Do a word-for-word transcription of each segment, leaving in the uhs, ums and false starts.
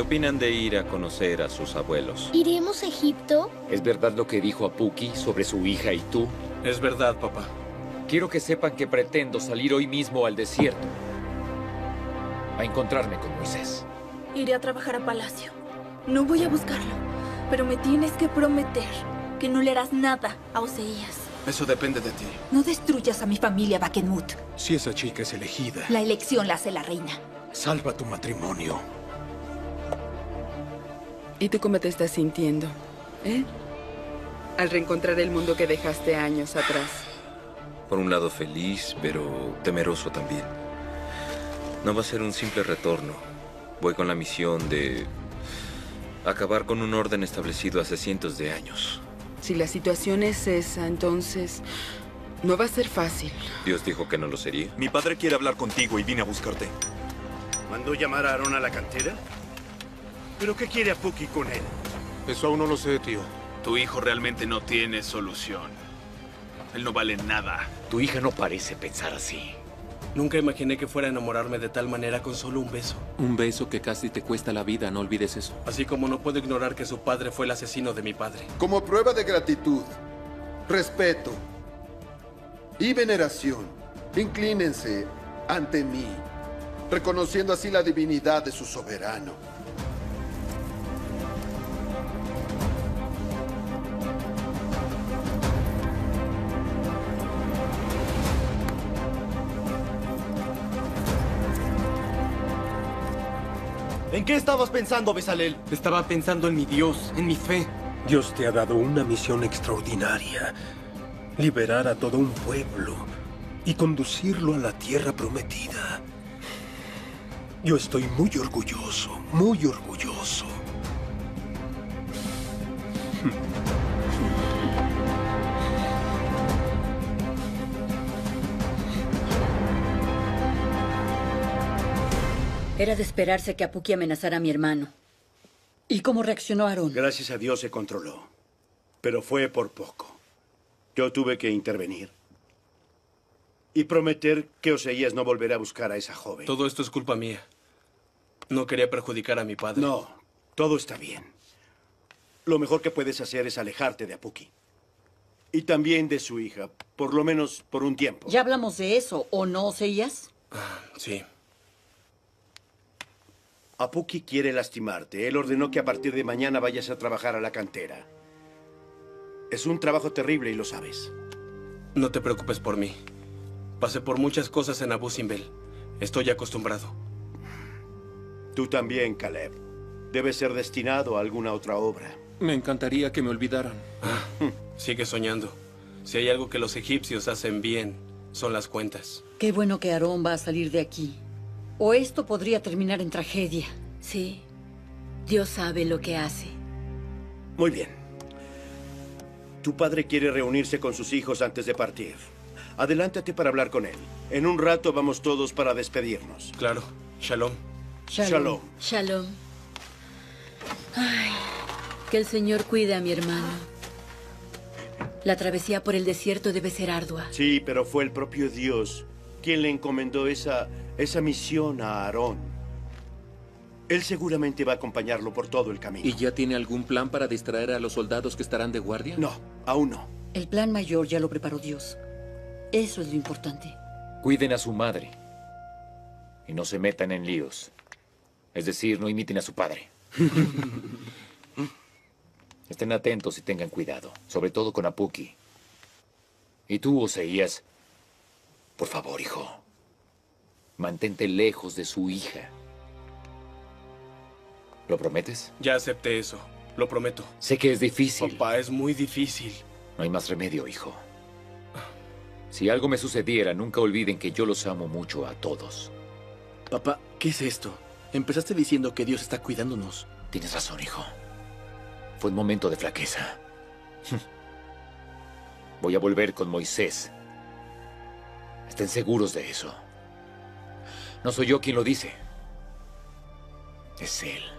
¿Qué opinan de ir a conocer a sus abuelos? ¿Iremos a Egipto? ¿Es verdad lo que dijo Apuki sobre su hija y tú? Es verdad, papá. Quiero que sepan que pretendo salir hoy mismo al desierto a encontrarme con Moisés. Iré a trabajar a Palacio. No voy a buscarlo, pero me tienes que prometer que no le harás nada a Oseías. Eso depende de ti. No destruyas a mi familia, Bakenmut. Si esa chica es elegida, La elección la hace la reina. salva tu matrimonio. ¿Y tú cómo te estás sintiendo? ¿Eh? Al reencontrar el mundo que dejaste años atrás. Por un lado feliz, pero temeroso también. No va a ser un simple retorno. Voy con la misión de acabar con un orden establecido hace cientos de años. Si la situación es esa, entonces no va a ser fácil. Dios dijo que no lo sería. Mi padre quiere hablar contigo y vine a buscarte. ¿Mandó llamar a Aarón a la cantera? ¿Pero qué quiere Apuki con él? Eso aún no lo sé, tío. Tu hijo realmente no tiene solución. Él no vale nada. Tu hija no parece pensar así. Nunca imaginé que fuera a enamorarme de tal manera con solo un beso. Un beso que casi te cuesta la vida, no olvides eso. Así como no puedo ignorar que su padre fue el asesino de mi padre. Como prueba de gratitud, respeto y veneración, inclínense ante mí, reconociendo así la divinidad de su soberano. ¿En qué estabas pensando, Bezalel? Estaba pensando en mi Dios, en mi fe. Dios te ha dado una misión extraordinaria. Liberar a todo un pueblo y conducirlo a la tierra prometida. Yo estoy muy orgulloso, muy orgulloso. Era de esperarse que Apuki amenazara a mi hermano. ¿Y cómo reaccionó Aarón? Gracias a Dios se controló. Pero fue por poco. Yo tuve que intervenir. Y prometer que Oseías no volverá a buscar a esa joven. Todo esto es culpa mía. No quería perjudicar a mi padre. No, todo está bien. Lo mejor que puedes hacer es alejarte de Apuki. Y también de su hija, por lo menos por un tiempo. ¿Ya hablamos de eso, o no, Oseías? Sí. Apuki quiere lastimarte. Él ordenó que a partir de mañana vayas a trabajar a la cantera. Es un trabajo terrible y lo sabes. No te preocupes por mí. Pasé por muchas cosas en Abu Simbel. Estoy acostumbrado. Tú también, Caleb. Debes ser destinado a alguna otra obra. Me encantaría que me olvidaran. Sigue soñando. Si hay algo que los egipcios hacen bien, son las cuentas. Qué bueno que Aarón va a salir de aquí. O esto podría terminar en tragedia. Sí. Dios sabe lo que hace. Muy bien. Tu padre quiere reunirse con sus hijos antes de partir. Adelántate para hablar con él. En un rato vamos todos para despedirnos. Claro. Shalom. Shalom. Shalom. Ay, que el Señor cuide a mi hermano. La travesía por el desierto debe ser ardua. Sí, pero fue el propio Dios quien le encomendó esa, esa misión a Aarón. Él seguramente va a acompañarlo por todo el camino. ¿Y ya tiene algún plan para distraer a los soldados que estarán de guardia? No, aún no. El plan mayor ya lo preparó Dios. Eso es lo importante. Cuiden a su madre y no se metan en líos. Es decir, no imiten a su padre. Estén atentos y tengan cuidado, sobre todo con Apuki. Y tú, Oseías, por favor, hijo, mantente lejos de su hija. ¿Lo prometes? Ya acepté eso. Lo prometo. Sé que es difícil. Papá, es muy difícil. No hay más remedio, hijo. Si algo me sucediera, nunca olviden que yo los amo mucho a todos. Papá, ¿qué es esto? Empezaste diciendo que Dios está cuidándonos. Tienes razón, hijo. Fue un momento de flaqueza. Voy a volver con Moisés. Estén seguros de eso. No soy yo quien lo dice. Es él.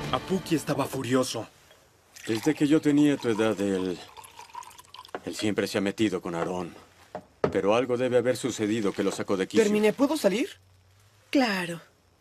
Apuki estaba furioso. Desde que yo tenía tu edad, él... Él siempre se ha metido con Aarón. Pero algo debe haber sucedido que lo sacó de quicio. Terminé. ¿Puedo salir? Claro.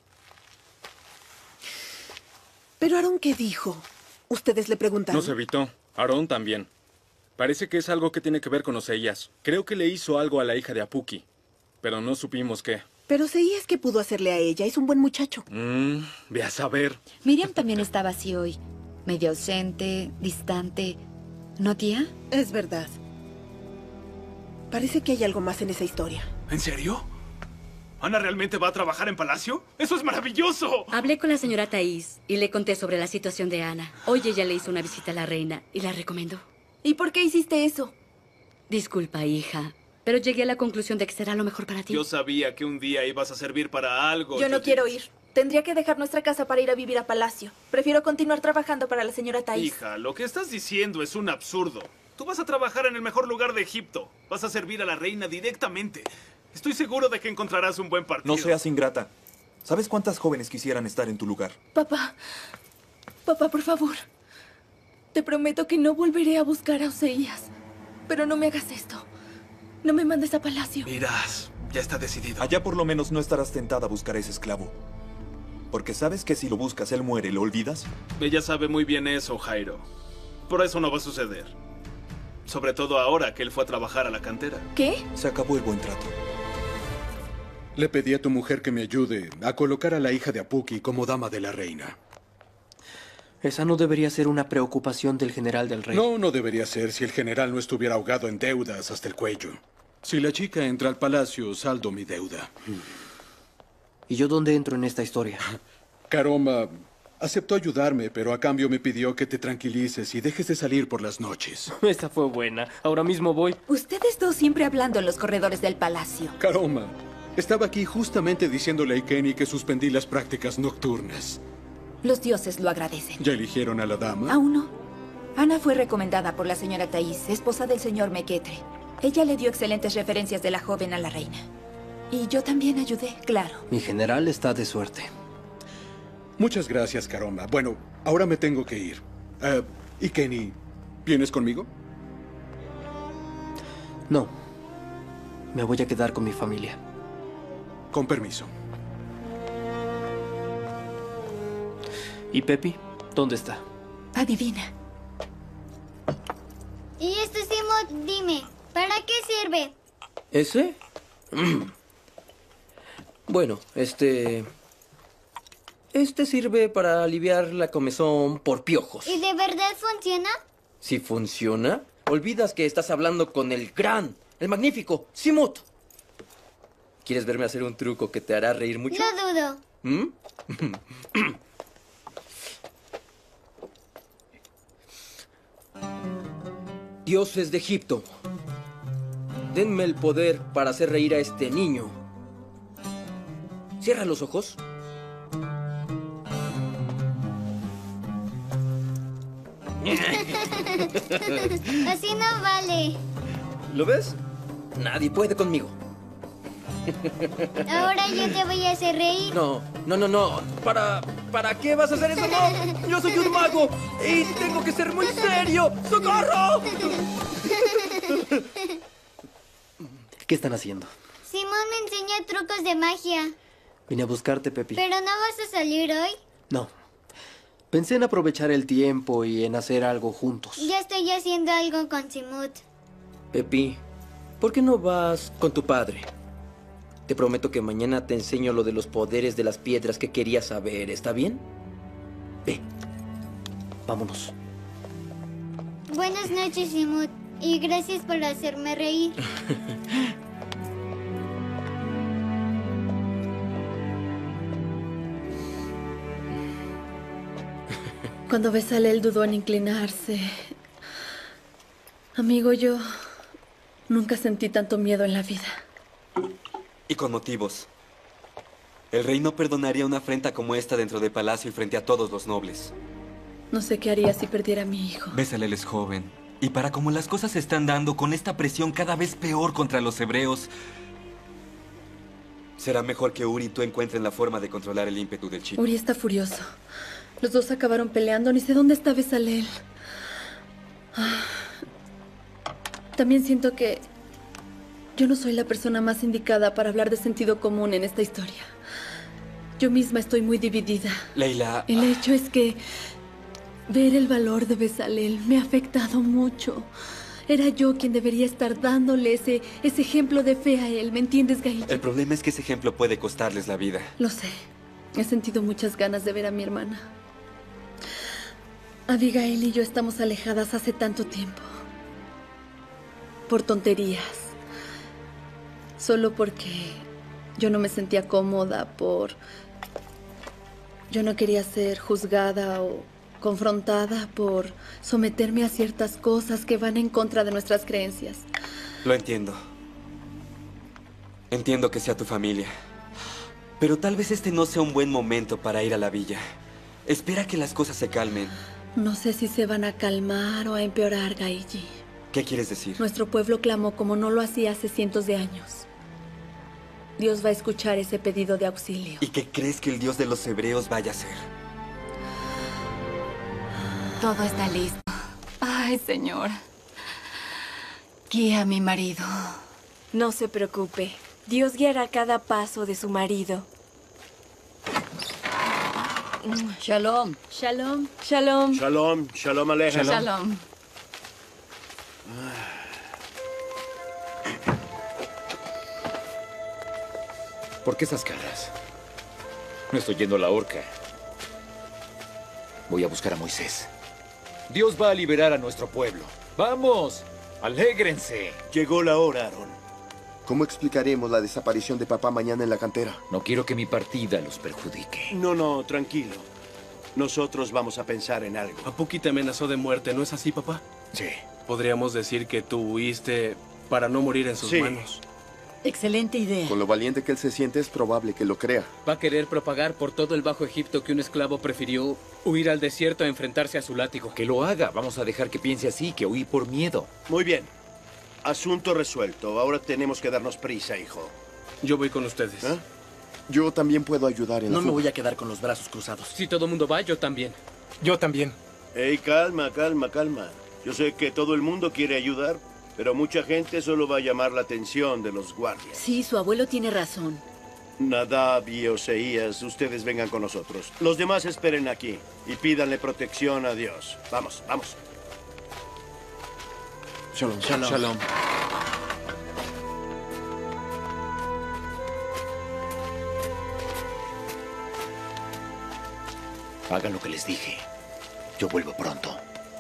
Pero Aarón, ¿qué dijo? ¿Ustedes le preguntaron? Nos evitó. Aarón también. Parece que es algo que tiene que ver con Oseías. Creo que le hizo algo a la hija de Apuki. Pero no supimos qué. Pero Oseías, ¿qué pudo hacerle a ella? Es un buen muchacho. Mmm, ve a saber. Miriam también estaba así hoy. Medio ausente, distante. ¿No, tía? Es verdad. Parece que hay algo más en esa historia. ¿En serio? ¿Ana realmente va a trabajar en Palacio? ¡Eso es maravilloso! Hablé con la señora Thais y le conté sobre la situación de Ana. Hoy ella le hizo una visita a la reina y la recomendó. ¿Y por qué hiciste eso? Disculpa, hija, pero llegué a la conclusión de que será lo mejor para ti. Yo sabía que un día ibas a servir para algo. Yo no quiero ir. Tendría que dejar nuestra casa para ir a vivir a Palacio. Prefiero continuar trabajando para la señora Thais. Hija, lo que estás diciendo es un absurdo. Tú vas a trabajar en el mejor lugar de Egipto. Vas a servir a la reina directamente. Estoy seguro de que encontrarás un buen partido. No seas ingrata. ¿Sabes cuántas jóvenes quisieran estar en tu lugar? Papá, papá, por favor. Te prometo que no volveré a buscar a Oseías. Pero no me hagas esto. No me mandes a Palacio. Irás. Ya está decidido. Allá por lo menos no estarás tentada a buscar a ese esclavo. Porque sabes que si lo buscas, él muere, ¿lo olvidas? Ella sabe muy bien eso, Jairo. Por eso no va a suceder. Sobre todo ahora que él fue a trabajar a la cantera. ¿Qué? Se acabó el buen trato. Le pedí a tu mujer que me ayude a colocar a la hija de Apuki como dama de la reina. Esa no debería ser una preocupación del general del rey. No, no debería ser si el general no estuviera ahogado en deudas hasta el cuello. Si la chica entra al palacio, saldo mi deuda. ¿Y yo dónde entro en esta historia? Karoma aceptó ayudarme, pero a cambio me pidió que te tranquilices y dejes de salir por las noches. Esta fue buena. Ahora mismo voy. Ustedes dos siempre hablando en los corredores del palacio. Karoma, estaba aquí justamente diciéndole a Ikeni que suspendí las prácticas nocturnas. Los dioses lo agradecen. ¿Ya eligieron a la dama? Aún no. Ana fue recomendada por la señora Thais, esposa del señor Mequetre. Ella le dio excelentes referencias de la joven a la reina. Y yo también ayudé, claro. Mi general está de suerte. Muchas gracias, Karoma. Bueno, ahora me tengo que ir. Uh, Ikeni, ¿vienes conmigo? No. Me voy a quedar con mi familia. Con permiso. ¿Y Pepi? ¿Dónde está? Adivina. Y este Simut, dime, ¿para qué sirve? ¿Ese? Bueno, este... Este sirve para aliviar la comezón por piojos. ¿Y de verdad funciona? Si funciona, olvidas que estás hablando con el gran, el magnífico Simut. ¿Quieres verme hacer un truco que te hará reír mucho? No dudo. ¿Mm? Dioses de Egipto, denme el poder para hacer reír a este niño. Cierra los ojos. Así no vale. ¿Lo ves? Nadie puede conmigo. Ahora yo te voy a hacer reír. No, no, no, no. ¿Para, ¿para qué vas a hacer eso? No. Yo soy un mago y tengo que ser muy serio. ¡Socorro! ¿Qué están haciendo? Simón me enseña trucos de magia. Vine a buscarte, Pepi. ¿Pero no vas a salir hoy? No. Pensé en aprovechar el tiempo y en hacer algo juntos. Ya estoy haciendo algo con Simut. Pepi, ¿por qué no vas con tu padre? Te prometo que mañana te enseño lo de los poderes de las piedras que querías saber, ¿está bien? Ve, vámonos. Buenas noches, Simut. Y gracias por hacerme reír. Cuando Bezalel dudó en inclinarse... Amigo, yo nunca sentí tanto miedo en la vida. Y con motivos. El rey no perdonaría una afrenta como esta dentro del palacio y frente a todos los nobles. No sé qué haría si perdiera a mi hijo. Bezalel es joven. Y para como las cosas se están dando, con esta presión cada vez peor contra los hebreos, será mejor que Uri y tú encuentren la forma de controlar el ímpetu del chico. Uri está furioso. Los dos acabaron peleando. Ni sé dónde está Bezalel. Ah. También siento que yo no soy la persona más indicada para hablar de sentido común en esta historia. Yo misma estoy muy dividida. Leila... El hecho es que ver el valor de Bezalel me ha afectado mucho. Era yo quien debería estar dándole ese, ese ejemplo de fe a él. ¿Me entiendes, Gail? El problema es que ese ejemplo puede costarles la vida. Lo sé. He sentido muchas ganas de ver a mi hermana. Abigail y yo estamos alejadas hace tanto tiempo. Por tonterías. Solo porque yo no me sentía cómoda, por... Yo no quería ser juzgada o confrontada por someterme a ciertas cosas que van en contra de nuestras creencias. Lo entiendo. Entiendo que sea tu familia. Pero tal vez este no sea un buen momento para ir a la villa. Espera que las cosas se calmen. No sé si se van a calmar o a empeorar, Gaiji. ¿Qué quieres decir? Nuestro pueblo clamó como no lo hacía hace cientos de años. Dios va a escuchar ese pedido de auxilio. ¿Y qué crees que el Dios de los hebreos vaya a hacer? Todo está listo. Ay, Señor. Guía a mi marido. No se preocupe. Dios guiará cada paso de su marido. Shalom. Shalom. Shalom. Shalom. Shalom Alejem. Shalom. ¿Por qué esas caras? No estoy yendo a la horca. Voy a buscar a Moisés. Dios va a liberar a nuestro pueblo. ¡Vamos! ¡Alégrense! Llegó la hora, Aarón. ¿Cómo explicaremos la desaparición de papá mañana en la cantera? No quiero que mi partida los perjudique. No, no, tranquilo. Nosotros vamos a pensar en algo. Apuki te amenazó de muerte, ¿no es así, papá? Sí. Podríamos decir que tú huiste para no morir en sus Sí. manos. Excelente idea. Con lo valiente que él se siente, es probable que lo crea. Va a querer propagar por todo el Bajo Egipto que un esclavo prefirió huir al desierto a enfrentarse a su látigo. Que lo haga. Vamos a dejar que piense así, que huí por miedo. Muy bien. Asunto resuelto. Ahora tenemos que darnos prisa, hijo. Yo voy con ustedes. ¿Eh? Yo también puedo ayudar en No la me fuga. voy a quedar con los brazos cruzados. Si todo el mundo va, yo también. Yo también. Ey, calma, calma, calma. Yo sé que todo el mundo quiere ayudar, pero mucha gente solo va a llamar la atención de los guardias. Sí, su abuelo tiene razón. Nadab y Oseías, ustedes vengan con nosotros. Los demás esperen aquí y pídanle protección a Dios. Vamos, vamos. Shalom. Shalom. Shalom. Hagan lo que les dije. Yo vuelvo pronto.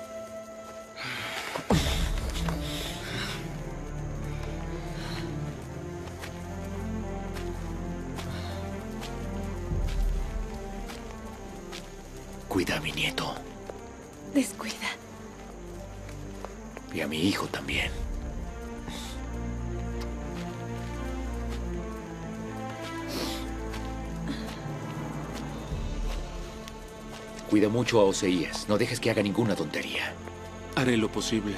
Cuida a mi nieto. Descuida. Y a mi hijo también. Cuida mucho a Oseías. No dejes que haga ninguna tontería. Haré lo posible.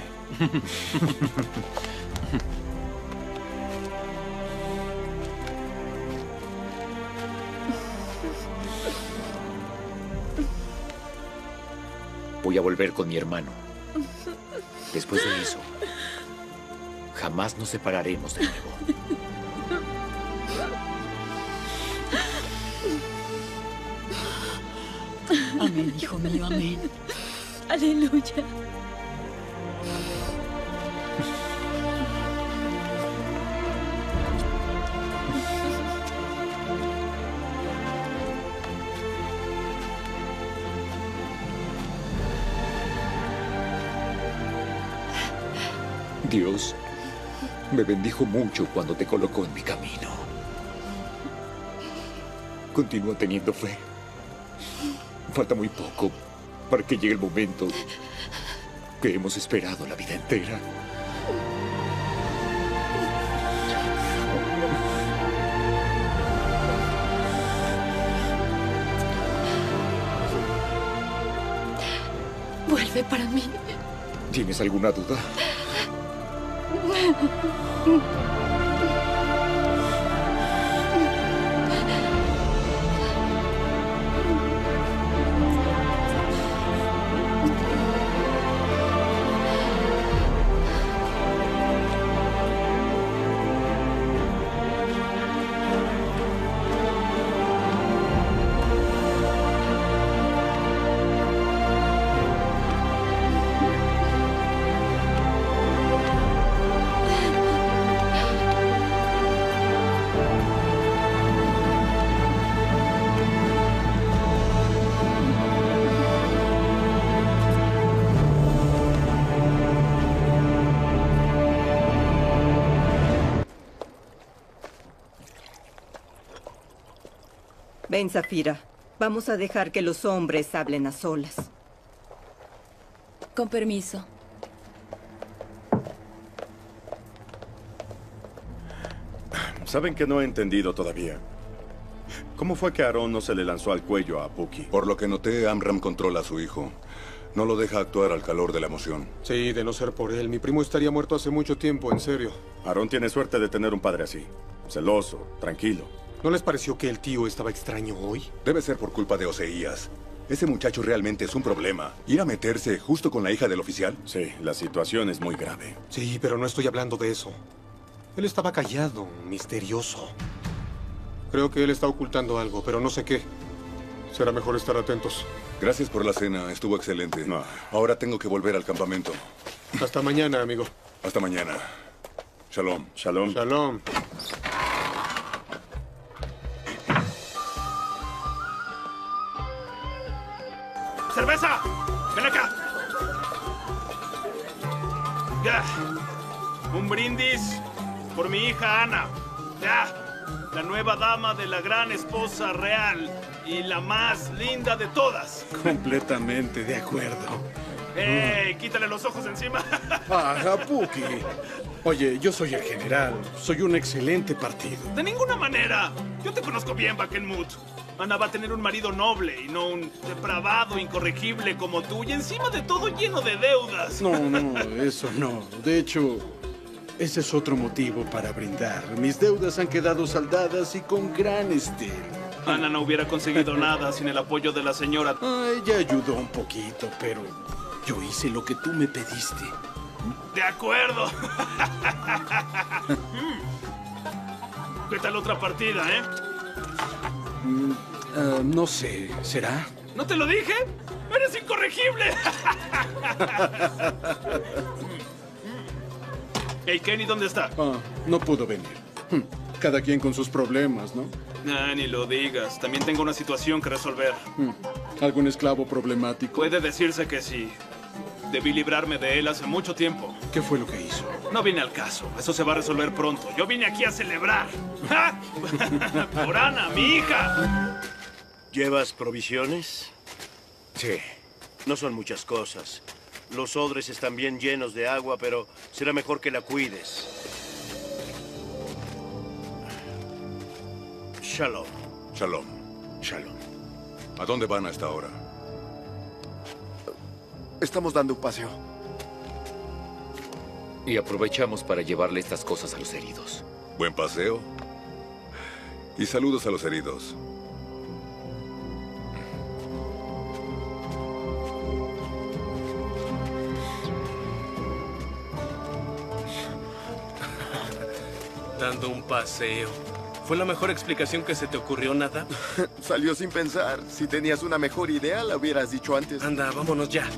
Voy a volver con mi hermano. Después de eso, jamás nos separaremos de nuevo. Amén, hijo mío, amén. Aleluya. Dios me bendijo mucho cuando te colocó en mi camino. Continúa teniendo fe. Falta muy poco para que llegue el momento que hemos esperado la vida entera. Vuelve para mí. ¿Tienes alguna duda? Ven, Zafira. Vamos a dejar que los hombres hablen a solas. Con permiso. Saben que no he entendido todavía. ¿Cómo fue que Aarón no se le lanzó al cuello a Apuki? Por lo que noté, Amram controla a su hijo. No lo deja actuar al calor de la emoción. Sí, de no ser por él, mi primo estaría muerto hace mucho tiempo, en serio. Aarón tiene suerte de tener un padre así. Celoso, tranquilo. ¿No les pareció que el tío estaba extraño hoy? Debe ser por culpa de Oseías. Ese muchacho realmente es un problema. ¿Ir a meterse justo con la hija del oficial? Sí, la situación es muy grave. Sí, pero no estoy hablando de eso. Él estaba callado, misterioso. Creo que él está ocultando algo, pero no sé qué. Será mejor estar atentos. Gracias por la cena, estuvo excelente. No. Ahora tengo que volver al campamento. Hasta mañana, amigo. Hasta mañana. Shalom. Shalom. Shalom. ¡Cerveza! ¡Ven acá! Ya. Un brindis por mi hija Ana. Ya. La nueva dama de la gran esposa real y la más linda de todas. Completamente de acuerdo. ¡Ey! Quítale los ojos encima. Ah, Apuki. Oye, yo soy el general. Soy un excelente partido. De ninguna manera. Yo te conozco bien, Bakenmut. Ana va a tener un marido noble y no un depravado incorregible como tú. Y encima de todo lleno de deudas. No, no, eso no. De hecho, ese es otro motivo para brindar. Mis deudas han quedado saldadas y con gran estilo. Ana no hubiera conseguido nada sin el apoyo de la señora. Ah, ella ayudó un poquito, pero yo hice lo que tú me pediste. De acuerdo. ¿Qué tal otra partida, eh? Mm, uh, no sé, ¿será? ¿No te lo dije? ¡Eres incorregible! Hey, Kenny, ¿dónde está? Ah, no pudo venir. Cada quien con sus problemas, ¿no? Ah, ni lo digas. También tengo una situación que resolver. ¿Algún esclavo problemático? Puede decirse que sí. Debí librarme de él hace mucho tiempo. ¿Qué fue lo que hizo? No vine al caso. Eso se va a resolver pronto. Yo vine aquí a celebrar. ¡Ja! Por Ana, mi hija. ¿Llevas provisiones? Sí. No son muchas cosas. Los odres están bien llenos de agua, pero será mejor que la cuides. Shalom. Shalom. Shalom. ¿A dónde van a esta hora? Estamos dando un paseo. Y aprovechamos para llevarle estas cosas a los heridos. Buen paseo. Y saludos a los heridos. Dando un paseo. ¿Fue la mejor explicación que se te ocurrió, nada? Salió sin pensar. Si tenías una mejor idea, la hubieras dicho antes. Anda, vámonos ya.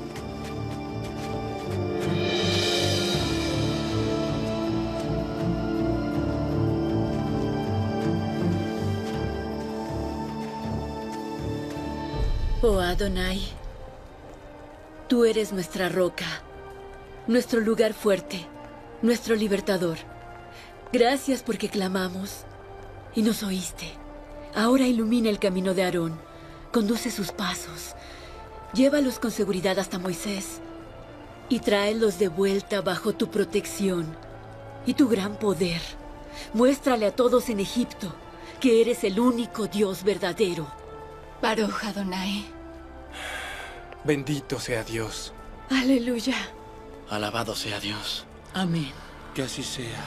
Oh Adonai, tú eres nuestra roca, nuestro lugar fuerte, nuestro libertador. Gracias porque clamamos y nos oíste. Ahora ilumina el camino de Aarón, conduce sus pasos, llévalos con seguridad hasta Moisés y tráelos de vuelta bajo tu protección y tu gran poder. Muéstrale a todos en Egipto que eres el único Dios verdadero. Baruch Adonai. Bendito sea Dios. Aleluya. Alabado sea Dios. Amén. Que así sea.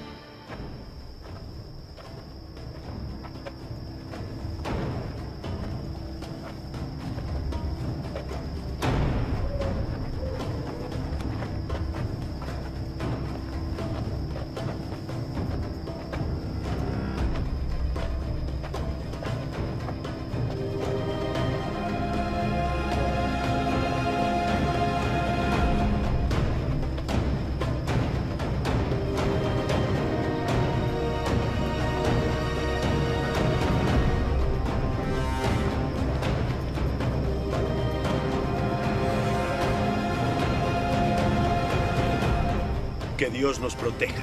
Que Dios nos proteja.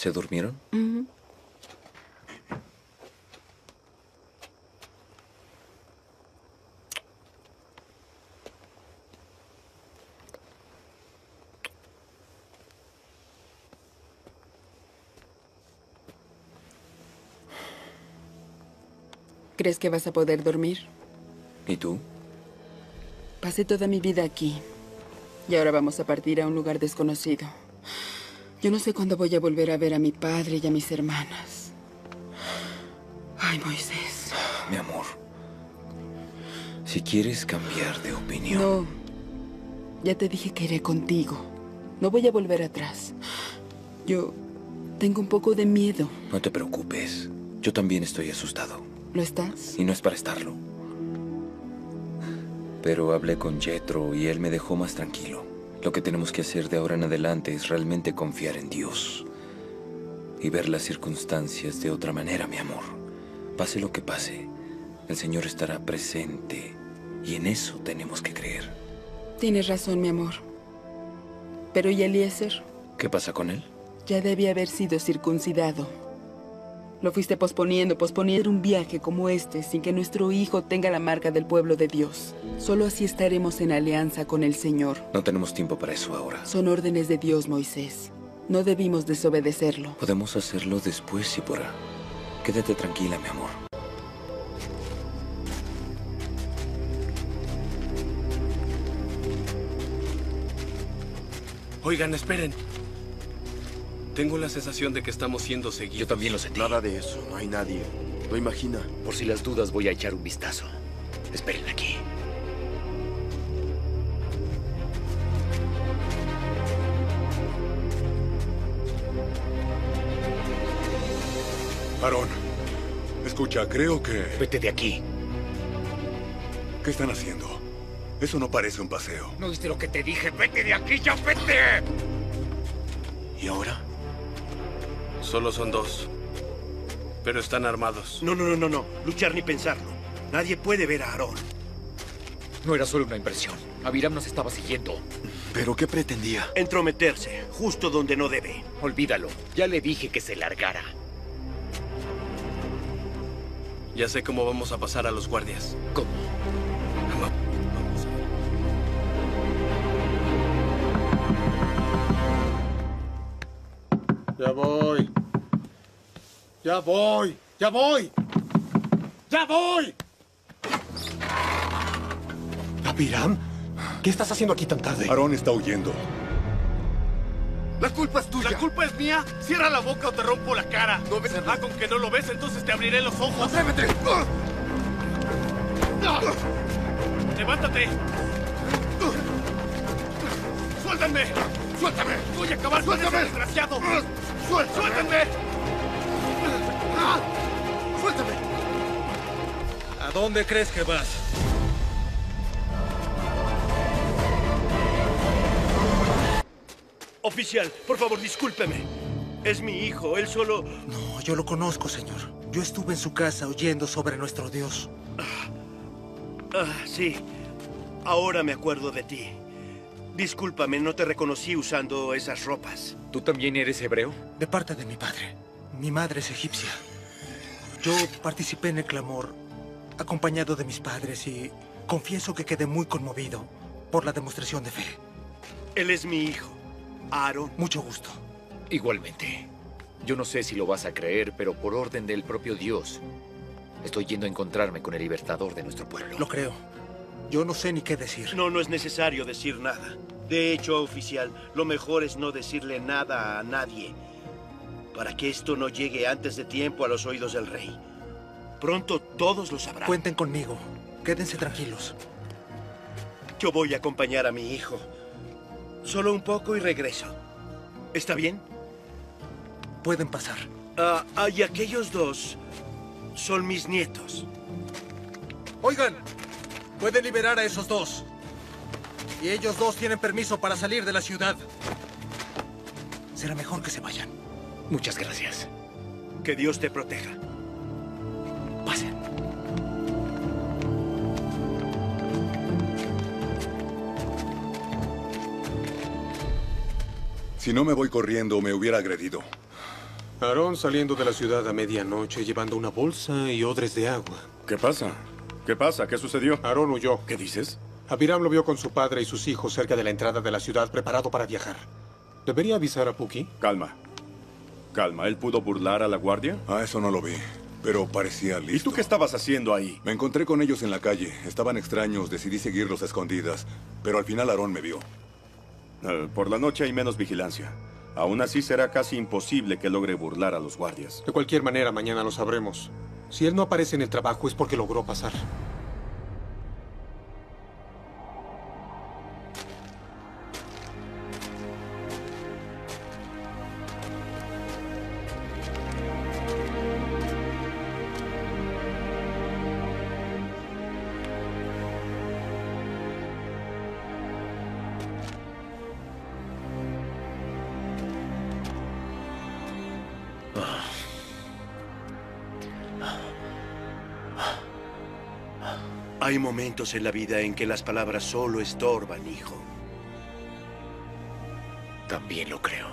¿Se durmieron? Ujú. ¿Crees que vas a poder dormir? ¿Y tú? Pasé toda mi vida aquí. Y ahora vamos a partir a un lugar desconocido. Yo no sé cuándo voy a volver a ver a mi padre y a mis hermanas. Ay, Moisés. Mi amor. Si quieres cambiar de opinión... No. Ya te dije que iré contigo. No voy a volver atrás. Yo tengo un poco de miedo. No te preocupes. Yo también estoy asustado. ¿Lo estás? Y no es para estarlo. Pero hablé con Jethro y él me dejó más tranquilo. Lo que tenemos que hacer de ahora en adelante es realmente confiar en Dios. Y ver las circunstancias de otra manera, mi amor. Pase lo que pase, el Señor estará presente. Y en eso tenemos que creer. Tienes razón, mi amor. Pero ¿y Eliezer? ¿Qué pasa con él? Ya debía haber sido circuncidado. Lo fuiste posponiendo, posponiendo un viaje como este sin que nuestro hijo tenga la marca del pueblo de Dios. Solo así estaremos en alianza con el Señor. No tenemos tiempo para eso ahora. Son órdenes de Dios, Moisés. No debimos desobedecerlo. Podemos hacerlo después, Zipporah. Quédate tranquila, mi amor. Oigan, esperen. Tengo la sensación de que estamos siendo seguidos. Yo también lo sentí. Nada de eso, no hay nadie. Lo imagina. Por si las dudas, voy a echar un vistazo. Esperen aquí. Aarón, escucha, creo que... Vete de aquí. ¿Qué están haciendo? Eso no parece un paseo. ¿No viste lo que te dije? ¡Vete de aquí, ya vete! ¿Y ahora? Solo son dos. Pero están armados. No, no, no, no, no. Luchar ni pensarlo. Nadie puede ver a Aarón. No era solo una impresión. Abiram nos estaba siguiendo. ¿Pero qué pretendía? Entrometerse, justo donde no debe. Olvídalo. Ya le dije que se largara. Ya sé cómo vamos a pasar a los guardias. ¿Cómo? Ya voy. Ya voy. Ya voy. Ya voy. ¿Abiram? ¿Qué estás haciendo aquí tan tarde? Aarón está huyendo. La culpa es tuya. ¿La culpa es mía? Cierra la boca o te rompo la cara. ¿No ves? Ah, con que no lo ves, entonces te abriré los ojos. ¡Atrévete! ¡Levántate! ¡Suéltame! ¡Suéltame! ¡Voy a acabar con ese desgraciado! ¡Suéltame! ¡Suéltame! ¡Suéltame! ¿A dónde crees que vas? Oficial, por favor, discúlpeme. Es mi hijo, él solo... No, yo lo conozco, señor. Yo estuve en su casa oyendo sobre nuestro Dios. Ah, ah, sí. Ahora me acuerdo de ti. Discúlpame, no te reconocí usando esas ropas. ¿Tú también eres hebreo? De parte de mi padre. Mi madre es egipcia. Yo participé en el clamor, acompañado de mis padres, y confieso que quedé muy conmovido por la demostración de fe. Él es mi hijo, Aarón. Mucho gusto. Igualmente. Yo no sé si lo vas a creer, pero por orden del propio Dios, estoy yendo a encontrarme con el libertador de nuestro pueblo. Lo creo. Yo no sé ni qué decir. No, no es necesario decir nada. De hecho, oficial, lo mejor es no decirle nada a nadie, para que esto no llegue antes de tiempo a los oídos del rey. Pronto todos lo sabrán. Cuenten conmigo. Quédense tranquilos. Yo voy a acompañar a mi hijo. Solo un poco y regreso. ¿Está bien? Pueden pasar. Ah, ah, y aquellos dos son mis nietos. Oigan, pueden liberar a esos dos. Y ellos dos tienen permiso para salir de la ciudad. Será mejor que se vayan. Muchas gracias. Que Dios te proteja. Pasen. Si no me voy corriendo, me hubiera agredido. Aarón saliendo de la ciudad a medianoche llevando una bolsa y odres de agua. ¿Qué pasa? ¿Qué pasa? ¿Qué sucedió? Aarón huyó. ¿Qué dices? Abiram lo vio con su padre y sus hijos cerca de la entrada de la ciudad, preparado para viajar. ¿Debería avisar a Puki? Calma. Calma. ¿Él pudo burlar a la guardia? Ah, eso no lo vi, pero parecía listo. ¿Y tú qué estabas haciendo ahí? Me encontré con ellos en la calle. Estaban extraños, decidí seguirlos a escondidas. Pero al final Aarón me vio. Uh, por la noche hay menos vigilancia. Aún así será casi imposible que logre burlar a los guardias. De cualquier manera, mañana lo sabremos. Si él no aparece en el trabajo es porque logró pasar. Hay momentos en la vida en que las palabras solo estorban, hijo. También lo creo.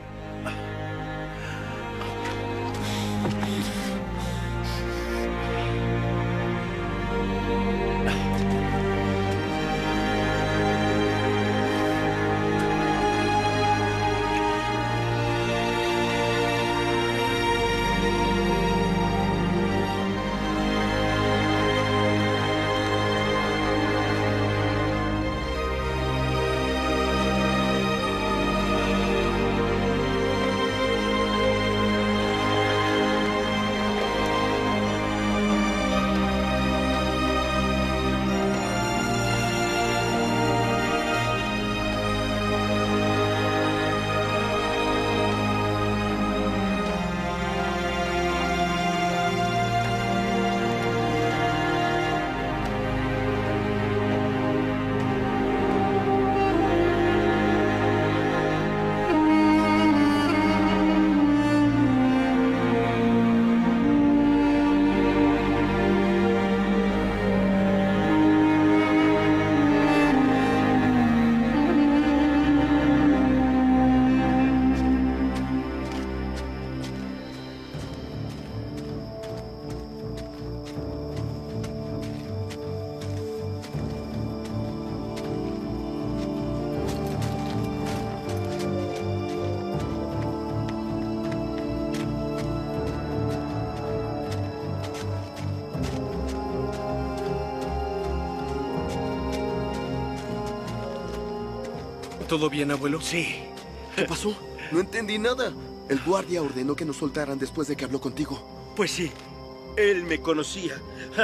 ¿Todo bien, abuelo? Sí. ¿Qué pasó? No entendí nada. El guardia ordenó que nos soltaran después de que habló contigo. Pues sí, él me conocía.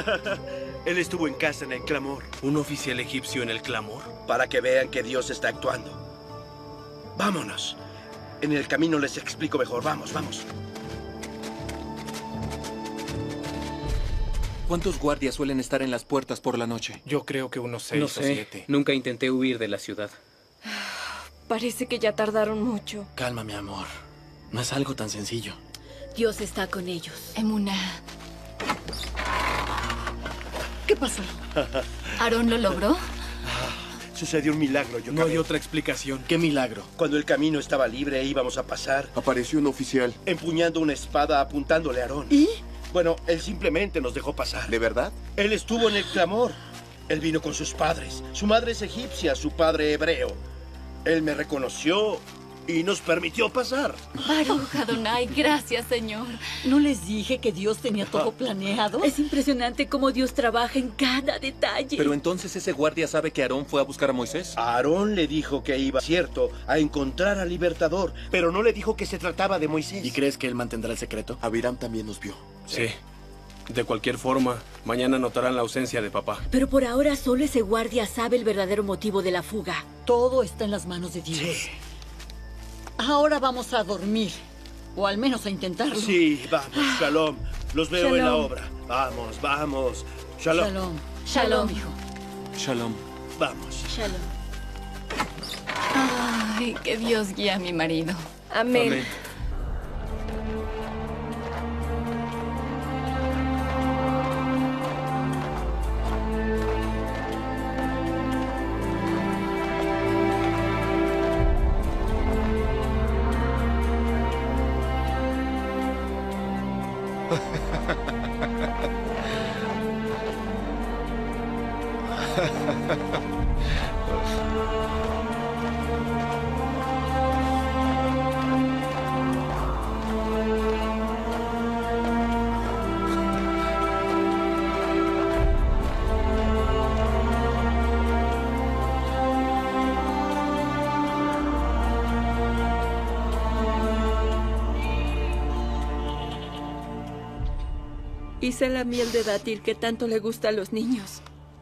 Él estuvo en casa en el clamor. ¿Un oficial egipcio en el clamor? Para que vean que Dios está actuando. Vámonos. En el camino les explico mejor. Vamos, vamos. ¿Cuántos guardias suelen estar en las puertas por la noche? Yo creo que unos seis No o sé. siete. Nunca intenté huir de la ciudad. Parece que ya tardaron mucho. Calma, mi amor. No es algo tan sencillo. Dios está con ellos. Emuná. ¿Qué pasó? ¿Aarón lo logró? Sucedió un milagro, yo No hay otra explicación. ¿Qué milagro? Cuando el camino estaba libre e íbamos a pasar, Apareció un oficial. empuñando una espada apuntándole a Aarón. ¿Y? Bueno, él simplemente nos dejó pasar. ¿De verdad? Él estuvo en el clamor. Él vino con sus padres. Su madre es egipcia, su padre hebreo. Él me reconoció y nos permitió pasar. Baruch Adonai, gracias, Señor. ¿No les dije que Dios tenía todo planeado? Es impresionante cómo Dios trabaja en cada detalle. Pero entonces ese guardia sabe que Aarón fue a buscar a Moisés. Aarón le dijo que iba, cierto, a encontrar al libertador, pero no le dijo que se trataba de Moisés. ¿Y crees que él mantendrá el secreto? Abiram también nos vio. Sí. De cualquier forma, mañana notarán la ausencia de papá. Pero por ahora solo ese guardia sabe el verdadero motivo de la fuga. Todo está en las manos de Dios. Sí. Ahora vamos a dormir. O al menos a intentarlo. Sí, vamos, Shalom. Los veo en la Shalom. obra. Vamos, vamos. Shalom. Shalom. Shalom. hijo. Shalom. Vamos. Shalom. Ay, que Dios guíe a mi marido. Amén. Amén. Hice la miel de dátil que tanto le gusta a los niños.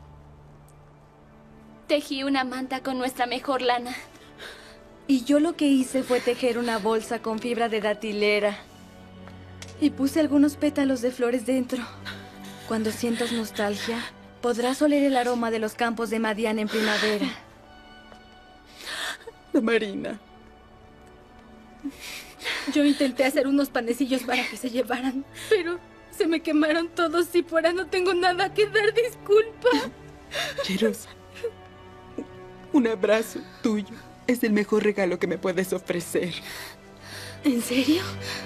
Tejí una manta con nuestra mejor lana. Y yo lo que hice fue tejer una bolsa con fibra de datilera. Y puse algunos pétalos de flores dentro. Cuando sientas nostalgia, podrás oler el aroma de los campos de Madián en primavera. Marina. Yo intenté hacer unos panecillos para que se llevaran, pero se me quemaron todos y por ahora no tengo nada que dar, disculpa. Jerosa, un abrazo tuyo es el mejor regalo que me puedes ofrecer. ¿En serio?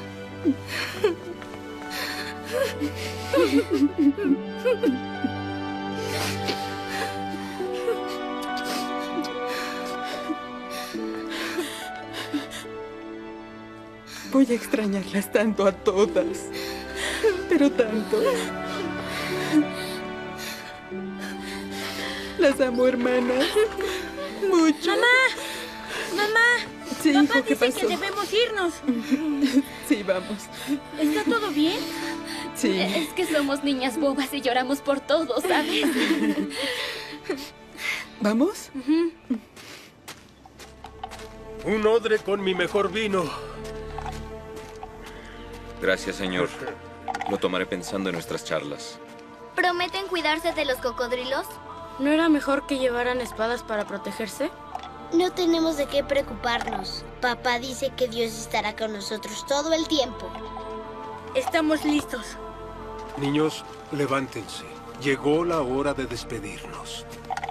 Voy a extrañarlas tanto a todas, pero tanto. Las amo, hermanas. Mucho. ¡Mamá! ¡Mamá! Sí, Papá hijo, ¿qué dice pasó? que debemos irnos. Sí, vamos. ¿Está todo bien? Sí. Es que somos niñas bobas y lloramos por todo, ¿sabes? ¿Vamos? Un odre con mi mejor vino. Gracias, señor. Lo tomaré pensando en nuestras charlas. ¿Prometen cuidarse de los cocodrilos? ¿No era mejor que llevaran espadas para protegerse? No tenemos de qué preocuparnos. Papá dice que Dios estará con nosotros todo el tiempo. Estamos listos. Niños, levántense. Llegó la hora de despedirnos.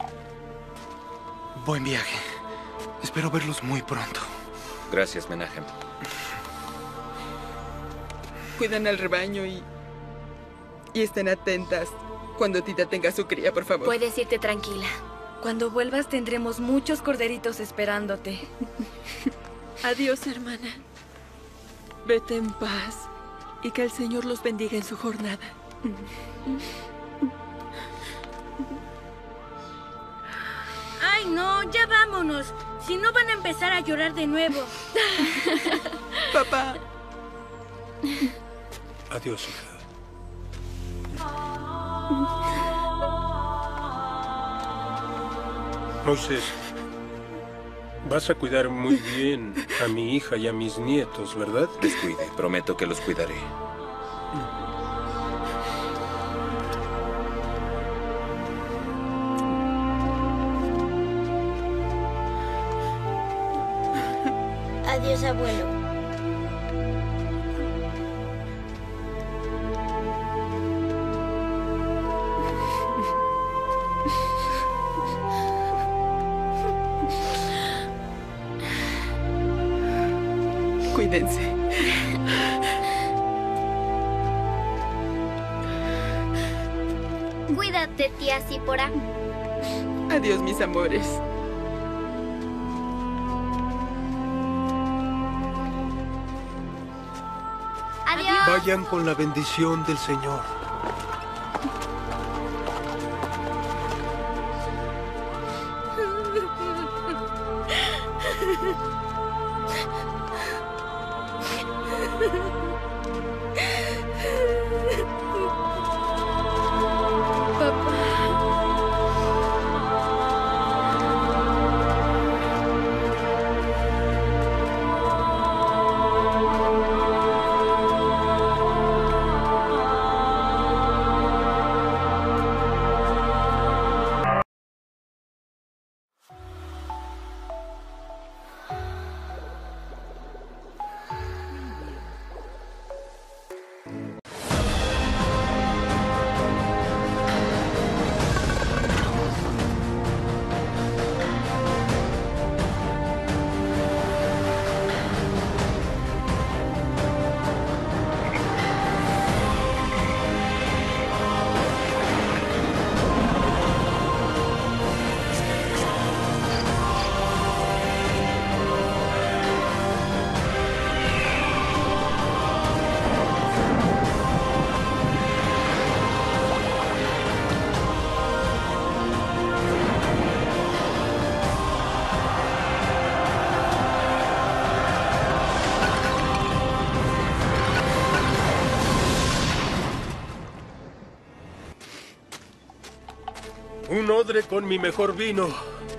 Buen viaje. Espero verlos muy pronto. Gracias, Menahem. Cuidan al rebaño y... y estén atentas cuando Tita tenga su cría, por favor. Puedes irte tranquila. Cuando vuelvas tendremos muchos corderitos esperándote. Adiós, hermana. Vete en paz y que el Señor los bendiga en su jornada. ¡Ay, no! ¡Ya vámonos! Si no van a empezar a llorar de nuevo. Papá. Adiós, hija. Moisés, vas a cuidar muy bien a mi hija y a mis nietos, ¿verdad? Descuide, prometo que los cuidaré. Adiós, abuelo. Cuídense. Cuídate, tía Zípora. Adiós, mis amores. Adiós. Vayan con la bendición del Señor. Un odre con mi mejor vino.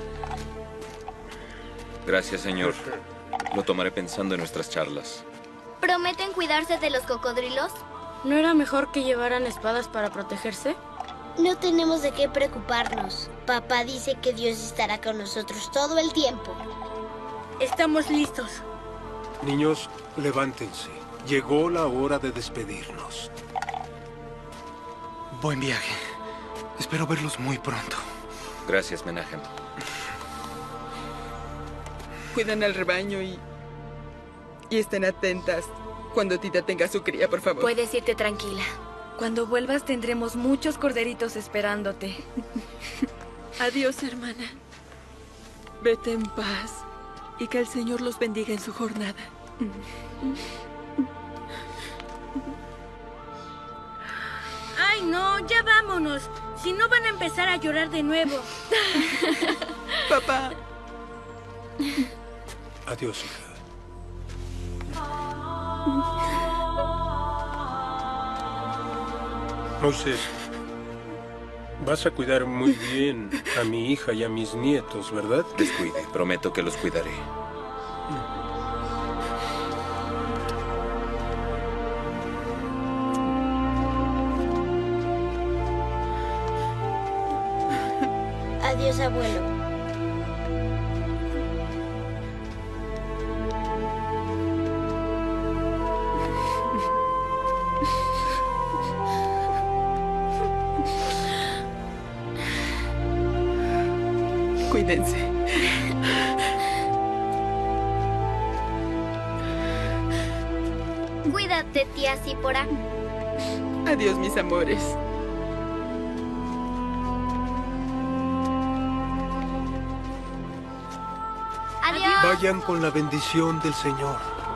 Gracias, señor. Lo tomaré pensando en nuestras charlas. ¿Prometen cuidarse de los cocodrilos? ¿No era mejor que llevaran espadas para protegerse? No tenemos de qué preocuparnos. Papá dice que Dios estará con nosotros todo el tiempo. Estamos listos. Niños, levántense. Llegó la hora de despedirnos. Buen viaje. Espero verlos muy pronto. Gracias, Menahem. Cuiden al rebaño y... y estén atentas cuando Tita tenga su cría, por favor. Puedes irte tranquila. Cuando vuelvas tendremos muchos corderitos esperándote. Adiós, hermana. Vete en paz y que el Señor los bendiga en su jornada. Ay, no, ya vámonos. Si no van a empezar a llorar de nuevo. Papá. Adiós, hija. Moisés, vas a cuidar muy bien a mi hija y a mis nietos, ¿verdad? Descuide, prometo que los cuidaré. Adiós, abuelo. Cuídense. Cuídate, tía Zípora. Adiós, mis amores. Adiós. Vayan con la bendición del Señor.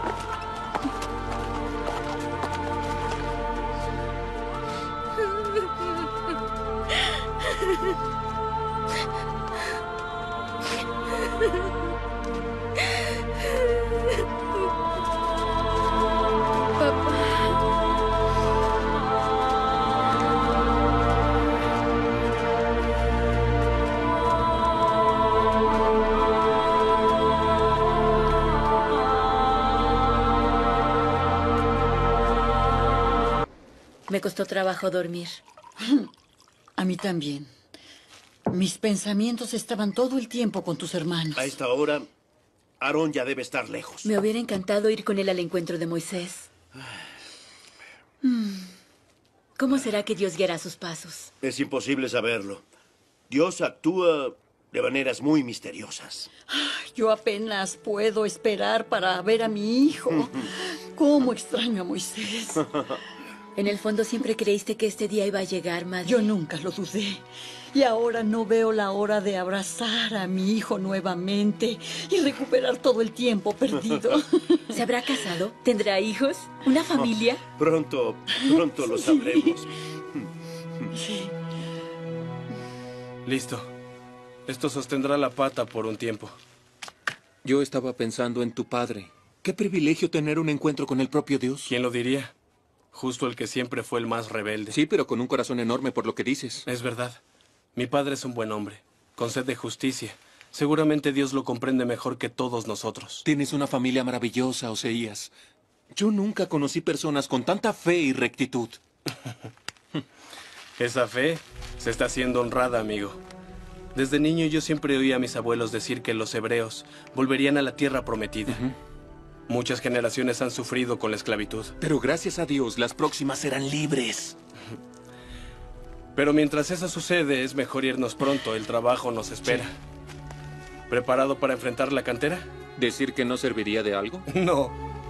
Me costó trabajo dormir. A mí también. Mis pensamientos estaban todo el tiempo con tus hermanos. A esta hora, Aarón ya debe estar lejos. Me hubiera encantado ir con él al encuentro de Moisés. Mm. ¿Cómo será que Dios guiará sus pasos? Es imposible saberlo. Dios actúa de maneras muy misteriosas. Yo apenas puedo esperar para ver a mi hijo. ¿Cómo extraño a Moisés? En el fondo siempre creíste que este día iba a llegar, madre. Yo nunca lo dudé. Y ahora no veo la hora de abrazar a mi hijo nuevamente y recuperar todo el tiempo perdido. ¿Se habrá casado? ¿Tendrá hijos? ¿Una familia? Oh, pronto, pronto lo sabremos. Sí. Listo. Esto sostendrá la pata por un tiempo. Yo estaba pensando en tu padre. Qué privilegio tener un encuentro con el propio Dios. ¿Quién lo diría? Justo el que siempre fue el más rebelde. Sí, pero con un corazón enorme por lo que dices. Es verdad. Mi padre es un buen hombre, con sed de justicia. Seguramente Dios lo comprende mejor que todos nosotros. Tienes una familia maravillosa, Oseías. Yo nunca conocí personas con tanta fe y rectitud. Esa fe se está haciendo honrada, amigo. Desde niño yo siempre oí a mis abuelos decir que los hebreos volverían a la tierra prometida. Uh-huh. Muchas generaciones han sufrido con la esclavitud. Pero gracias a Dios, las próximas serán libres. Pero mientras eso sucede, es mejor irnos pronto. El trabajo nos espera. Sí. ¿Preparado para enfrentar la cantera? ¿Decir que no serviría de algo? No.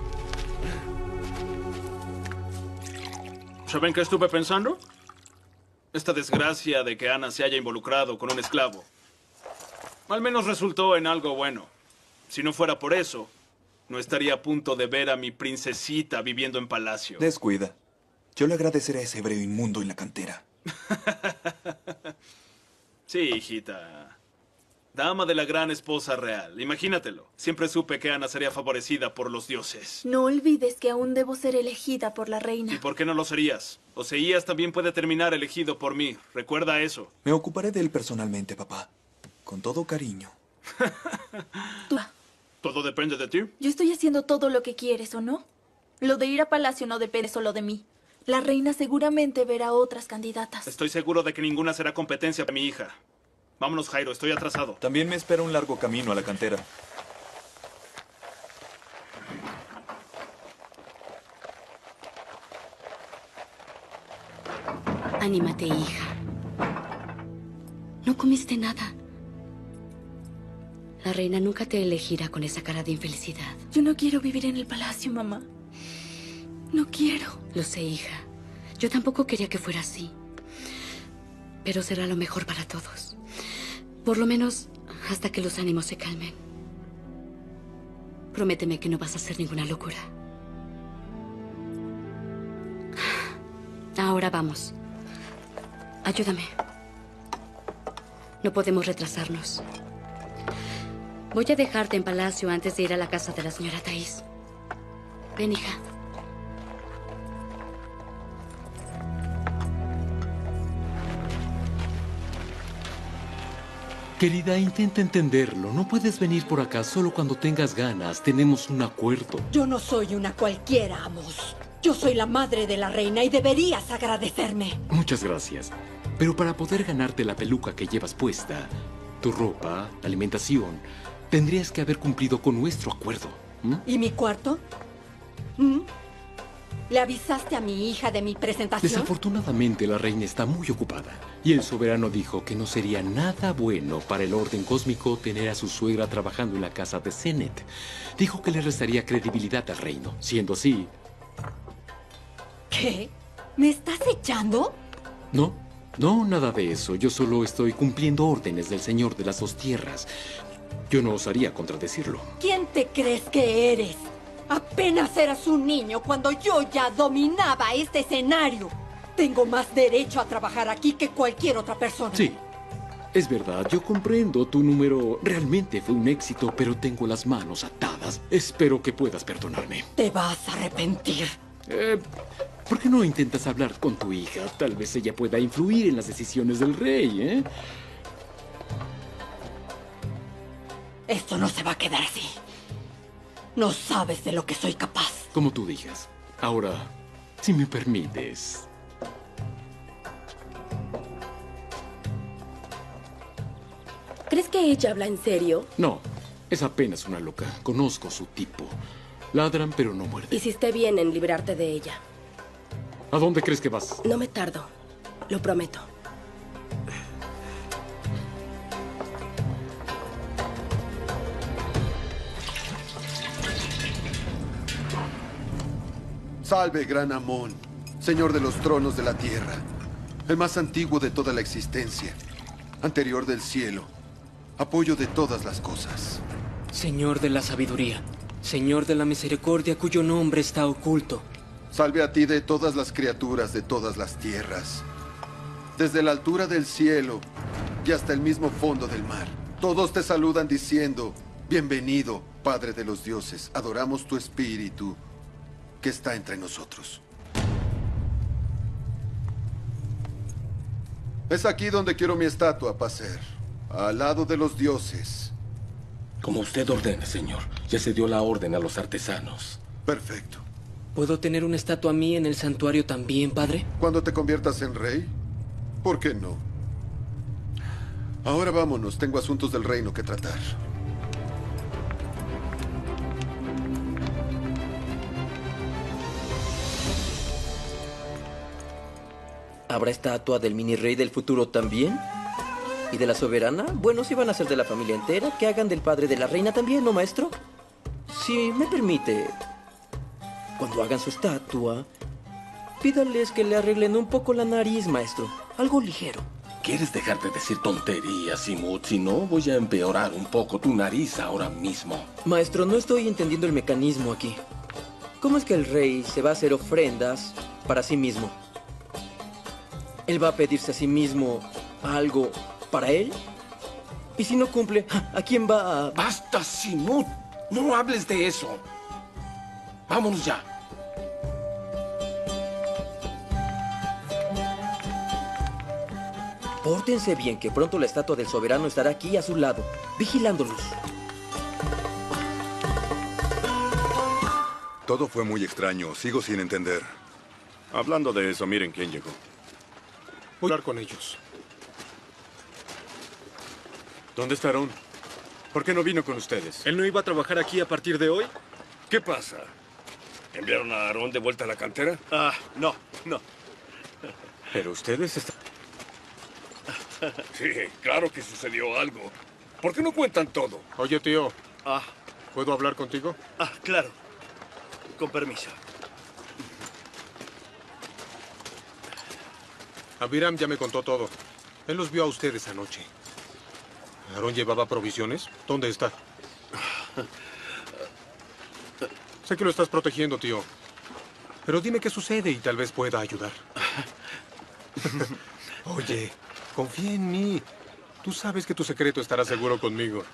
¿Saben qué estuve pensando? Esta desgracia de que Ana se haya involucrado con un esclavo. Al menos resultó en algo bueno. Si no fuera por eso, no estaría a punto de ver a mi princesita viviendo en palacio. Descuida. Yo le agradeceré a ese hebreo inmundo en la cantera. Sí, hijita. Dama de la gran esposa real. Imagínatelo. Siempre supe que Ana sería favorecida por los dioses. No olvides que aún debo ser elegida por la reina. ¿Y por qué no lo serías? Oseías también puede terminar elegido por mí. Recuerda eso. Me ocuparé de él personalmente, papá. Con todo cariño. Tú. ¿Todo depende de ti? Yo estoy haciendo todo lo que quieres, ¿o no? Lo de ir a palacio no depende solo de mí. La reina seguramente verá otras candidatas. Estoy seguro de que ninguna será competencia para mi hija. Vámonos, Jairo, estoy atrasado. También me espera un largo camino a la cantera. Anímate, hija. No comiste nada. La reina nunca te elegirá con esa cara de infelicidad. Yo no quiero vivir en el palacio, mamá. No quiero. Lo sé, hija. Yo tampoco quería que fuera así. Pero será lo mejor para todos. Por lo menos hasta que los ánimos se calmen. Prométeme que no vas a hacer ninguna locura. Ahora vamos. Ayúdame. No podemos retrasarnos. Voy a dejarte en palacio antes de ir a la casa de la señora Thais. Ven, hija. Querida, intenta entenderlo. No puedes venir por acá solo cuando tengas ganas. Tenemos un acuerdo. Yo no soy una cualquiera, Amos. Yo soy la madre de la reina y deberías agradecerme. Muchas gracias. Pero para poder ganarte la peluca que llevas puesta, tu ropa, alimentación, tendrías que haber cumplido con nuestro acuerdo. ¿Mm? ¿Y mi cuarto? ¿Mm? ¿Le avisaste a mi hija de mi presentación? Desafortunadamente, la reina está muy ocupada. Y el soberano dijo que no sería nada bueno para el orden cósmico tener a su suegra trabajando en la casa de Senet. Dijo que le restaría credibilidad al reino. Siendo así... ¿Qué? ¿Me estás echando? No, no, nada de eso. Yo solo estoy cumpliendo órdenes del señor de las dos tierras. Yo no osaría contradecirlo. ¿Quién te crees que eres? Apenas eras un niño cuando yo ya dominaba este escenario. Tengo más derecho a trabajar aquí que cualquier otra persona. Sí, es verdad. Yo comprendo. Tu número realmente fue un éxito, pero tengo las manos atadas. Espero que puedas perdonarme. Te vas a arrepentir. Eh, ¿Por qué no intentas hablar con tu hija? Tal vez ella pueda influir en las decisiones del rey, ¿eh? Esto no se va a quedar así. No sabes de lo que soy capaz. Como tú digas. Ahora, si me permites... ¿Crees que ella habla en serio? No, es apenas una loca. Conozco su tipo. Ladran, pero no muerden. Hiciste bien en librarte de ella. ¿A dónde crees que vas? No me tardo. Lo prometo. Salve, gran Amón, señor de los tronos de la tierra, el más antiguo de toda la existencia, anterior del cielo, apoyo de todas las cosas. Señor de la sabiduría, Señor de la misericordia cuyo nombre está oculto. Salve a ti de todas las criaturas de todas las tierras, desde la altura del cielo y hasta el mismo fondo del mar. Todos te saludan diciendo, bienvenido, Padre de los dioses, adoramos tu espíritu que está entre nosotros. Es aquí donde quiero mi estatua, Pacer, al lado de los dioses. Como usted ordene, señor. Ya se dio la orden a los artesanos. Perfecto. ¿Puedo tener una estatua mía en el santuario también, padre? Cuando te conviertas en rey, ¿por qué no? Ahora vámonos, tengo asuntos del reino que tratar. ¿Habrá estatua del mini rey del futuro también? ¿Y de la soberana? Bueno, si van a ser de la familia entera, que hagan del padre de la reina también, ¿no, maestro? Si me permite, cuando hagan su estatua, pídales que le arreglen un poco la nariz, maestro. Algo ligero. ¿Quieres dejar de decir tonterías, Simut? Si no, voy a empeorar un poco tu nariz ahora mismo. Maestro, no estoy entendiendo el mecanismo aquí. ¿Cómo es que el rey se va a hacer ofrendas para sí mismo? ¿Él va a pedirse a sí mismo algo para él? ¿Y si no cumple? ¿A quién va a...? ¡Basta, Simut! No hables de eso. Vámonos ya. Pórtense bien, que pronto la estatua del soberano estará aquí a su lado, vigilándolos. Todo fue muy extraño. Sigo sin entender. Hablando de eso, miren quién llegó. Voy a hablar con ellos. ¿Dónde está Aarón? ¿Por qué no vino con ustedes? ¿Él no iba a trabajar aquí a partir de hoy? ¿Qué pasa? ¿Enviaron a Aarón de vuelta a la cantera? Ah, no, no. Pero ustedes están... Sí, claro que sucedió algo. ¿Por qué no cuentan todo? Oye, tío. Ah. ¿Puedo hablar contigo? Ah, claro. Con permiso. Abiram ya me contó todo. Él los vio a ustedes anoche. ¿Aarón llevaba provisiones? ¿Dónde está? Sé que lo estás protegiendo, tío. Pero dime qué sucede y tal vez pueda ayudar. Oye, confía en mí. Tú sabes que tu secreto estará seguro conmigo.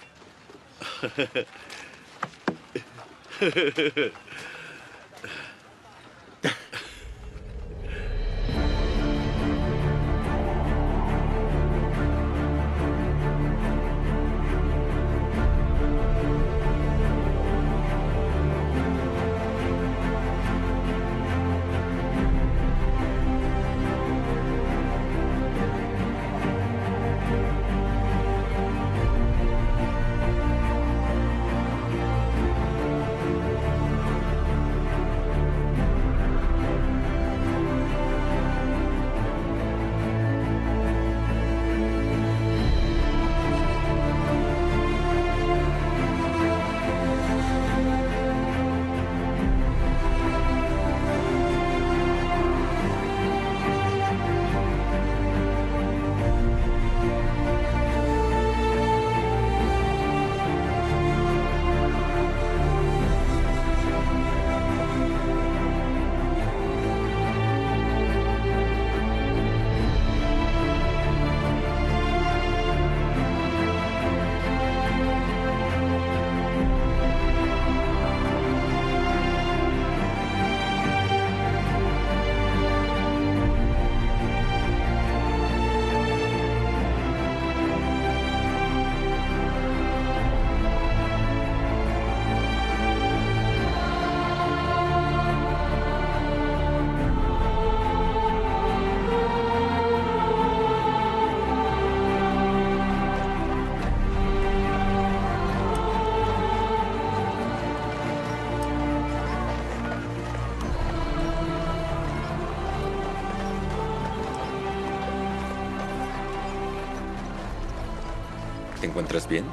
¿Te encuentras bien?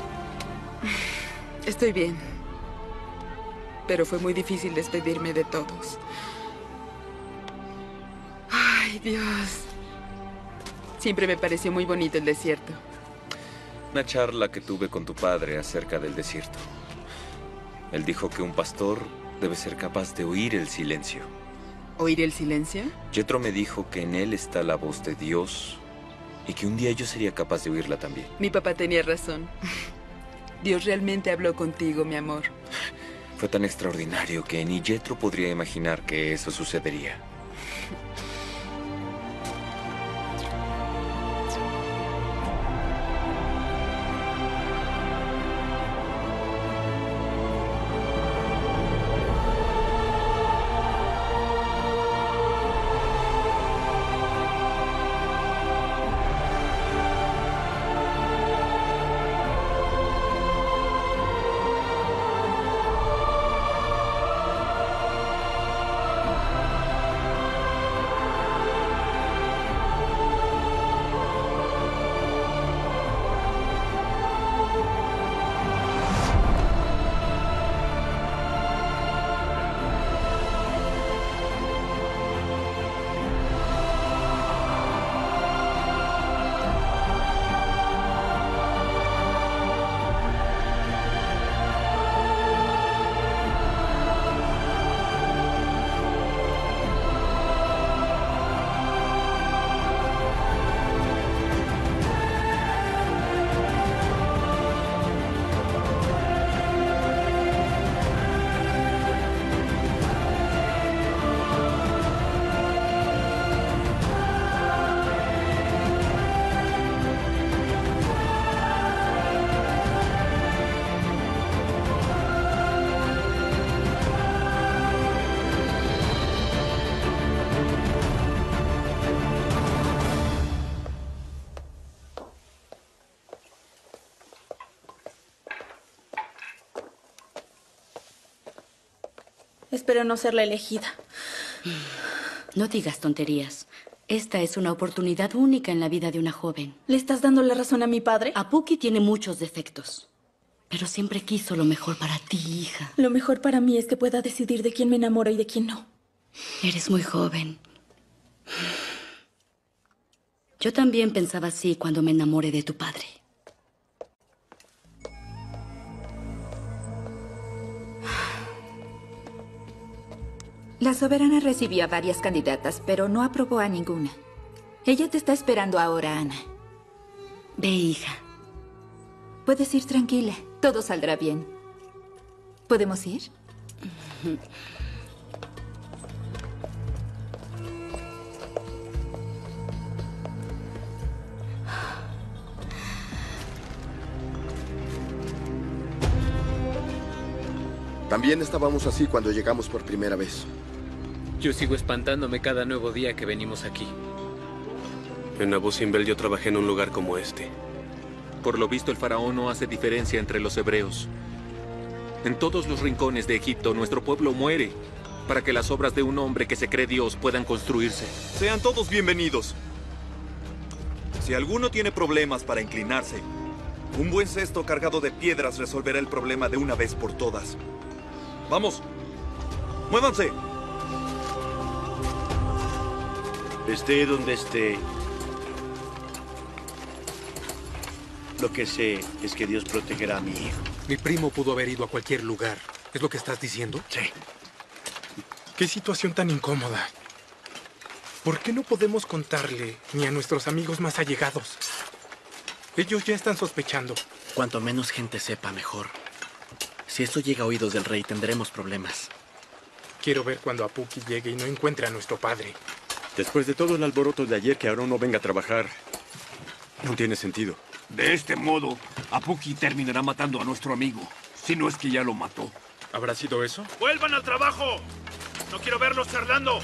Estoy bien. Pero fue muy difícil despedirme de todos. Ay, Dios. Siempre me pareció muy bonito el desierto. Una charla que tuve con tu padre acerca del desierto. Él dijo que un pastor debe ser capaz de oír el silencio. ¿Oír el silencio? Jethro me dijo que en él está la voz de Dios y que un día yo sería capaz de oírla también. Mi papá tenía razón. Dios realmente habló contigo, mi amor. Fue tan extraordinario que ni Jethro podría imaginar que eso sucedería. Espero no ser la elegida. No digas tonterías. Esta es una oportunidad única en la vida de una joven. ¿Le estás dando la razón a mi padre? Apuki tiene muchos defectos, pero siempre quiso lo mejor para ti, hija. Lo mejor para mí es que pueda decidir de quién me enamoro y de quién no. Eres muy joven. Yo también pensaba así cuando me enamoré de tu padre. La soberana recibió a varias candidatas, pero no aprobó a ninguna. Ella te está esperando ahora, Ana. Ve, hija. Puedes ir tranquila. Todo saldrá bien. ¿Podemos ir? También estábamos así cuando llegamos por primera vez. Yo sigo espantándome cada nuevo día que venimos aquí. En Abu Simbel yo trabajé en un lugar como este. Por lo visto, el faraón no hace diferencia entre los hebreos. En todos los rincones de Egipto, nuestro pueblo muere para que las obras de un hombre que se cree Dios puedan construirse. Sean todos bienvenidos. Si alguno tiene problemas para inclinarse, un buen cesto cargado de piedras resolverá el problema de una vez por todas. ¡Vamos! ¡Muévanse! Esté donde esté, lo que sé es que Dios protegerá a mi hijo. Mi primo pudo haber ido a cualquier lugar. ¿Es lo que estás diciendo? Sí. Qué situación tan incómoda. ¿Por qué no podemos contarle ni a nuestros amigos más allegados? Ellos ya están sospechando. Cuanto menos gente sepa, mejor. Si esto llega a oídos del rey, tendremos problemas. Quiero ver cuando Apuki llegue y no encuentre a nuestro padre. Después de todo el alboroto de ayer, que Aarón no venga a trabajar, no tiene sentido. De este modo, Apuki terminará matando a nuestro amigo, si no es que ya lo mató. ¿Habrá sido eso? ¡Vuelvan al trabajo! ¡No quiero verlos charlando!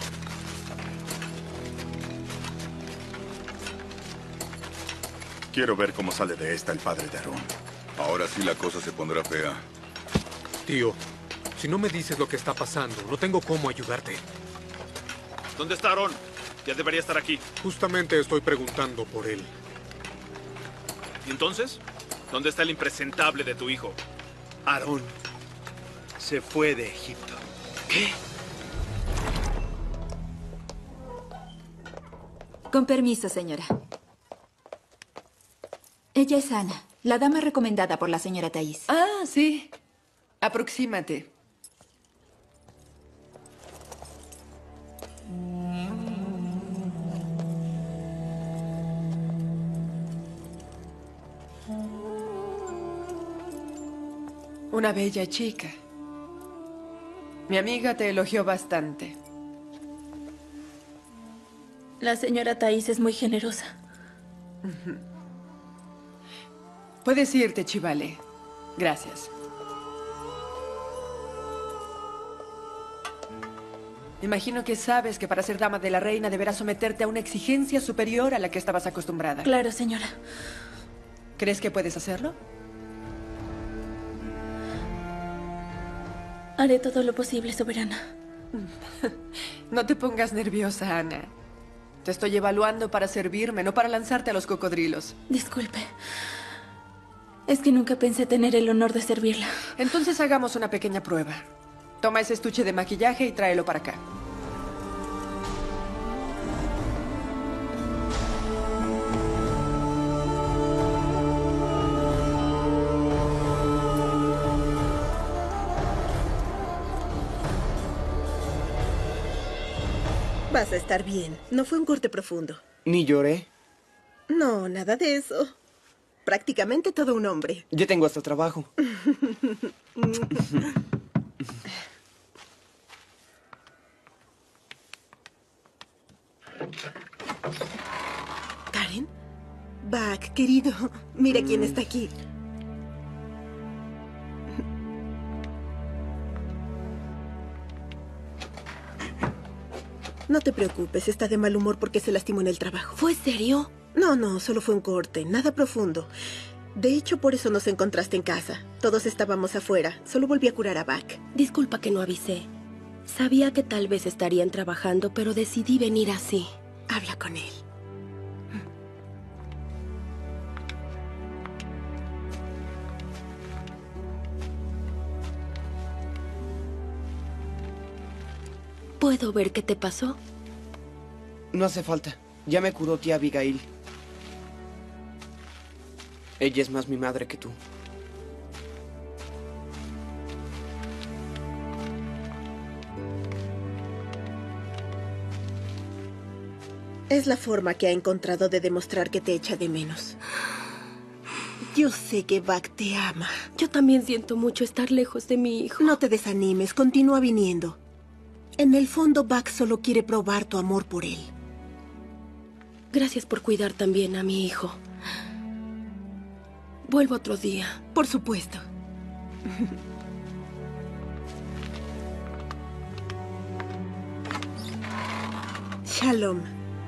Quiero ver cómo sale de esta el padre de Aarón. Ahora sí la cosa se pondrá fea. Tío, si no me dices lo que está pasando, no tengo cómo ayudarte. ¿Dónde está Aarón? Ya debería estar aquí. Justamente estoy preguntando por él. ¿Y entonces? ¿Dónde está el impresentable de tu hijo? Aarón se fue de Egipto. ¿Qué? Con permiso, señora. Ella es Ana, la dama recomendada por la señora Thais. Ah, sí. Aproxímate. Una bella chica. Mi amiga te elogió bastante. La señora Thais es muy generosa. Puedes irte, Chivale. Gracias. Imagino que sabes que para ser dama de la reina deberás someterte a una exigencia superior a la que estabas acostumbrada. Claro, señora. ¿Crees que puedes hacerlo? Haré todo lo posible, soberana. No te pongas nerviosa, Ana. Te estoy evaluando para servirme, no para lanzarte a los cocodrilos. Disculpe. Es que nunca pensé tener el honor de servirla. Entonces hagamos una pequeña prueba. Toma ese estuche de maquillaje y tráelo para acá. Vas a estar bien. No fue un corte profundo. Ni lloré. No, nada de eso. Prácticamente todo un hombre. Ya tengo hasta trabajo. ¿Karen? Buck, querido, mira quién está aquí. No te preocupes, está de mal humor porque se lastimó en el trabajo. ¿Fue serio? No, no, solo fue un corte, nada profundo. De hecho, por eso nos encontraste en casa. Todos estábamos afuera. Solo volví a curar a Buck. Disculpa que no avisé. Sabía que tal vez estarían trabajando, pero decidí venir así. Habla con él. ¿Puedo ver qué te pasó? No hace falta. Ya me curó tía Abigail. Ella es más mi madre que tú. Es la forma que ha encontrado de demostrar que te echa de menos. Yo sé que Buck te ama. Yo también siento mucho estar lejos de mi hijo. No te desanimes, continúa viniendo. En el fondo, Buck solo quiere probar tu amor por él. Gracias por cuidar también a mi hijo. Vuelvo otro día. Por supuesto. Shalom.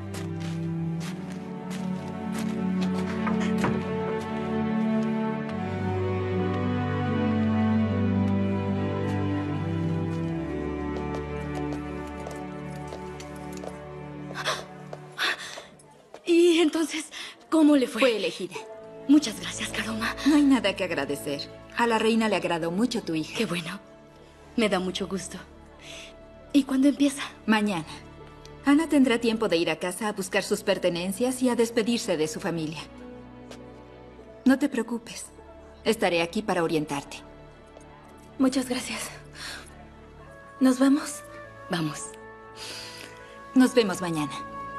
Y entonces, ¿cómo le fue? Fue elegida. Muchas gracias, Karoma. No hay nada que agradecer. A la reina le agradó mucho tu hija. Qué bueno. Me da mucho gusto. ¿Y cuándo empieza? Mañana. Ana tendrá tiempo de ir a casa a buscar sus pertenencias y a despedirse de su familia. No te preocupes. Estaré aquí para orientarte. Muchas gracias. ¿Nos vamos? Vamos. Nos vemos mañana.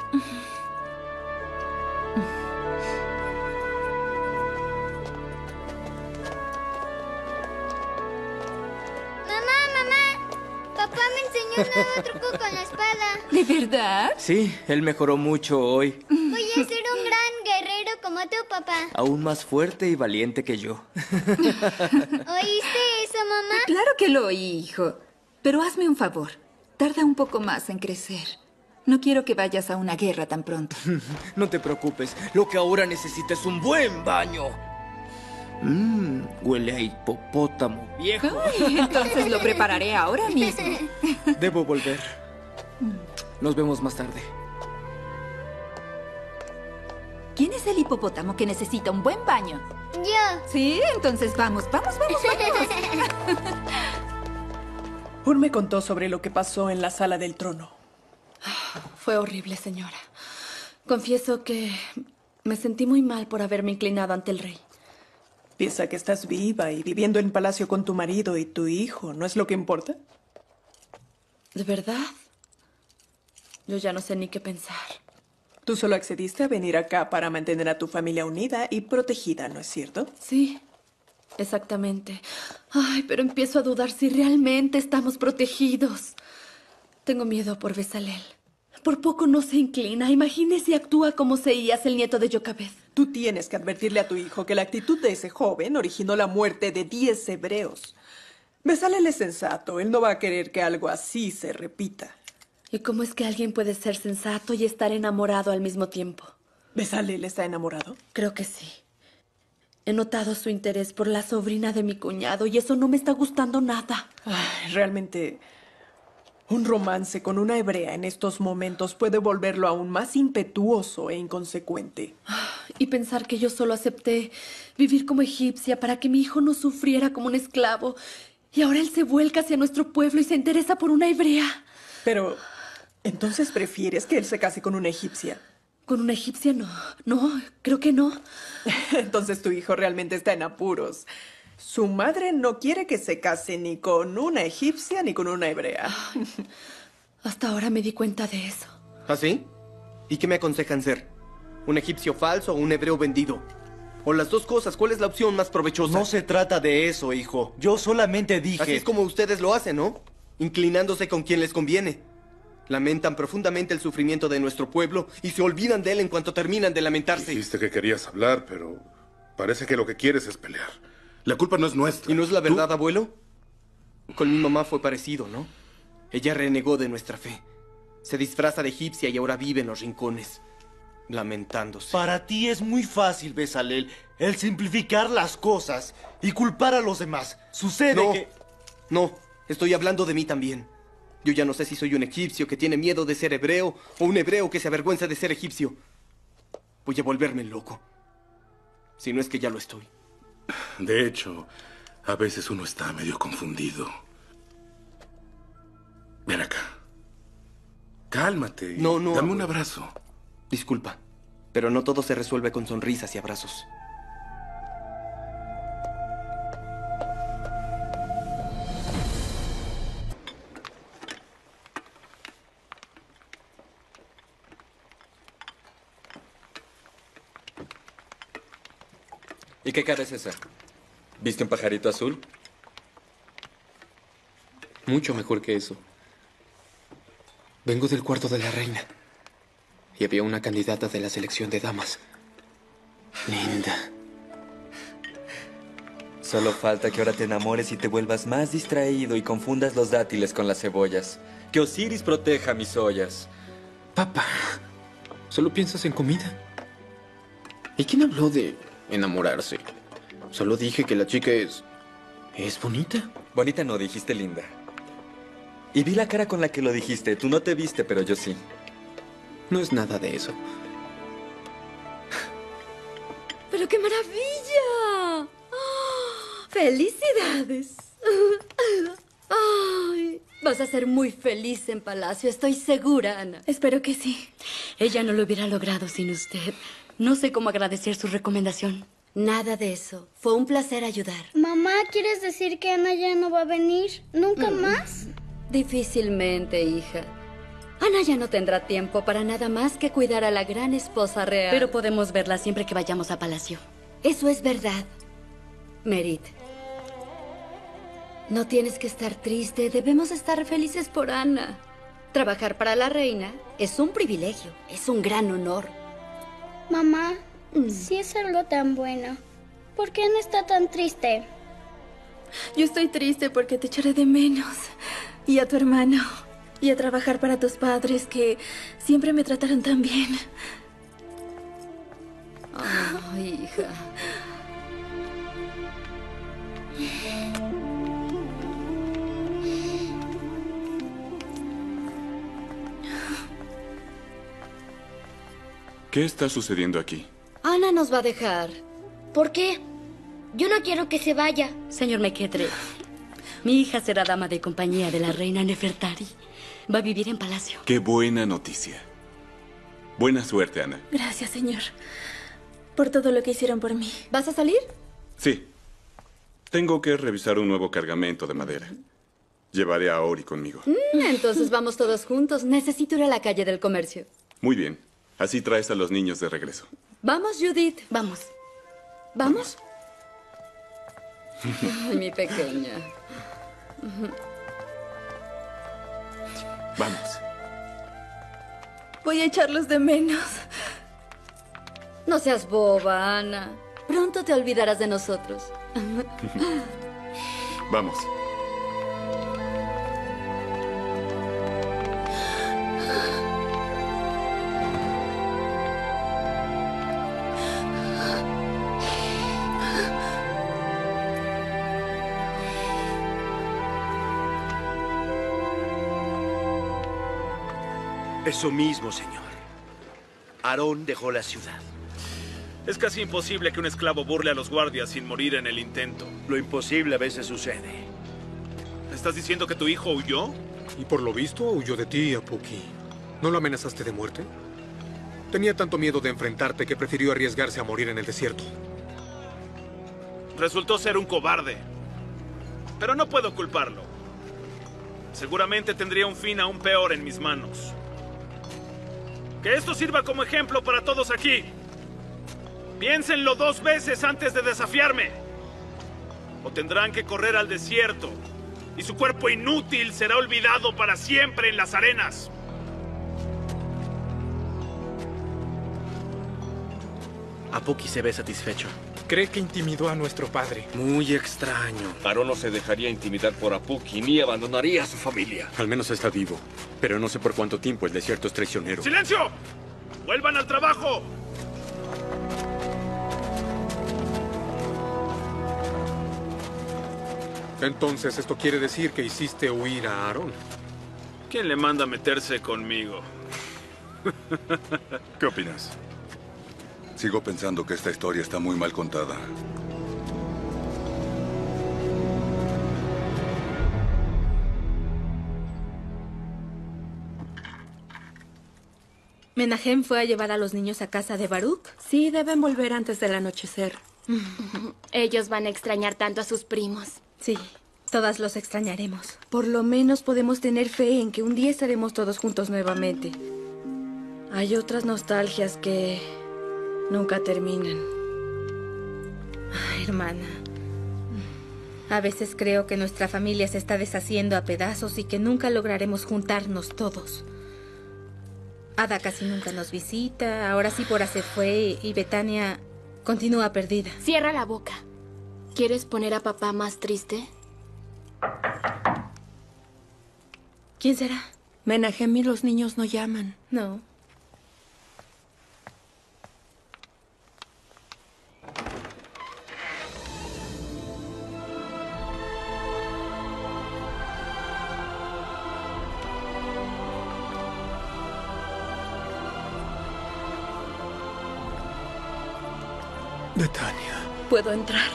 Mamá, mamá. Papá me enseñó un nuevo truco con la espada. ¿De verdad? Sí, él mejoró mucho hoy. Voy a ser un gran guerrero como tú, papá. Aún más fuerte y valiente que yo. ¿Oíste eso, mamá? Claro que lo oí, hijo. Pero hazme un favor. Tarda un poco más en crecer. No quiero que vayas a una guerra tan pronto. No te preocupes. Lo que ahora necesita es un buen baño. Mmm, huele a hipopótamo viejo. Ay, entonces lo prepararé ahora mismo. Debo volver. Nos vemos más tarde. ¿Quién es el hipopótamo que necesita un buen baño? Yo. Sí, entonces vamos, vamos, vamos, vamos. Hur me contó sobre lo que pasó en la sala del trono. Fue horrible, señora. Confieso que me sentí muy mal por haberme inclinado ante el rey. Piensa que estás viva y viviendo en palacio con tu marido y tu hijo. ¿No es lo que importa? ¿De verdad? Yo ya no sé ni qué pensar. Tú solo accediste a venir acá para mantener a tu familia unida y protegida, ¿no es cierto? Sí, exactamente. Ay, pero empiezo a dudar si realmente estamos protegidos. Tengo miedo por Bezalel. Por poco no se inclina. Imagínese si actúa como Seías, el nieto de Yocabed. Tú tienes que advertirle a tu hijo que la actitud de ese joven originó la muerte de diez hebreos. Bezalel es sensato. Él no va a querer que algo así se repita. ¿Y cómo es que alguien puede ser sensato y estar enamorado al mismo tiempo? ¿Bezalel está enamorado? Creo que sí. He notado su interés por la sobrina de mi cuñado y eso no me está gustando nada. Ay, realmente, un romance con una hebrea en estos momentos puede volverlo aún más impetuoso e inconsecuente. Y pensar que yo solo acepté vivir como egipcia para que mi hijo no sufriera como un esclavo. Y ahora él se vuelca hacia nuestro pueblo y se interesa por una hebrea. Pero, ¿entonces prefieres que él se case con una egipcia? ¿Con una egipcia no? No, creo que no. Entonces tu hijo realmente está en apuros. Su madre no quiere que se case ni con una egipcia ni con una hebrea. Hasta ahora me di cuenta de eso. ¿Ah, sí? ¿Y qué me aconsejan ser? ¿Un egipcio falso o un hebreo vendido? O las dos cosas, ¿cuál es la opción más provechosa? No se trata de eso, hijo. Yo solamente dije... Así es como ustedes lo hacen, ¿no? Inclinándose con quien les conviene. Lamentan profundamente el sufrimiento de nuestro pueblo y se olvidan de él en cuanto terminan de lamentarse. Dijiste que querías hablar, pero parece que lo que quieres es pelear. La culpa no es nuestra. ¿Y no es la verdad, ¿Tú? abuelo? Con mi mamá fue parecido, ¿no? Ella renegó de nuestra fe. Se disfraza de egipcia y ahora vive en los rincones, lamentándose. Para ti es muy fácil, Bezalel, el simplificar las cosas y culpar a los demás. Sucede no, que... No, estoy hablando de mí también. Yo ya no sé si soy un egipcio que tiene miedo de ser hebreo o un hebreo que se avergüenza de ser egipcio. Voy a volverme loco. Si no es que ya lo estoy. De hecho, a veces uno está medio confundido. Ven acá. Cálmate. No, no. Dame un abuelo. abrazo. Disculpa, pero no todo se resuelve con sonrisas y abrazos. ¿Y qué cara es esa? ¿Viste un pajarito azul? Mucho mejor que eso. Vengo del cuarto de la reina. Y había una candidata de la selección de damas. Linda. Solo falta que ahora te enamores y te vuelvas más distraído y confundas los dátiles con las cebollas. Que Osiris proteja mis ollas. Papá, ¿solo piensas en comida? ¿Y quién habló de enamorarse? Solo dije que la chica es... ¿Es bonita? Bonita no, dijiste linda. Y vi la cara con la que lo dijiste. Tú no te viste, pero yo sí. No es nada de eso. ¡Pero qué maravilla! ¡Oh! ¡Felicidades! Ay, vas a ser muy feliz en Palacio, estoy segura, Ana. Espero que sí. Ella no lo hubiera logrado sin usted. No sé cómo agradecer su recomendación. Nada de eso. Fue un placer ayudar. Mamá, ¿quieres decir que Ana ya no va a venir? ¿Nunca Mm. más? Difícilmente, hija. Ana ya no tendrá tiempo para nada más que cuidar a la gran esposa real. Pero podemos verla siempre que vayamos a Palacio. Eso es verdad. Merit, no tienes que estar triste. Debemos estar felices por Ana. Trabajar para la reina es un privilegio, es un gran honor. Mamá, si es algo tan bueno, ¿por qué no está tan triste? Yo estoy triste porque te echaré de menos. Y a tu hermano. Y a trabajar para tus padres que siempre me trataron tan bien. Oh, hija. ¿Qué está sucediendo aquí? Ana nos va a dejar. ¿Por qué? Yo no quiero que se vaya. Señor Mequetre, mi hija será dama de compañía de la reina Nefertari. Va a vivir en Palacio. Qué buena noticia. Buena suerte, Ana. Gracias, señor. Por todo lo que hicieron por mí. ¿Vas a salir? Sí. Tengo que revisar un nuevo cargamento de madera. Llevaré a Ori conmigo. Mm, entonces vamos todos juntos. Necesito ir a la calle del comercio. Muy bien. Así traes a los niños de regreso. Vamos, Judith. Vamos. ¿Vamos? Ay, mi pequeña. Vamos. Voy a echarlos de menos. No seas boba, Ana. Pronto te olvidarás de nosotros. Vamos. Eso mismo, señor. Aarón dejó la ciudad. Es casi imposible que un esclavo burle a los guardias sin morir en el intento. Lo imposible a veces sucede. ¿Estás diciendo que tu hijo huyó? Y por lo visto huyó de ti, Apuki. ¿No lo amenazaste de muerte? Tenía tanto miedo de enfrentarte que prefirió arriesgarse a morir en el desierto. Resultó ser un cobarde. Pero no puedo culparlo. Seguramente tendría un fin aún peor en mis manos. Que esto sirva como ejemplo para todos aquí. Piénsenlo dos veces antes de desafiarme. O tendrán que correr al desierto. Y su cuerpo inútil será olvidado para siempre en las arenas. Apuki se ve satisfecho. Cree que intimidó a nuestro padre. Muy extraño. Aarón no se dejaría intimidar por Apuki ni abandonaría a su familia. Al menos está vivo. Pero no sé por cuánto tiempo el desierto es traicionero. ¡Silencio! ¡Vuelvan al trabajo! Entonces, esto quiere decir que hiciste huir a Aarón. ¿Quién le manda a meterse conmigo? ¿Qué opinas? Sigo pensando que esta historia está muy mal contada. ¿Menahem fue a llevar a los niños a casa de Baruch? Sí, deben volver antes del anochecer. Ellos van a extrañar tanto a sus primos. Sí, todas los extrañaremos. Por lo menos podemos tener fe en que un día estaremos todos juntos nuevamente. Hay otras nostalgias que nunca terminan. Ay, hermana. A veces creo que nuestra familia se está deshaciendo a pedazos y que nunca lograremos juntarnos todos. Ada casi nunca nos visita, ahora Zipporah se fue y Betania continúa perdida. Cierra la boca. ¿Quieres poner a papá más triste? ¿Quién será? Menahem y los niños no llaman. No. Betania. ¿Puedo entrar?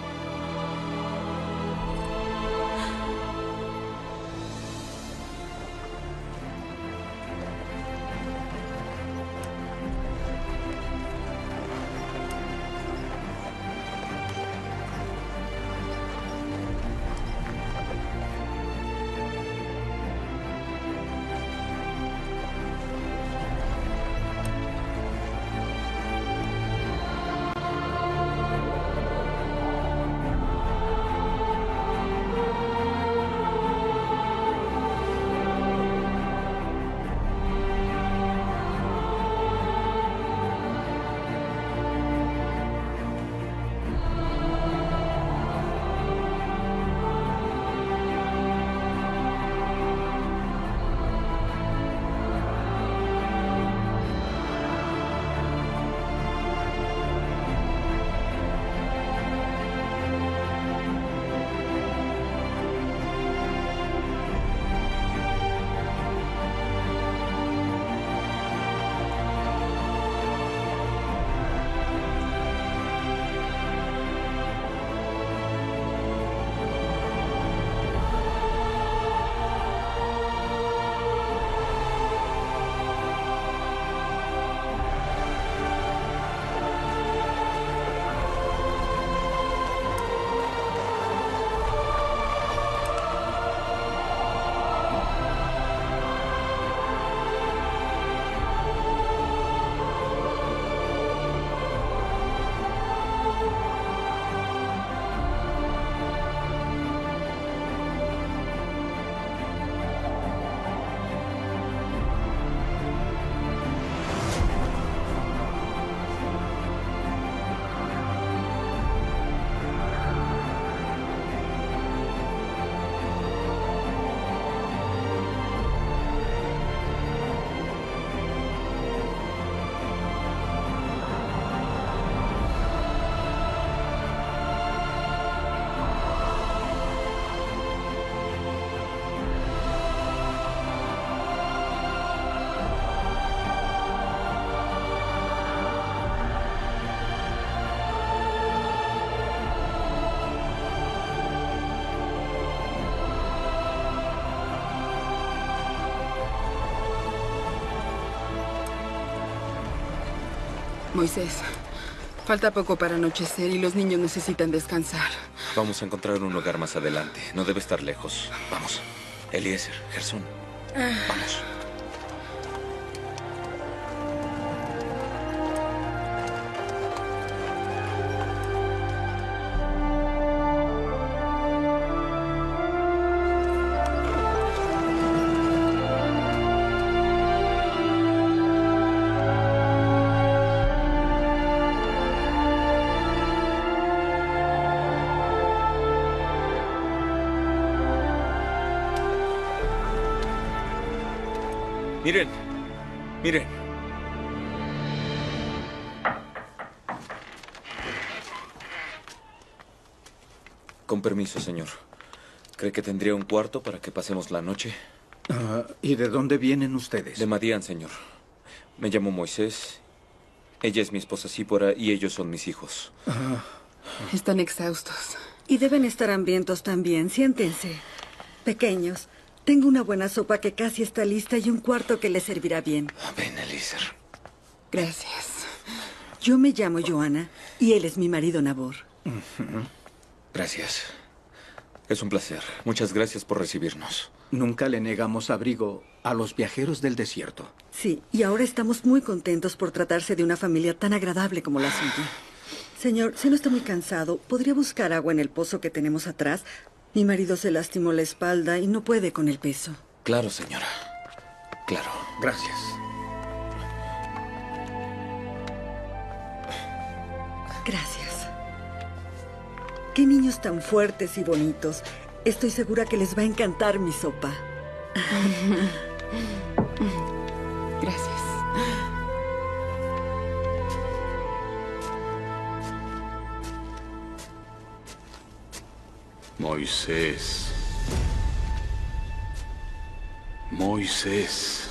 Moisés, falta poco para anochecer y los niños necesitan descansar. Vamos a encontrar un lugar más adelante. No debe estar lejos. Vamos. Eliezer, Gersón. Vamos. Miren, miren. Con permiso, señor. ¿Cree que tendría un cuarto para que pasemos la noche? Uh, ¿Y de dónde vienen ustedes? De Madián, señor. Me llamo Moisés. Ella es mi esposa Sípora y ellos son mis hijos. Uh, Están exhaustos. Y deben estar hambrientos también. Siéntense. Pequeños, tengo una buena sopa que casi está lista y un cuarto que les servirá bien. Ven, Eliezer. Gracias. Yo me llamo Joana y él es mi marido Nabor. Uh-huh. Gracias. Es un placer. Muchas gracias por recibirnos. Nunca le negamos abrigo a los viajeros del desierto. Sí, y ahora estamos muy contentos por tratarse de una familia tan agradable como la suya. Señor, si no está muy cansado, ¿podría buscar agua en el pozo que tenemos atrás? Mi marido se lastimó la espalda y no puede con el peso. Claro, señora. Claro. Gracias. Gracias. Qué niños tan fuertes y bonitos. Estoy segura que les va a encantar mi sopa. Gracias. Moisés. Moisés.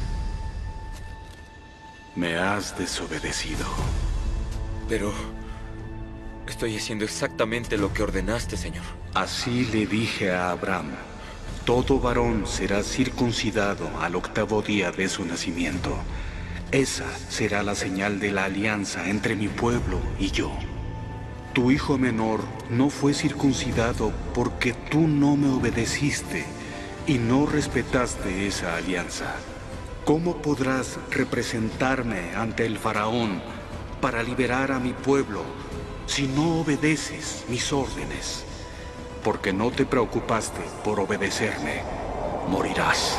Me has desobedecido. Pero estoy haciendo exactamente lo que ordenaste, señor. Así le dije a Abraham, todo varón será circuncidado al octavo día de su nacimiento. Esa será la señal de la alianza entre mi pueblo y yo. Tu hijo menor no fue circuncidado porque tú no me obedeciste y no respetaste esa alianza. ¿Cómo podrás representarme ante el faraón para liberar a mi pueblo si no obedeces mis órdenes? Porque no te preocupaste por obedecerme, morirás.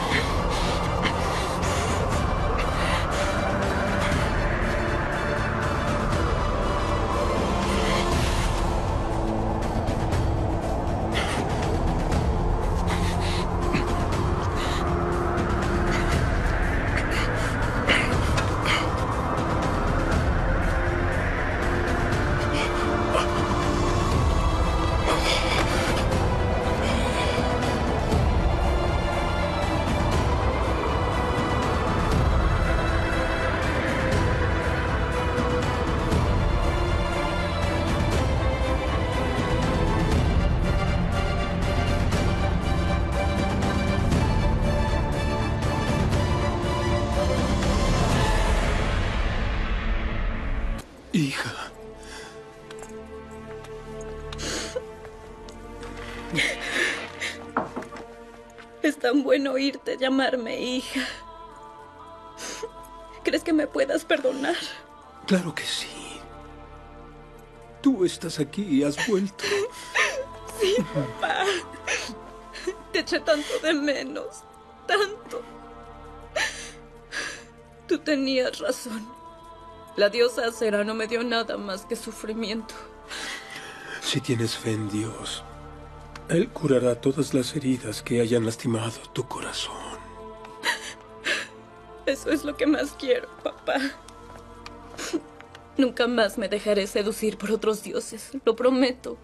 Hija. Es tan bueno oírte llamarme hija. ¿Crees que me puedas perdonar? Claro que sí. Tú estás aquí y has vuelto. Sí, papá. Te eché tanto de menos. Tanto. Tú tenías razón. La diosa Acera no me dio nada más que sufrimiento. Si tienes fe en Dios, Él curará todas las heridas que hayan lastimado tu corazón. Eso es lo que más quiero, papá. Nunca más me dejaré seducir por otros dioses, lo prometo.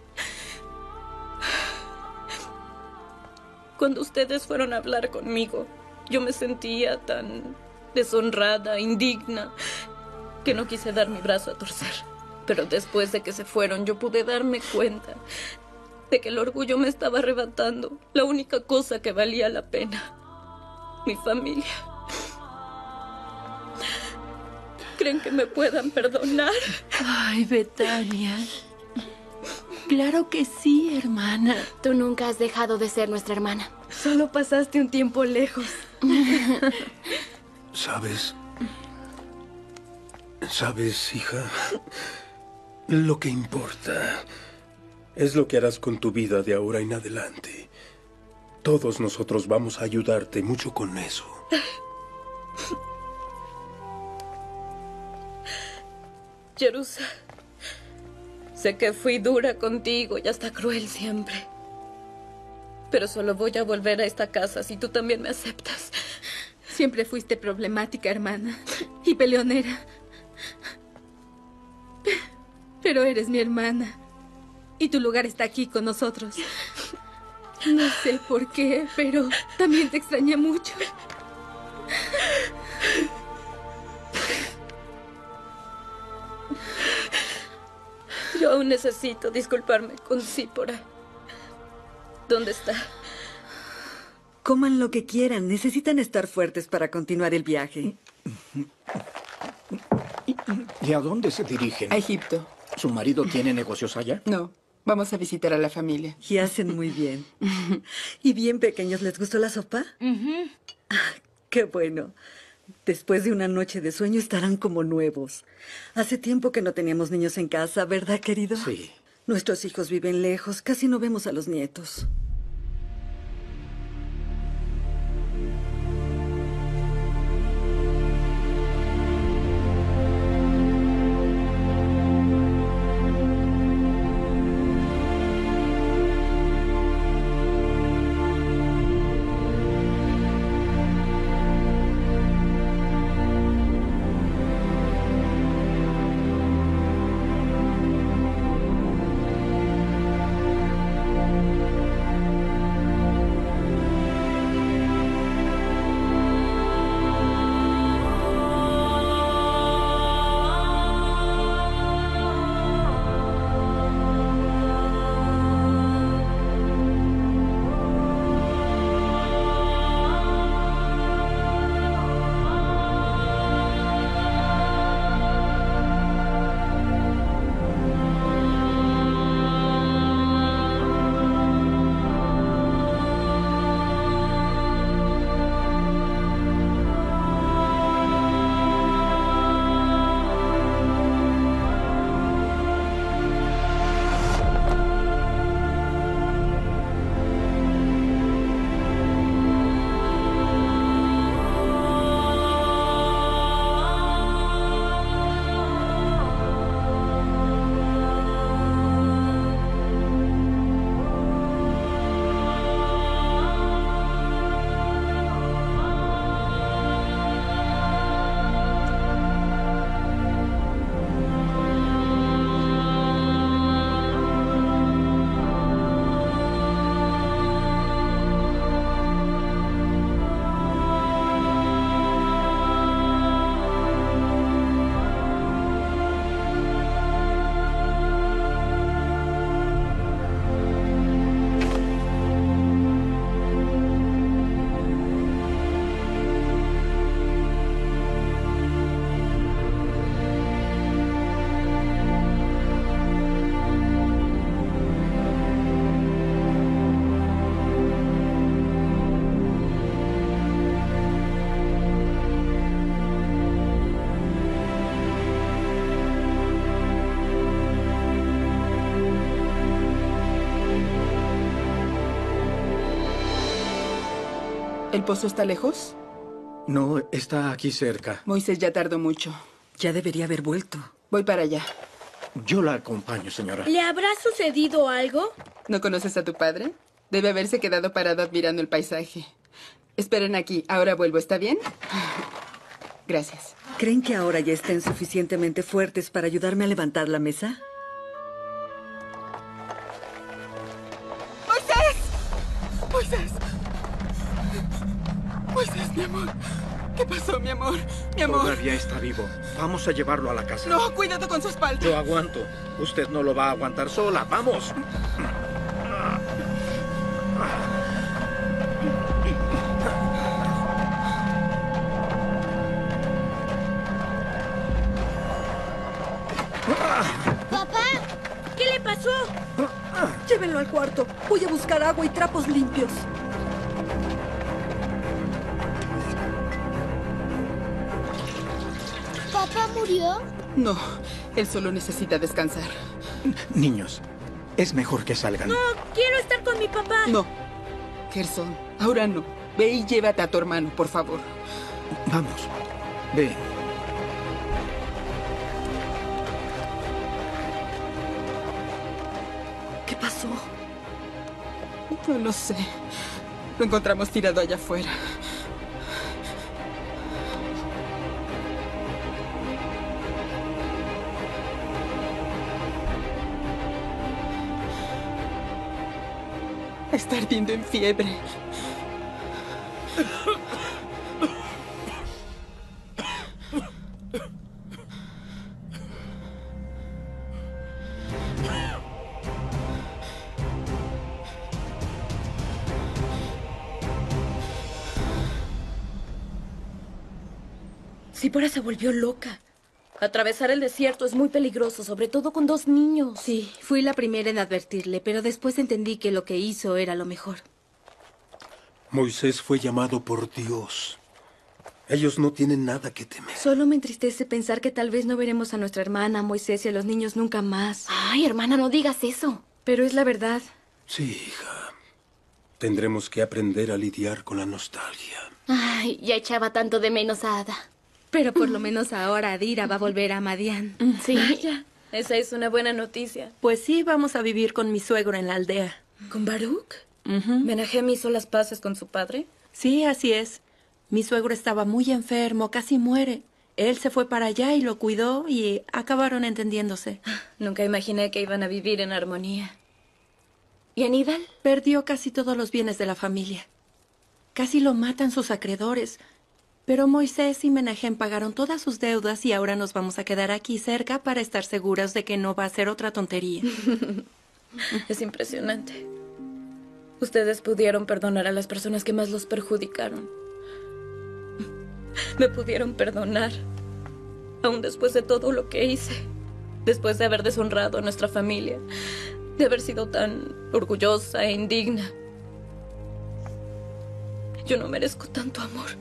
Cuando ustedes fueron a hablar conmigo, yo me sentía tan deshonrada, indigna, que no quise dar mi brazo a torcer. Pero después de que se fueron, yo pude darme cuenta de que el orgullo me estaba arrebatando la única cosa que valía la pena: mi familia. ¿Creen que me puedan perdonar? Ay, Betania. Claro que sí, hermana. Tú nunca has dejado de ser nuestra hermana. Solo pasaste un tiempo lejos. ¿Sabes? ¿Sabes, hija? Lo que importa es lo que harás con tu vida de ahora en adelante. Todos nosotros vamos a ayudarte mucho con eso. Jerusa, sé que fui dura contigo y hasta cruel siempre. Pero solo voy a volver a esta casa si tú también me aceptas. Siempre fuiste problemática, hermana, y peleonera. Pero eres mi hermana, y tu lugar está aquí con nosotros. No sé por qué, pero también te extrañé mucho. Yo aún necesito disculparme con Sípora. ¿Dónde está? Coman lo que quieran. Necesitan estar fuertes para continuar el viaje. ¿Y a dónde se dirigen? A Egipto. ¿Su marido tiene negocios allá? No. Vamos a visitar a la familia. Y hacen muy bien. ¿Y bien, pequeños, les gustó la sopa? Uh-huh. Ah, qué bueno. Después de una noche de sueño estarán como nuevos. Hace tiempo que no teníamos niños en casa, ¿verdad, querido? Sí. Nuestros hijos viven lejos, casi no vemos a los nietos. ¿El pozo está lejos? No, está aquí cerca. Moisés ya tardó mucho. Ya debería haber vuelto. Voy para allá. Yo la acompaño, señora. ¿Le habrá sucedido algo? ¿No conoces a tu padre? Debe haberse quedado parado admirando el paisaje. Esperen aquí. Ahora vuelvo. ¿Está bien? Gracias. ¿Creen que ahora ya estén suficientemente fuertes para ayudarme a levantar la mesa? ¡Moisés! ¡Moisés! ¡Moisés, mi amor! ¿Qué pasó, mi amor? Mi amor. Todavía está vivo. Vamos a llevarlo a la casa. No, cuidado con su espalda. Yo aguanto. Usted no lo va a aguantar sola. ¡Vamos! ¡Papá! ¿Qué le pasó? Llévenlo al cuarto. Voy a buscar agua y trapos limpios. ¿Papá murió? No, él solo necesita descansar. Niños, es mejor que salgan. No, quiero estar con mi papá. No. Gerson, ahora no. Ve y llévate a tu hermano, por favor. Vamos. Ve. ¿Qué pasó? No lo sé. Lo encontramos tirado allá afuera. Está ardiendo en fiebre. Sipora se volvió loca. Atravesar el desierto es muy peligroso, sobre todo con dos niños. Sí, fui la primera en advertirle, pero después entendí que lo que hizo era lo mejor. Moisés fue llamado por Dios. Ellos no tienen nada que temer. Solo me entristece pensar que tal vez no veremos a nuestra hermana, a Moisés y a los niños nunca más. Ay, hermana, no digas eso. Pero es la verdad. Sí, hija. Tendremos que aprender a lidiar con la nostalgia. Ay, ya echaba tanto de menos a Ada. Pero por lo menos ahora Adira va a volver a Madián. Sí. Vaya, esa es una buena noticia. Pues sí, vamos a vivir con mi suegro en la aldea. ¿Con Baruch? Uh-huh. ¿Menahem hizo las paces con su padre? Sí, así es. Mi suegro estaba muy enfermo, casi muere. Él se fue para allá y lo cuidó y acabaron entendiéndose. Nunca imaginé que iban a vivir en armonía. ¿Y Aníbal? Perdió casi todos los bienes de la familia. Casi lo matan sus acreedores. Pero Moisés y Menahem pagaron todas sus deudas y ahora nos vamos a quedar aquí cerca para estar seguros de que no va a ser otra tontería. Es impresionante. Ustedes pudieron perdonar a las personas que más los perjudicaron. Me pudieron perdonar, aún después de todo lo que hice. Después de haber deshonrado a nuestra familia, de haber sido tan orgullosa e indigna. Yo no merezco tanto amor.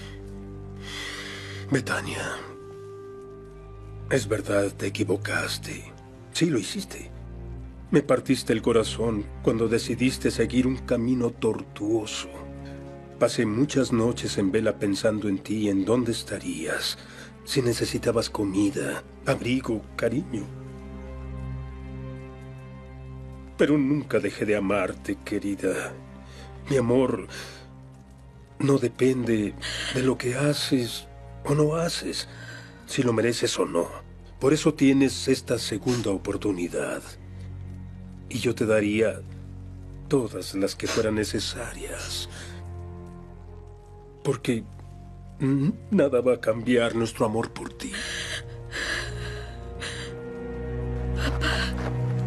Betania, es verdad, te equivocaste. Sí, lo hiciste. Me partiste el corazón cuando decidiste seguir un camino tortuoso. Pasé muchas noches en vela pensando en ti y en dónde estarías, si necesitabas comida, abrigo, cariño. Pero nunca dejé de amarte, querida. Mi amor no depende de lo que haces o no haces, si lo mereces o no. Por eso tienes esta segunda oportunidad. Y yo te daría todas las que fueran necesarias. Porque nada va a cambiar nuestro amor por ti. Papá.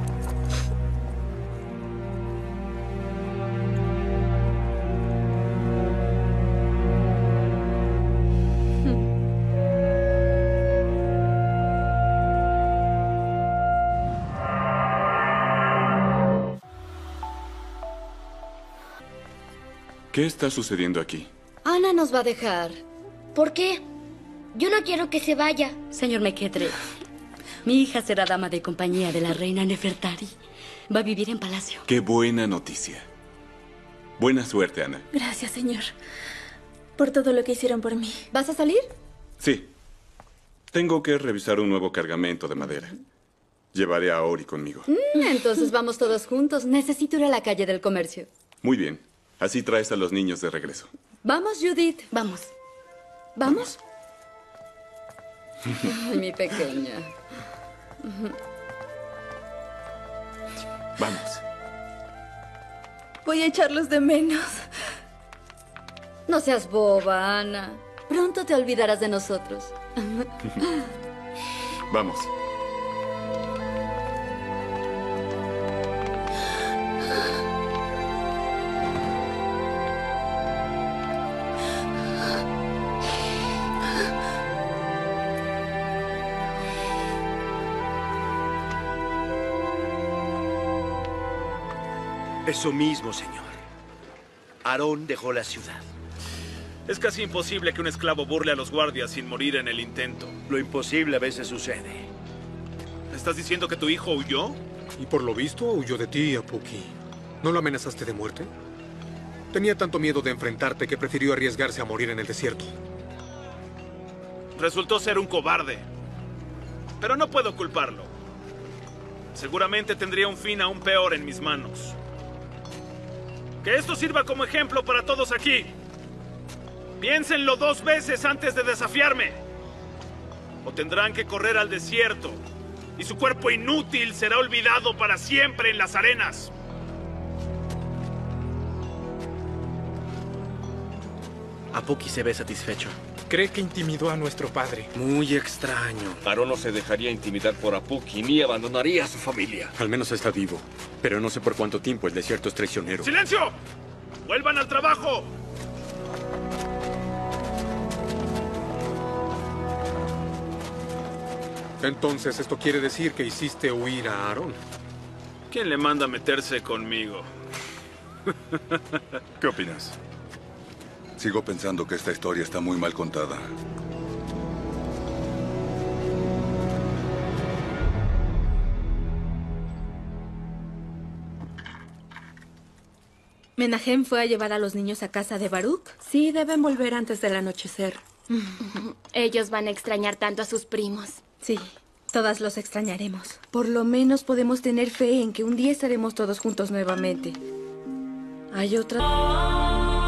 ¿Qué está sucediendo aquí? Ana nos va a dejar. ¿Por qué? Yo no quiero que se vaya. Señor Mequetre, mi hija será dama de compañía de la reina Nefertari. Va a vivir en palacio. ¡Qué buena noticia! Buena suerte, Ana. Gracias, señor, por todo lo que hicieron por mí. ¿Vas a salir? Sí. Tengo que revisar un nuevo cargamento de madera. Llevaré a Ori conmigo. Mm, entonces vamos todos juntos. Necesito ir a la calle del comercio. Muy bien. Así traes a los niños de regreso. Vamos, Judith. Vamos. ¿Vamos? Ay, mi pequeña. Vamos. Voy a echarlos de menos. No seas boba, Ana. Pronto te olvidarás de nosotros. Vamos. Eso mismo, señor. Aarón dejó la ciudad. Es casi imposible que un esclavo burle a los guardias sin morir en el intento. Lo imposible a veces sucede. ¿Estás diciendo que tu hijo huyó? Y por lo visto, huyó de ti, Apuki. ¿No lo amenazaste de muerte? Tenía tanto miedo de enfrentarte que prefirió arriesgarse a morir en el desierto. Resultó ser un cobarde. Pero no puedo culparlo. Seguramente tendría un fin aún peor en mis manos. Que esto sirva como ejemplo para todos aquí. Piénsenlo dos veces antes de desafiarme. O tendrán que correr al desierto y su cuerpo inútil será olvidado para siempre en las arenas. Apoki se ve satisfecho. Cree que intimidó a nuestro padre. Muy extraño. Aarón no se dejaría intimidar por Apoki ni abandonaría a su familia. Al menos está vivo. Pero no sé por cuánto tiempo el desierto es traicionero. ¡Silencio! ¡Vuelvan al trabajo! Entonces, esto quiere decir que hiciste huir a Aarón. ¿Quién le manda a meterse conmigo? ¿Qué opinas? Sigo pensando que esta historia está muy mal contada. ¿Menahem fue a llevar a los niños a casa de Baruch? Sí, deben volver antes del anochecer. Ellos van a extrañar tanto a sus primos. Sí, todas los extrañaremos. Por lo menos podemos tener fe en que un día estaremos todos juntos nuevamente. Hay otra...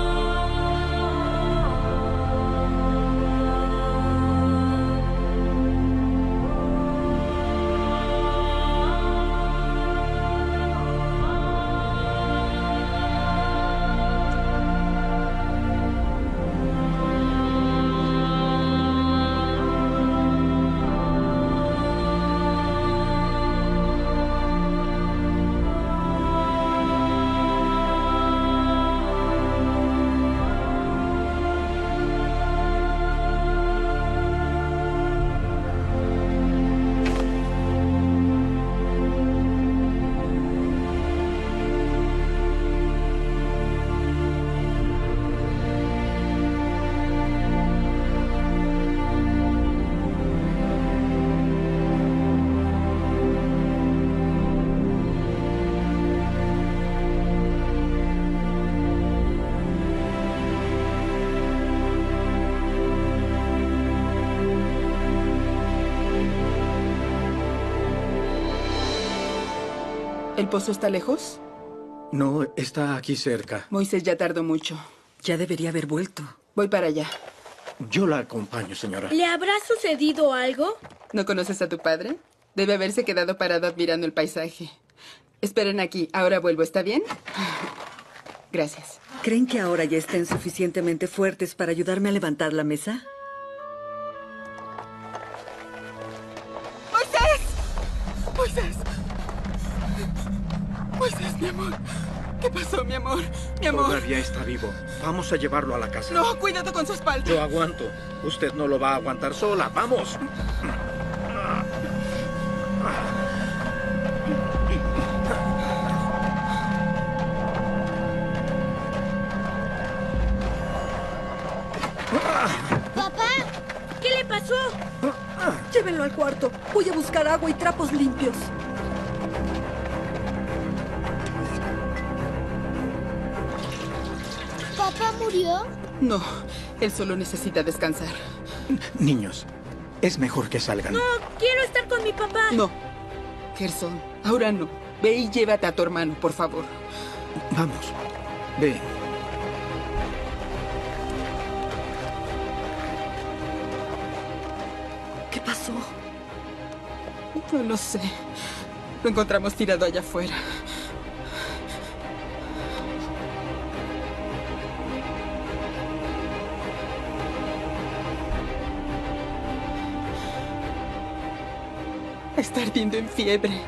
¿El pozo está lejos? No, está aquí cerca. Moisés ya tardó mucho. Ya debería haber vuelto. Voy para allá. Yo la acompaño, señora. ¿Le habrá sucedido algo? ¿No conoces a tu padre? Debe haberse quedado parado admirando el paisaje. Esperen aquí. Ahora vuelvo. ¿Está bien? Gracias. ¿Creen que ahora ya estén suficientemente fuertes para ayudarme a levantar la mesa? ¡Moisés! ¡Moisés! Moisés, mi amor. ¿Qué pasó, mi amor? Mi amor. Todavía está vivo. Vamos a llevarlo a la casa. No, cuidado con su espalda. Yo aguanto. Usted no lo va a aguantar sola. ¡Vamos! ¿Papá? ¿Qué le pasó? Llévenlo al cuarto. Voy a buscar agua y trapos limpios. ¿Papá murió? No, él solo necesita descansar. Niños, es mejor que salgan. No, quiero estar con mi papá. No. Gerson, ahora no. Ve y llévate a tu hermano, por favor. Vamos. Ve. ¿Qué pasó? No lo sé. Lo encontramos tirado allá afuera. Está ardiendo en fiebre.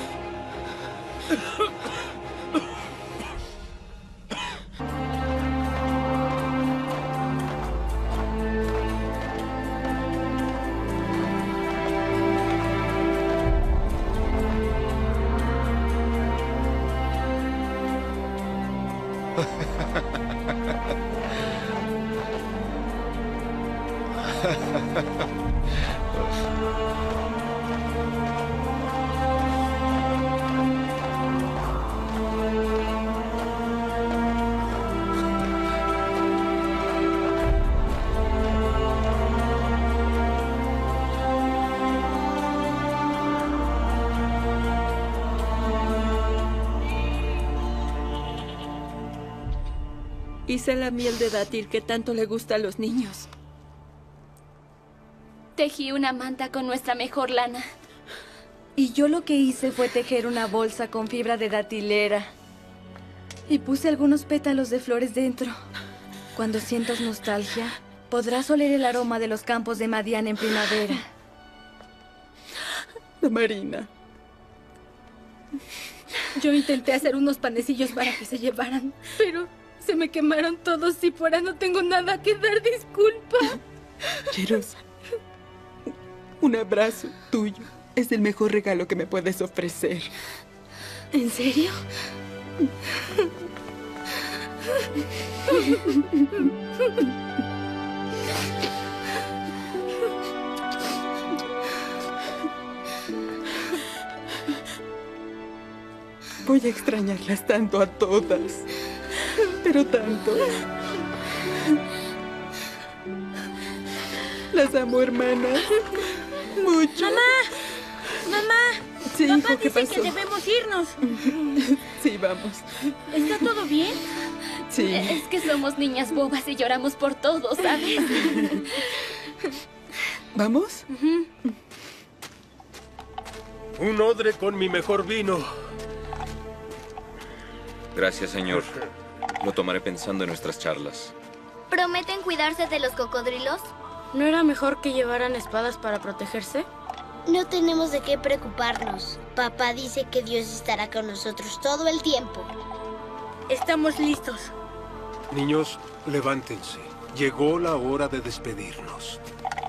Hice la miel de dátil que tanto le gusta a los niños. Tejí una manta con nuestra mejor lana. Y yo lo que hice fue tejer una bolsa con fibra de datilera. Y puse algunos pétalos de flores dentro. Cuando sientas nostalgia, podrás oler el aroma de los campos de Madian en primavera. Marina. Yo intenté hacer unos panecillos para que se llevaran, pero se me quemaron todos y por ahora no tengo nada que dar. Disculpa. Yeros, un abrazo tuyo es el mejor regalo que me puedes ofrecer. ¿En serio? Voy a extrañarlas tanto a todas, pero tanto. Las amo, hermanas. Mucho. ¡Mamá! ¡Mamá! Sí, Papá hijo, ¿qué dice pasó? que debemos irnos. Sí, vamos. ¿Está todo bien? Sí. Es que somos niñas bobas y lloramos por todo, ¿sabes? ¿Vamos? Un odre con mi mejor vino. Gracias, señor. Lo tomaré pensando en nuestras charlas. ¿Prometen cuidarse de los cocodrilos? ¿No era mejor que llevaran espadas para protegerse? No tenemos de qué preocuparnos. Papá dice que Dios estará con nosotros todo el tiempo. Estamos listos. Niños, levántense. Llegó la hora de despedirnos.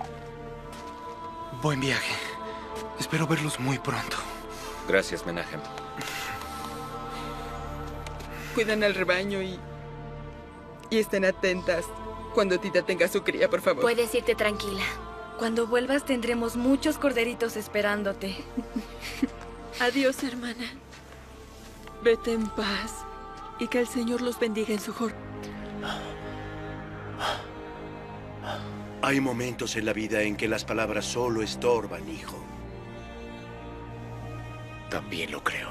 Buen viaje. Espero verlos muy pronto. Gracias, Menahem. Cuidan al rebaño y... y estén atentas cuando Tita tenga su cría, por favor. Puedes irte tranquila. Cuando vuelvas tendremos muchos corderitos esperándote. Adiós, hermana. Vete en paz y que el Señor los bendiga en su jornada. Hay momentos en la vida en que las palabras solo estorban, hijo. También lo creo.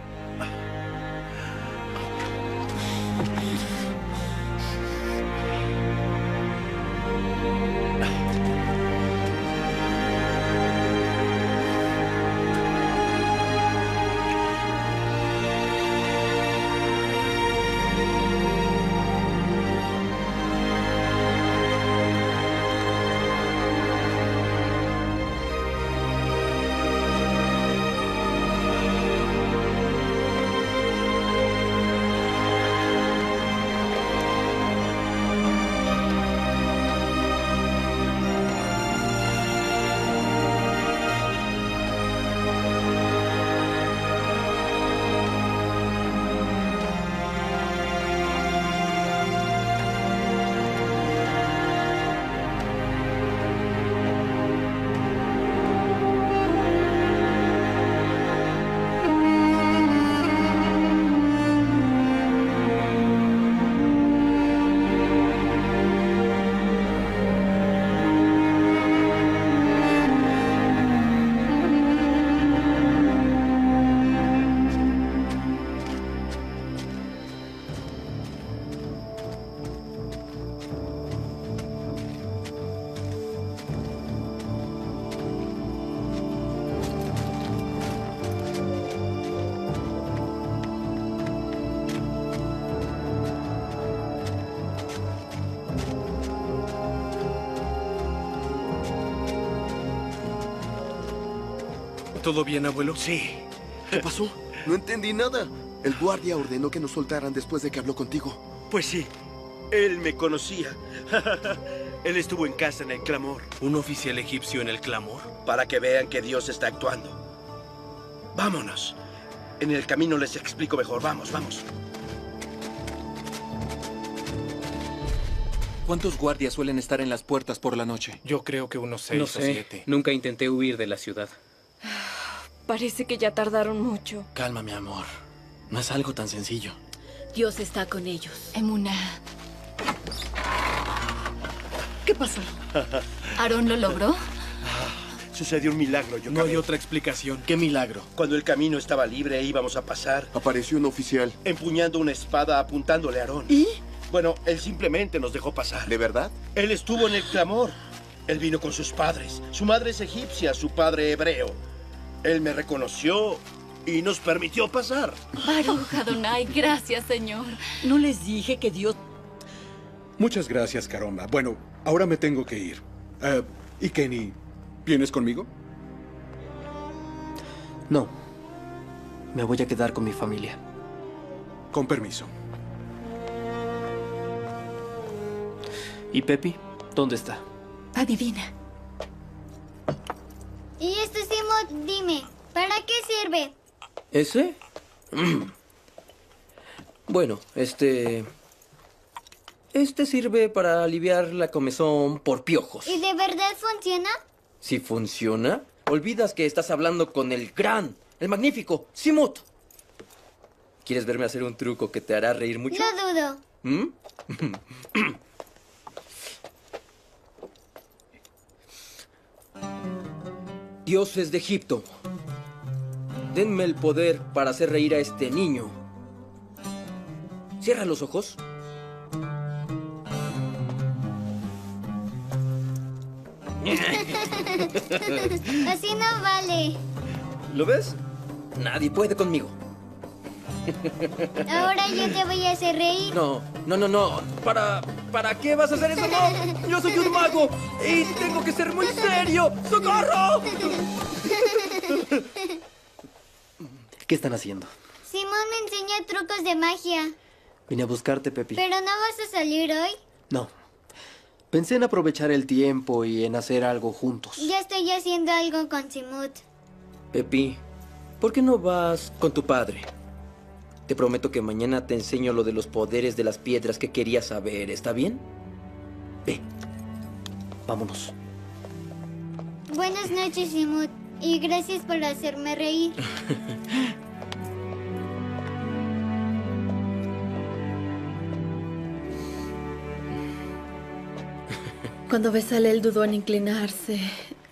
¿Todo bien, abuelo? Sí. ¿Qué pasó? No entendí nada. El guardia ordenó que nos soltaran después de que habló contigo. Pues sí, él me conocía. Él estuvo en casa en el clamor. ¿Un oficial egipcio en el clamor? Para que vean que Dios está actuando. Vámonos. En el camino les explico mejor. Vamos, vamos. ¿Cuántos guardias suelen estar en las puertas por la noche? Yo creo que unos seis No o sé. siete. Nunca intenté huir de la ciudad. Parece que ya tardaron mucho. Calma, mi amor. No es algo tan sencillo. Dios está con ellos. Emuná. ¿Qué pasó? ¿Aarón lo logró? Sucedió un milagro, yo No hay otra explicación. ¿Qué milagro? Cuando el camino estaba libre e íbamos a pasar, Apareció un oficial. empuñando una espada apuntándole a Aarón. ¿Y? Bueno, él simplemente nos dejó pasar. ¿De verdad? Él estuvo en el clamor. Él vino con sus padres. Su madre es egipcia, su padre hebreo. Él me reconoció y nos permitió pasar. Baruch Adonai, gracias, Señor. ¿No les dije que Dios... Muchas gracias, Karoma. Bueno, ahora me tengo que ir. Eh, ¿Y Kenny? ¿Vienes conmigo? No. Me voy a quedar con mi familia. Con permiso. ¿Y Pepi? ¿Dónde está? Adivina. Y este Simut, dime, ¿para qué sirve? ¿Ese? Bueno, este... Este sirve para aliviar la comezón por piojos. ¿Y de verdad funciona? Si funciona, olvidas que estás hablando con el gran, el magnífico Simut. ¿Quieres verme hacer un truco que te hará reír mucho? No dudo. ¿Mm? Dioses de Egipto, denme el poder para hacer reír a este niño. Cierra los ojos. Así no vale. ¿Lo ves? Nadie puede conmigo. Ahora yo te voy a hacer reír. No, no, no, no. ¿Para, ¿Para qué vas a hacer eso? No, yo soy un mago y tengo que ser muy serio. ¡Socorro! ¿Qué están haciendo? Simón me enseña trucos de magia. Vine a buscarte, Pepi. ¿Pero no vas a salir hoy? No. Pensé en aprovechar el tiempo y en hacer algo juntos. Ya estoy haciendo algo con Simut. Pepi, ¿por qué no vas con tu padre? Te prometo que mañana te enseño lo de los poderes de las piedras que querías saber, ¿está bien? Ve, vámonos. Buenas noches, Simut. Y gracias por hacerme reír. Cuando Bezalel dudó en inclinarse.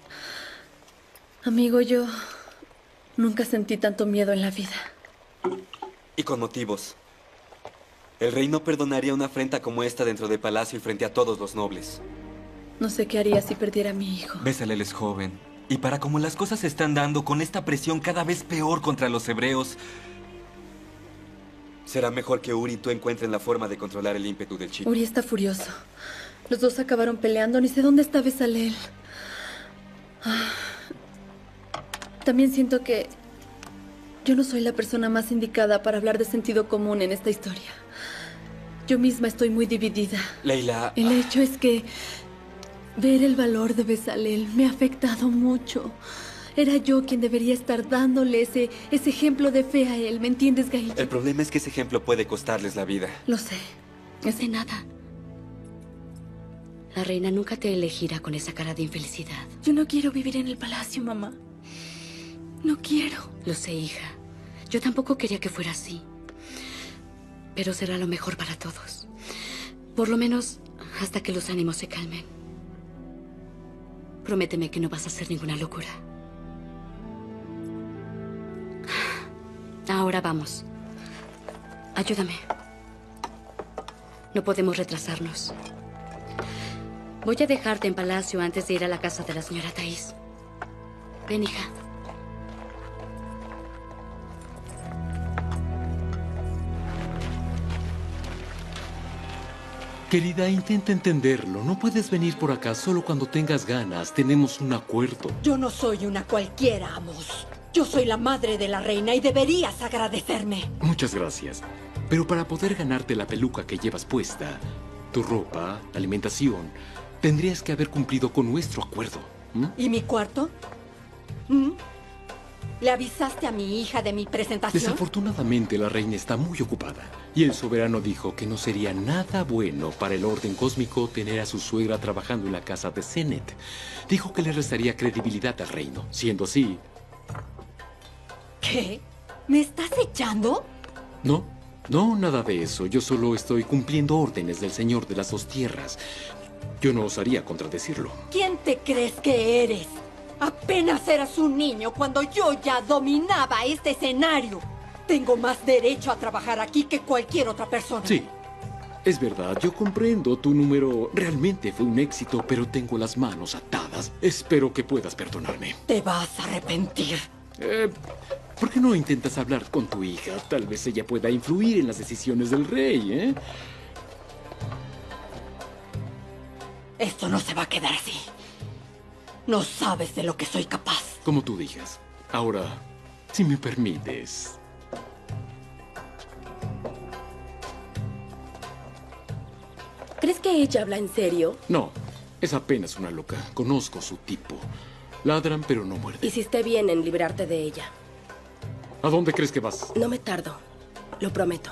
Amigo, yo nunca sentí tanto miedo en la vida. Y con motivos. El rey no perdonaría una afrenta como esta dentro del palacio y frente a todos los nobles. No sé qué haría si perdiera a mi hijo. Bezalel es joven. Y para como las cosas se están dando, con esta presión cada vez peor contra los hebreos, será mejor que Uri y tú encuentren la forma de controlar el ímpetu del chico. Uri está furioso. Los dos acabaron peleando. Ni sé dónde está Bezalel. Ah. También siento que yo no soy la persona más indicada para hablar de sentido común en esta historia. Yo misma estoy muy dividida. Leila... El hecho es que ver el valor de Bezalel me ha afectado mucho. Era yo quien debería estar dándole ese, ese ejemplo de fe a él. ¿Me entiendes, Gail? El problema es que ese ejemplo puede costarles la vida. Lo sé. No sé nada. La reina nunca te elegirá con esa cara de infelicidad. Yo no quiero vivir en el palacio, mamá. No quiero. Lo sé, hija. Yo tampoco quería que fuera así. Pero será lo mejor para todos. Por lo menos hasta que los ánimos se calmen. Prométeme que no vas a hacer ninguna locura. Ahora vamos. Ayúdame. No podemos retrasarnos. Voy a dejarte en palacio antes de ir a la casa de la señora Thais. Ven, hija. Querida, intenta entenderlo. No puedes venir por acá solo cuando tengas ganas. Tenemos un acuerdo. Yo no soy una cualquiera, Amos. Yo soy la madre de la reina y deberías agradecerme. Muchas gracias. Pero para poder ganarte la peluca que llevas puesta, tu ropa, la alimentación, tendrías que haber cumplido con nuestro acuerdo. ¿Mm? ¿Y mi cuarto? ¿Mm? ¿Le avisaste a mi hija de mi presentación? Desafortunadamente, la reina está muy ocupada. Y el soberano dijo que no sería nada bueno para el orden cósmico tener a su suegra trabajando en la casa de Senet. Dijo que le restaría credibilidad al reino. Siendo así... ¿Qué? ¿Me estás echando? No, no, nada de eso. Yo solo estoy cumpliendo órdenes del señor de las dos tierras. Yo no osaría contradecirlo. ¿Quién te crees que eres? Apenas eras un niño cuando yo ya dominaba este escenario. Tengo más derecho a trabajar aquí que cualquier otra persona. Sí, es verdad. Yo comprendo. Tu número realmente fue un éxito, pero tengo las manos atadas. Espero que puedas perdonarme. Te vas a arrepentir. Eh, ¿Por qué no intentas hablar con tu hija? Tal vez ella pueda influir en las decisiones del rey, ¿eh? Esto no se va a quedar así. No sabes de lo que soy capaz. Como tú digas. Ahora, si me permites. ¿Crees que ella habla en serio? No, es apenas una loca. Conozco su tipo. Ladran, pero no muerden. Hiciste bien en librarte de ella. ¿A dónde crees que vas? No me tardo. Lo prometo.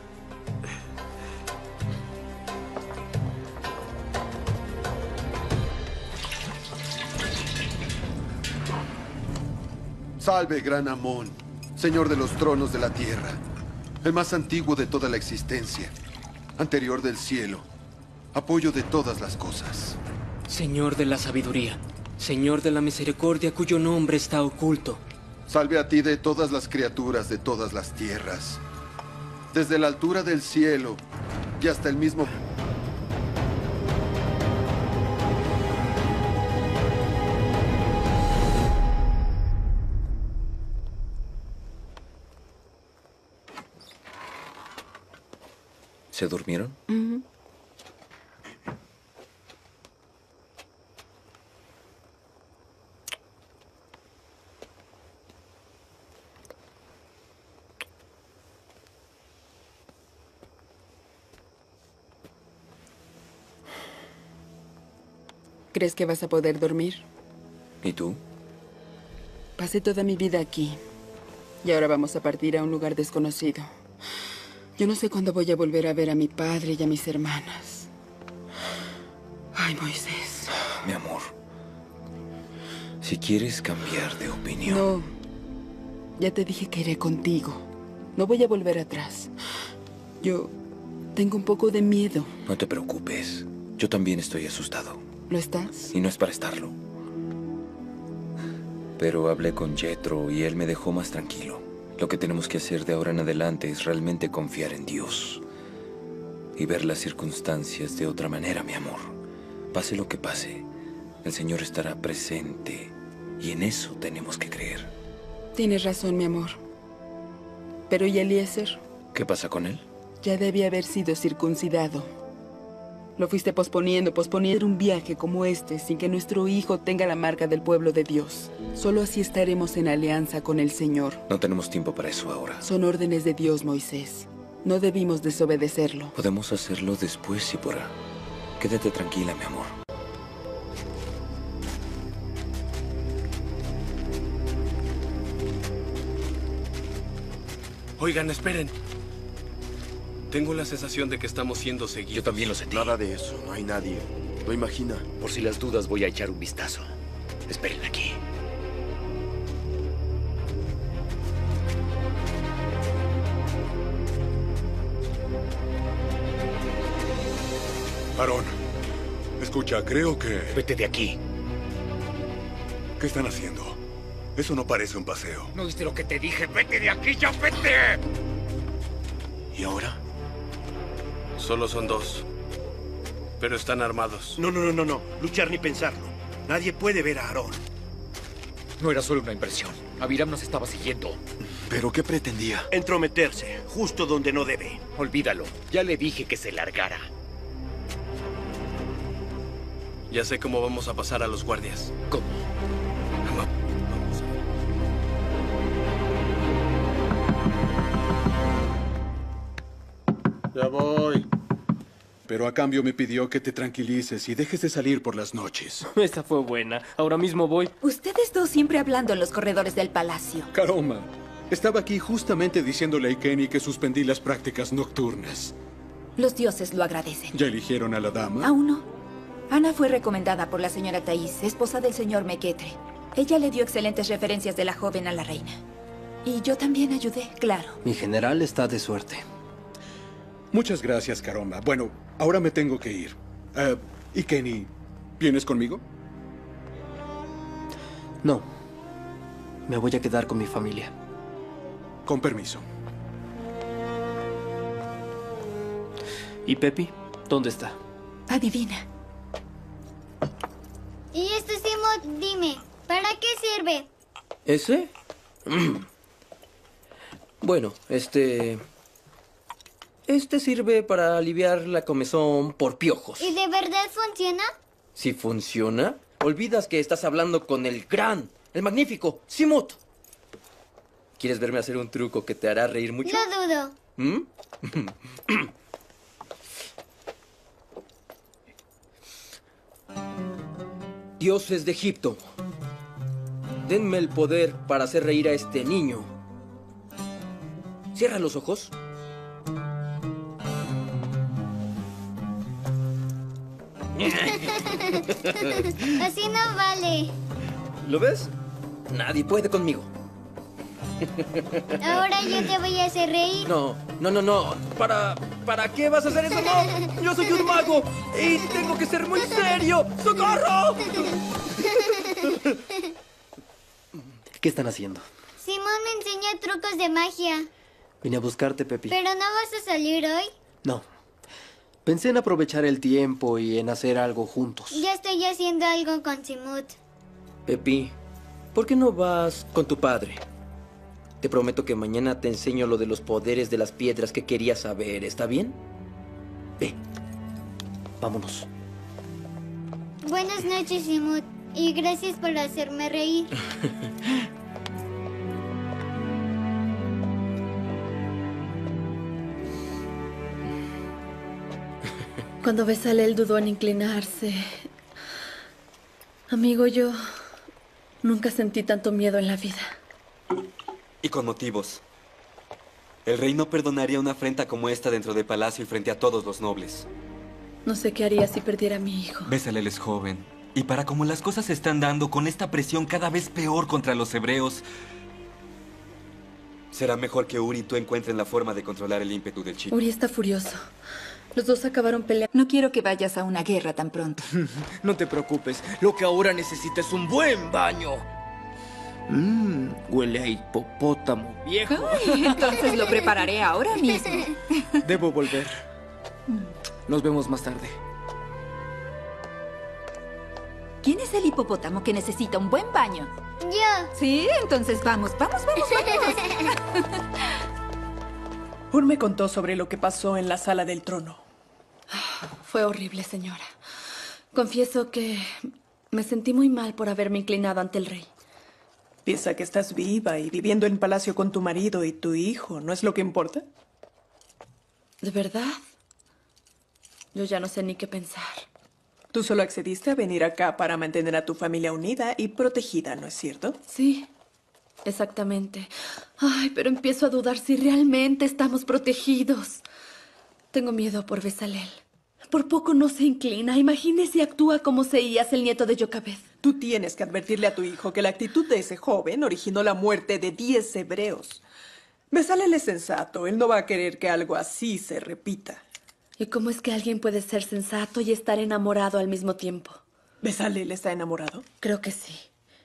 Salve, gran Amón, señor de los tronos de la tierra, el más antiguo de toda la existencia, anterior del cielo, apoyo de todas las cosas. Señor de la sabiduría, Señor de la misericordia cuyo nombre está oculto. Salve a ti de todas las criaturas de todas las tierras, desde la altura del cielo y hasta el mismo... ¿Se durmieron? Uh-huh. ¿Crees que vas a poder dormir? ¿Y tú? Pasé toda mi vida aquí. Y ahora vamos a partir a un lugar desconocido. Yo no sé cuándo voy a volver a ver a mi padre y a mis hermanas. Ay, Moisés. Mi amor. Si quieres cambiar de opinión... No. Ya te dije que iré contigo. No voy a volver atrás. Yo tengo un poco de miedo. No te preocupes. Yo también estoy asustado. ¿Lo estás? Y no es para estarlo. Pero hablé con Jethro y él me dejó más tranquilo. Lo que tenemos que hacer de ahora en adelante es realmente confiar en Dios. Y ver las circunstancias de otra manera, mi amor. Pase lo que pase, el Señor estará presente. Y en eso tenemos que creer. Tienes razón, mi amor. Pero ¿y Eliezer? ¿Qué pasa con él? Ya debía haber sido circuncidado. Lo fuiste posponiendo, posponiendo un viaje como este sin que nuestro hijo tenga la marca del pueblo de Dios. Solo así estaremos en alianza con el Señor. No tenemos tiempo para eso ahora. Son órdenes de Dios, Moisés. No debimos desobedecerlo. Podemos hacerlo después, Zipporah. Quédate tranquila, mi amor. Oigan, esperen. Tengo la sensación de que estamos siendo seguidos. Yo también lo sentí. Nada de eso, no hay nadie. Lo imagina. Por si las dudas, voy a echar un vistazo. Esperen aquí. Aarón, escucha, creo que... Vete de aquí. ¿Qué están haciendo? Eso no parece un paseo. ¿No viste lo que te dije? ¡Vete de aquí, ya vete! ¿Y ahora? Solo son dos. Pero están armados. No, no, no, no, no. Luchar ni pensarlo. Nadie puede ver a Aarón. No era solo una impresión. Abiram nos estaba siguiendo. ¿Pero qué pretendía? Entrometerse, justo donde no debe. Olvídalo. Ya le dije que se largara. Ya sé cómo vamos a pasar a los guardias. ¿Cómo? Ya voy. Pero a cambio me pidió que te tranquilices y dejes de salir por las noches. Esta fue buena. Ahora mismo voy. Ustedes dos siempre hablando en los corredores del palacio. Caroma, estaba aquí justamente diciéndole a Kenny que suspendí las prácticas nocturnas. Los dioses lo agradecen. ¿Ya eligieron a la dama? Aún no. Ana fue recomendada por la señora Thais, esposa del señor Mequetre. Ella le dio excelentes referencias de la joven a la reina. Y yo también ayudé, claro. Mi general está de suerte. Muchas gracias, Caroma. Bueno, ahora me tengo que ir. Uh, ¿Y Kenny? ¿Vienes conmigo? No. Me voy a quedar con mi familia. Con permiso. ¿Y Pepi? ¿Dónde está? Adivina. Y este Simo, dime, ¿para qué sirve? ¿Ese? Bueno, este... Este sirve para aliviar la comezón por piojos. ¿Y de verdad funciona? Si funciona, olvidas que estás hablando con el gran, el magnífico Simut. ¿Quieres verme hacer un truco que te hará reír mucho? No dudo. ¿Mm? Dioses de Egipto, denme el poder para hacer reír a este niño. Cierra los ojos. Así no vale. ¿Lo ves? Nadie puede conmigo. Ahora yo te voy a hacer reír. No, no, no, no. ¿Para, ¿para qué vas a hacer eso? No. Yo soy un mago y tengo que ser muy serio. ¡Socorro! ¿Qué están haciendo? Simón me enseña trucos de magia. Vine a buscarte, Pepi. ¿Pero no vas a salir hoy? No. Pensé en aprovechar el tiempo y en hacer algo juntos. Ya estoy haciendo algo con Simut. Pepi, ¿por qué no vas con tu padre? Te prometo que mañana te enseño lo de los poderes de las piedras que querías saber. ¿Está bien? Ve. Vámonos. Buenas noches, Simut. Y gracias por hacerme reír. Cuando Bezalel dudó en inclinarse. Amigo, yo nunca sentí tanto miedo en la vida. Y con motivos. El rey no perdonaría una afrenta como esta dentro del palacio y frente a todos los nobles. No sé qué haría si perdiera a mi hijo. Bezalel es joven. Y para como las cosas se están dando, con esta presión cada vez peor contra los hebreos, será mejor que Uri y tú encuentren la forma de controlar el ímpetu del chico. Uri está furioso. Los dos acabaron peleando. No quiero que vayas a una guerra tan pronto. No te preocupes. Lo que ahora necesita es un buen baño. Mmm, huele a hipopótamo viejo. Ay, entonces lo prepararé ahora mismo. Debo volver. Nos vemos más tarde. ¿Quién es el hipopótamo que necesita un buen baño? Yo. Sí, entonces vamos, vamos, vamos, vamos. Ur me contó sobre lo que pasó en la sala del trono. Fue horrible, señora. Confieso que me sentí muy mal por haberme inclinado ante el rey. Piensa que estás viva y viviendo en palacio con tu marido y tu hijo. ¿No es lo que importa? ¿De verdad? Yo ya no sé ni qué pensar. Tú solo accediste a venir acá para mantener a tu familia unida y protegida, ¿no es cierto? Sí, exactamente. Ay, pero empiezo a dudar si realmente estamos protegidos. Tengo miedo por Bezalel. Por poco no se inclina. Imagínese si actúa como Seías, el nieto de Yocabed. Tú tienes que advertirle a tu hijo que la actitud de ese joven originó la muerte de diez hebreos. Bezalel es sensato. Él no va a querer que algo así se repita. ¿Y cómo es que alguien puede ser sensato y estar enamorado al mismo tiempo? ¿Bezalel está enamorado? Creo que sí.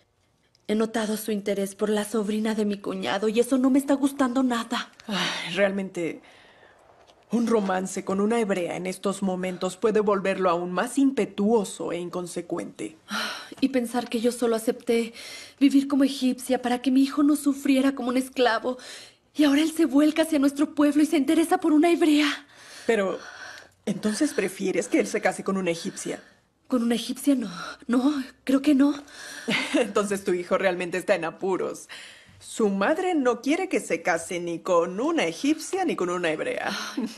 He notado su interés por la sobrina de mi cuñado y eso no me está gustando nada. Ay, realmente, un romance con una hebrea en estos momentos puede volverlo aún más impetuoso e inconsecuente. Y pensar que yo solo acepté vivir como egipcia para que mi hijo no sufriera como un esclavo. Y ahora él se vuelca hacia nuestro pueblo y se interesa por una hebrea. Pero, ¿entonces prefieres que él se case con una egipcia? ¿Con una egipcia no? No, creo que no. Entonces tu hijo realmente está en apuros. Su madre no quiere que se case ni con una egipcia ni con una hebrea.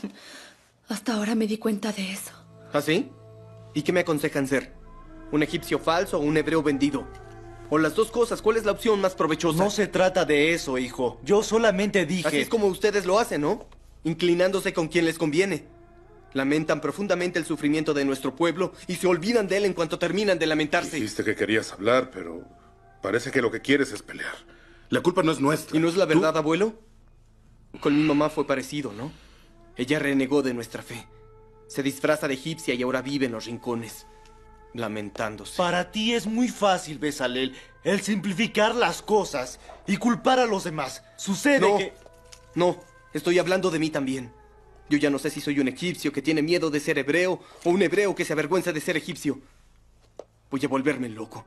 Hasta ahora me di cuenta de eso. ¿Ah, sí? ¿Y qué me aconsejan ser? ¿Un egipcio falso o un hebreo vendido? O las dos cosas, ¿cuál es la opción más provechosa? No se trata de eso, hijo. Yo solamente dije... Así es como ustedes lo hacen, ¿no? Inclinándose con quien les conviene. Lamentan profundamente el sufrimiento de nuestro pueblo y se olvidan de él en cuanto terminan de lamentarse. Dijiste que querías hablar, pero parece que lo que quieres es pelear. La culpa no es nuestra. ¿Y no es la verdad, abuelo? Con mi mamá fue parecido, ¿no? Ella renegó de nuestra fe. Se disfraza de egipcia y ahora vive en los rincones, lamentándose. Para ti es muy fácil, Bezalel, el simplificar las cosas y culpar a los demás. Sucede no, que... No, estoy hablando de mí también. Yo ya no sé si soy un egipcio que tiene miedo de ser hebreo o un hebreo que se avergüenza de ser egipcio. Voy a volverme loco.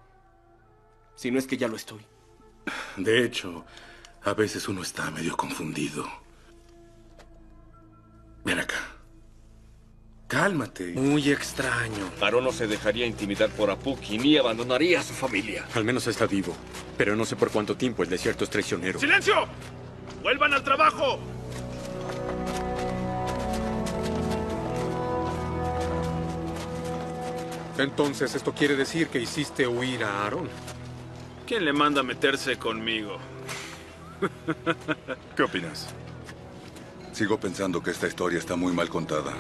Si no es que ya lo estoy. De hecho, a veces uno está medio confundido. Ven acá. Cálmate. Muy extraño. Aarón no se dejaría intimidar por Apuki ni abandonaría a su familia. Al menos está vivo. Pero no sé por cuánto tiempo. El desierto es traicionero. ¡Silencio! ¡Vuelvan al trabajo! Entonces, esto quiere decir que hiciste huir a Aarón. ¿Quién le manda a meterse conmigo? ¿Qué opinas? Sigo pensando que esta historia está muy mal contada.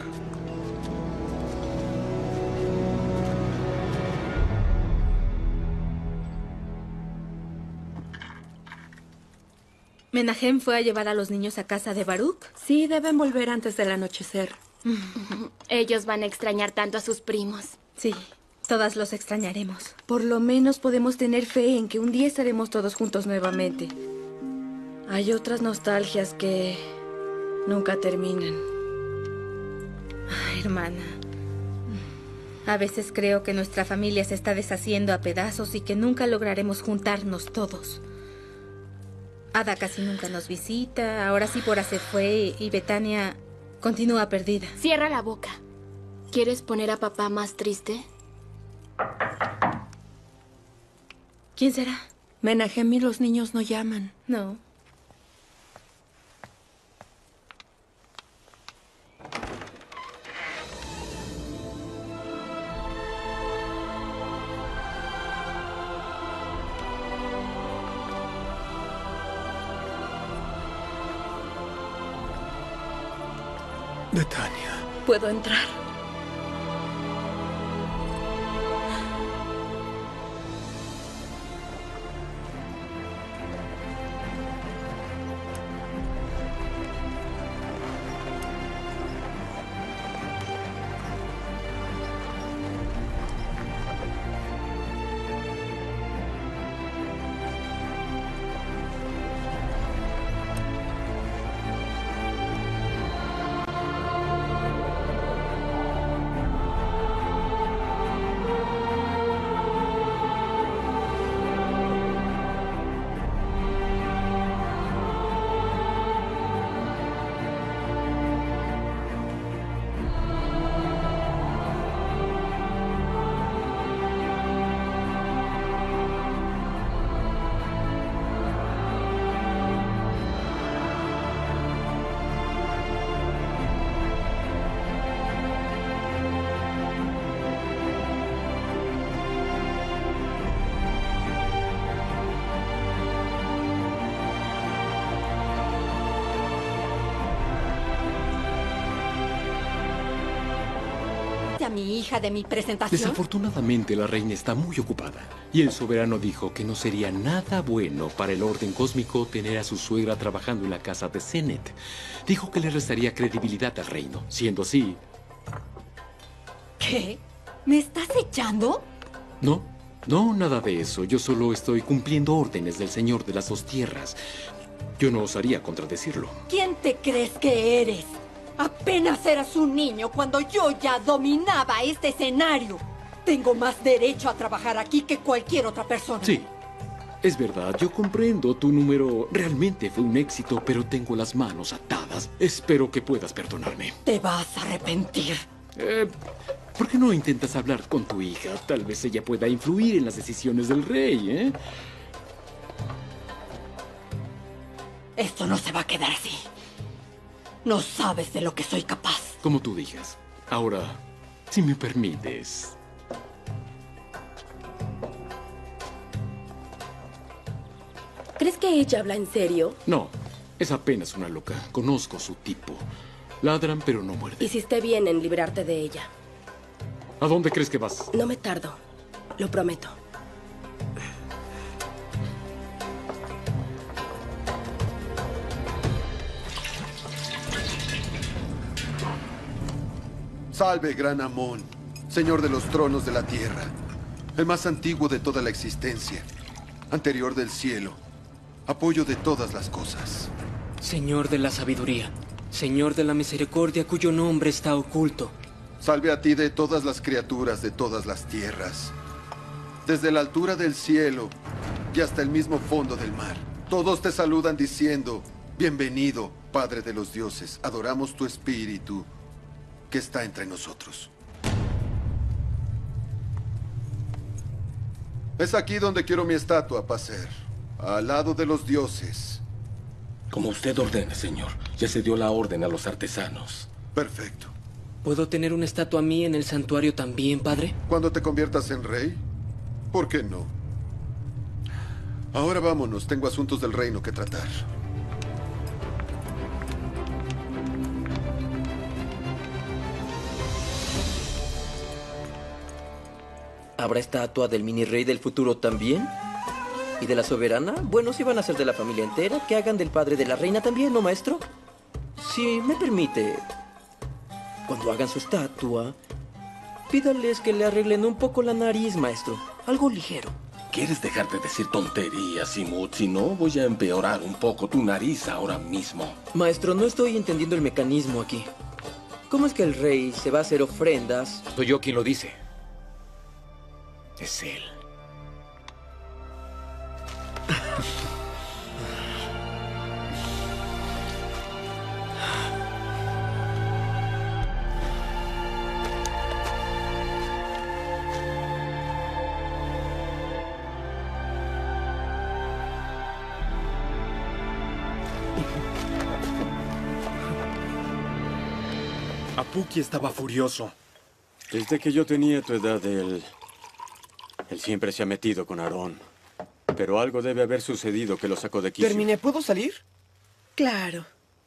¿Menahem fue a llevar a los niños a casa de Baruch? Sí, deben volver antes del anochecer. Ellos van a extrañar tanto a sus primos. Sí, todas los extrañaremos. Por lo menos podemos tener fe en que un día estaremos todos juntos nuevamente. Hay otras nostalgias que nunca terminan. Ay, hermana. A veces creo que nuestra familia se está deshaciendo a pedazos y que nunca lograremos juntarnos todos. Ada casi nunca nos visita, ahora sí Pora se fue y Betania continúa perdida. Cierra la boca. ¿Quieres poner a papá más triste? ¿Quién será? Menahem y los niños no llaman. No. Betania. ¿Puedo entrar? A mi hija de mi presentación. Desafortunadamente, la reina está muy ocupada. Y el soberano dijo que no sería nada bueno para el orden cósmico tener a su suegra trabajando en la casa de Senet. Dijo que le restaría credibilidad al reino. Siendo así... ¿Qué? ¿Me estás echando? No, no, nada de eso. Yo solo estoy cumpliendo órdenes del señor de las dos tierras. Yo no osaría contradecirlo. ¿Quién te crees que eres? Apenas eras un niño cuando yo ya dominaba este escenario. Tengo más derecho a trabajar aquí que cualquier otra persona. Sí, es verdad. Yo comprendo. Tu número realmente fue un éxito, pero tengo las manos atadas. Espero que puedas perdonarme. Te vas a arrepentir. Eh, ¿Por qué no intentas hablar con tu hija? Tal vez ella pueda influir en las decisiones del rey, ¿eh? Esto no se va a quedar así. No sabes de lo que soy capaz. Como tú digas. Ahora, si me permites. ¿Crees que ella habla en serio? No, es apenas una loca. Conozco su tipo. Ladran, pero no muerden. Hiciste bien en librarte de ella. ¿A dónde crees que vas? No me tardo. Lo prometo. Salve, gran Amón, señor de los tronos de la tierra, el más antiguo de toda la existencia, anterior del cielo, apoyo de todas las cosas. Señor de la sabiduría, Señor de la misericordia cuyo nombre está oculto. Salve a ti de todas las criaturas de todas las tierras, desde la altura del cielo y hasta el mismo fondo del mar. Todos te saludan diciendo, bienvenido, Padre de los dioses, adoramos tu espíritu. que está entre nosotros. Es aquí donde quiero mi estatua, Pacer. Al lado de los dioses. Como usted ordene, señor. Ya se dio la orden a los artesanos. Perfecto. ¿Puedo tener una estatua mía en el santuario también, padre? Cuando te conviertas en rey, ¿por qué no? Ahora vámonos, tengo asuntos del reino que tratar. ¿Habrá estatua del mini rey del futuro también? ¿Y de la soberana? Bueno, si van a ser de la familia entera, que hagan del padre de la reina también, ¿no, maestro? Si me permite, cuando hagan su estatua, pídales que le arreglen un poco la nariz, maestro. Algo ligero. ¿Quieres dejar de decir tonterías, Simut? Si no, voy a empeorar un poco tu nariz ahora mismo. Maestro, no estoy entendiendo el mecanismo aquí. ¿Cómo es que el rey se va a hacer ofrendas? Soy yo quien lo dice. Es él. Apuki estaba furioso. Desde que yo tenía tu edad, él... Él siempre se ha metido con Aarón. Pero algo debe haber sucedido que lo sacó de quicio. Terminé, ¿puedo salir? Claro.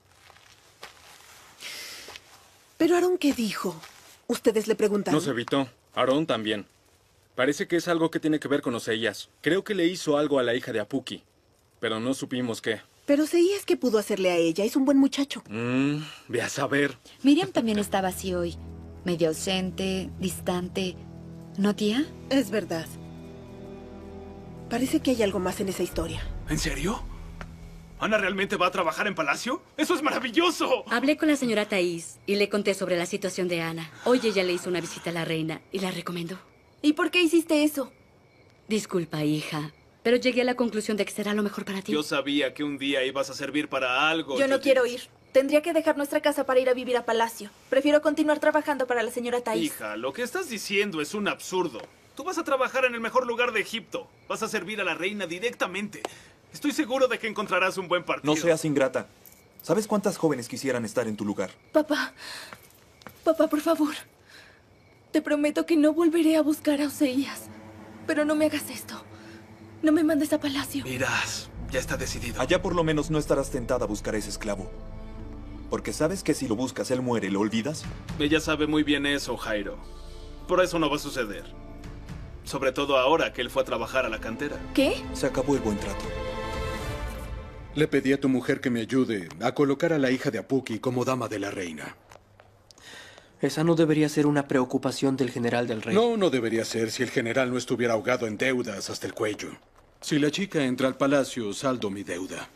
Pero Aarón, ¿qué dijo? Ustedes le preguntaron. Nos evitó. Aarón también. Parece que es algo que tiene que ver con Oseías. Creo que le hizo algo a la hija de Apuki. Pero no supimos qué. Pero Oseías, ¿qué pudo hacerle a ella? Es un buen muchacho. Mmm, ve a saber. Miriam también estaba así hoy. Medio ausente, distante. ¿No, tía? Es verdad. Parece que hay algo más en esa historia. ¿En serio? ¿Ana realmente va a trabajar en Palacio? ¡Eso es maravilloso! Hablé con la señora Thais y le conté sobre la situación de Ana. Hoy ella le hizo una visita a la reina y la recomendó. ¿Y por qué hiciste eso? Disculpa, hija, pero llegué a la conclusión de que será lo mejor para ti. Yo sabía que un día ibas a servir para algo. Yo no quiero ir. Tendría que dejar nuestra casa para ir a vivir a Palacio. Prefiero continuar trabajando para la señora Thais. Hija, lo que estás diciendo es un absurdo. Tú vas a trabajar en el mejor lugar de Egipto. Vas a servir a la reina directamente. Estoy seguro de que encontrarás un buen partido. No seas ingrata. ¿Sabes cuántas jóvenes quisieran estar en tu lugar? Papá. Papá, por favor. Te prometo que no volveré a buscar a Oseías. Pero no me hagas esto. No me mandes a Palacio. Irás. Ya está decidido. Allá por lo menos no estarás tentada a buscar a ese esclavo. Porque sabes que si lo buscas, él muere, ¿lo olvidas? Ella sabe muy bien eso, Jairo. Por eso no va a suceder. Sobre todo ahora que él fue a trabajar a la cantera. ¿Qué? Se acabó el buen trato. Le pedí a tu mujer que me ayude a colocar a la hija de Apuki como dama de la reina. Esa no debería ser una preocupación del general del rey. No, no debería ser si el general no estuviera ahogado en deudas hasta el cuello. Si la chica entra al palacio, saldo mi deuda.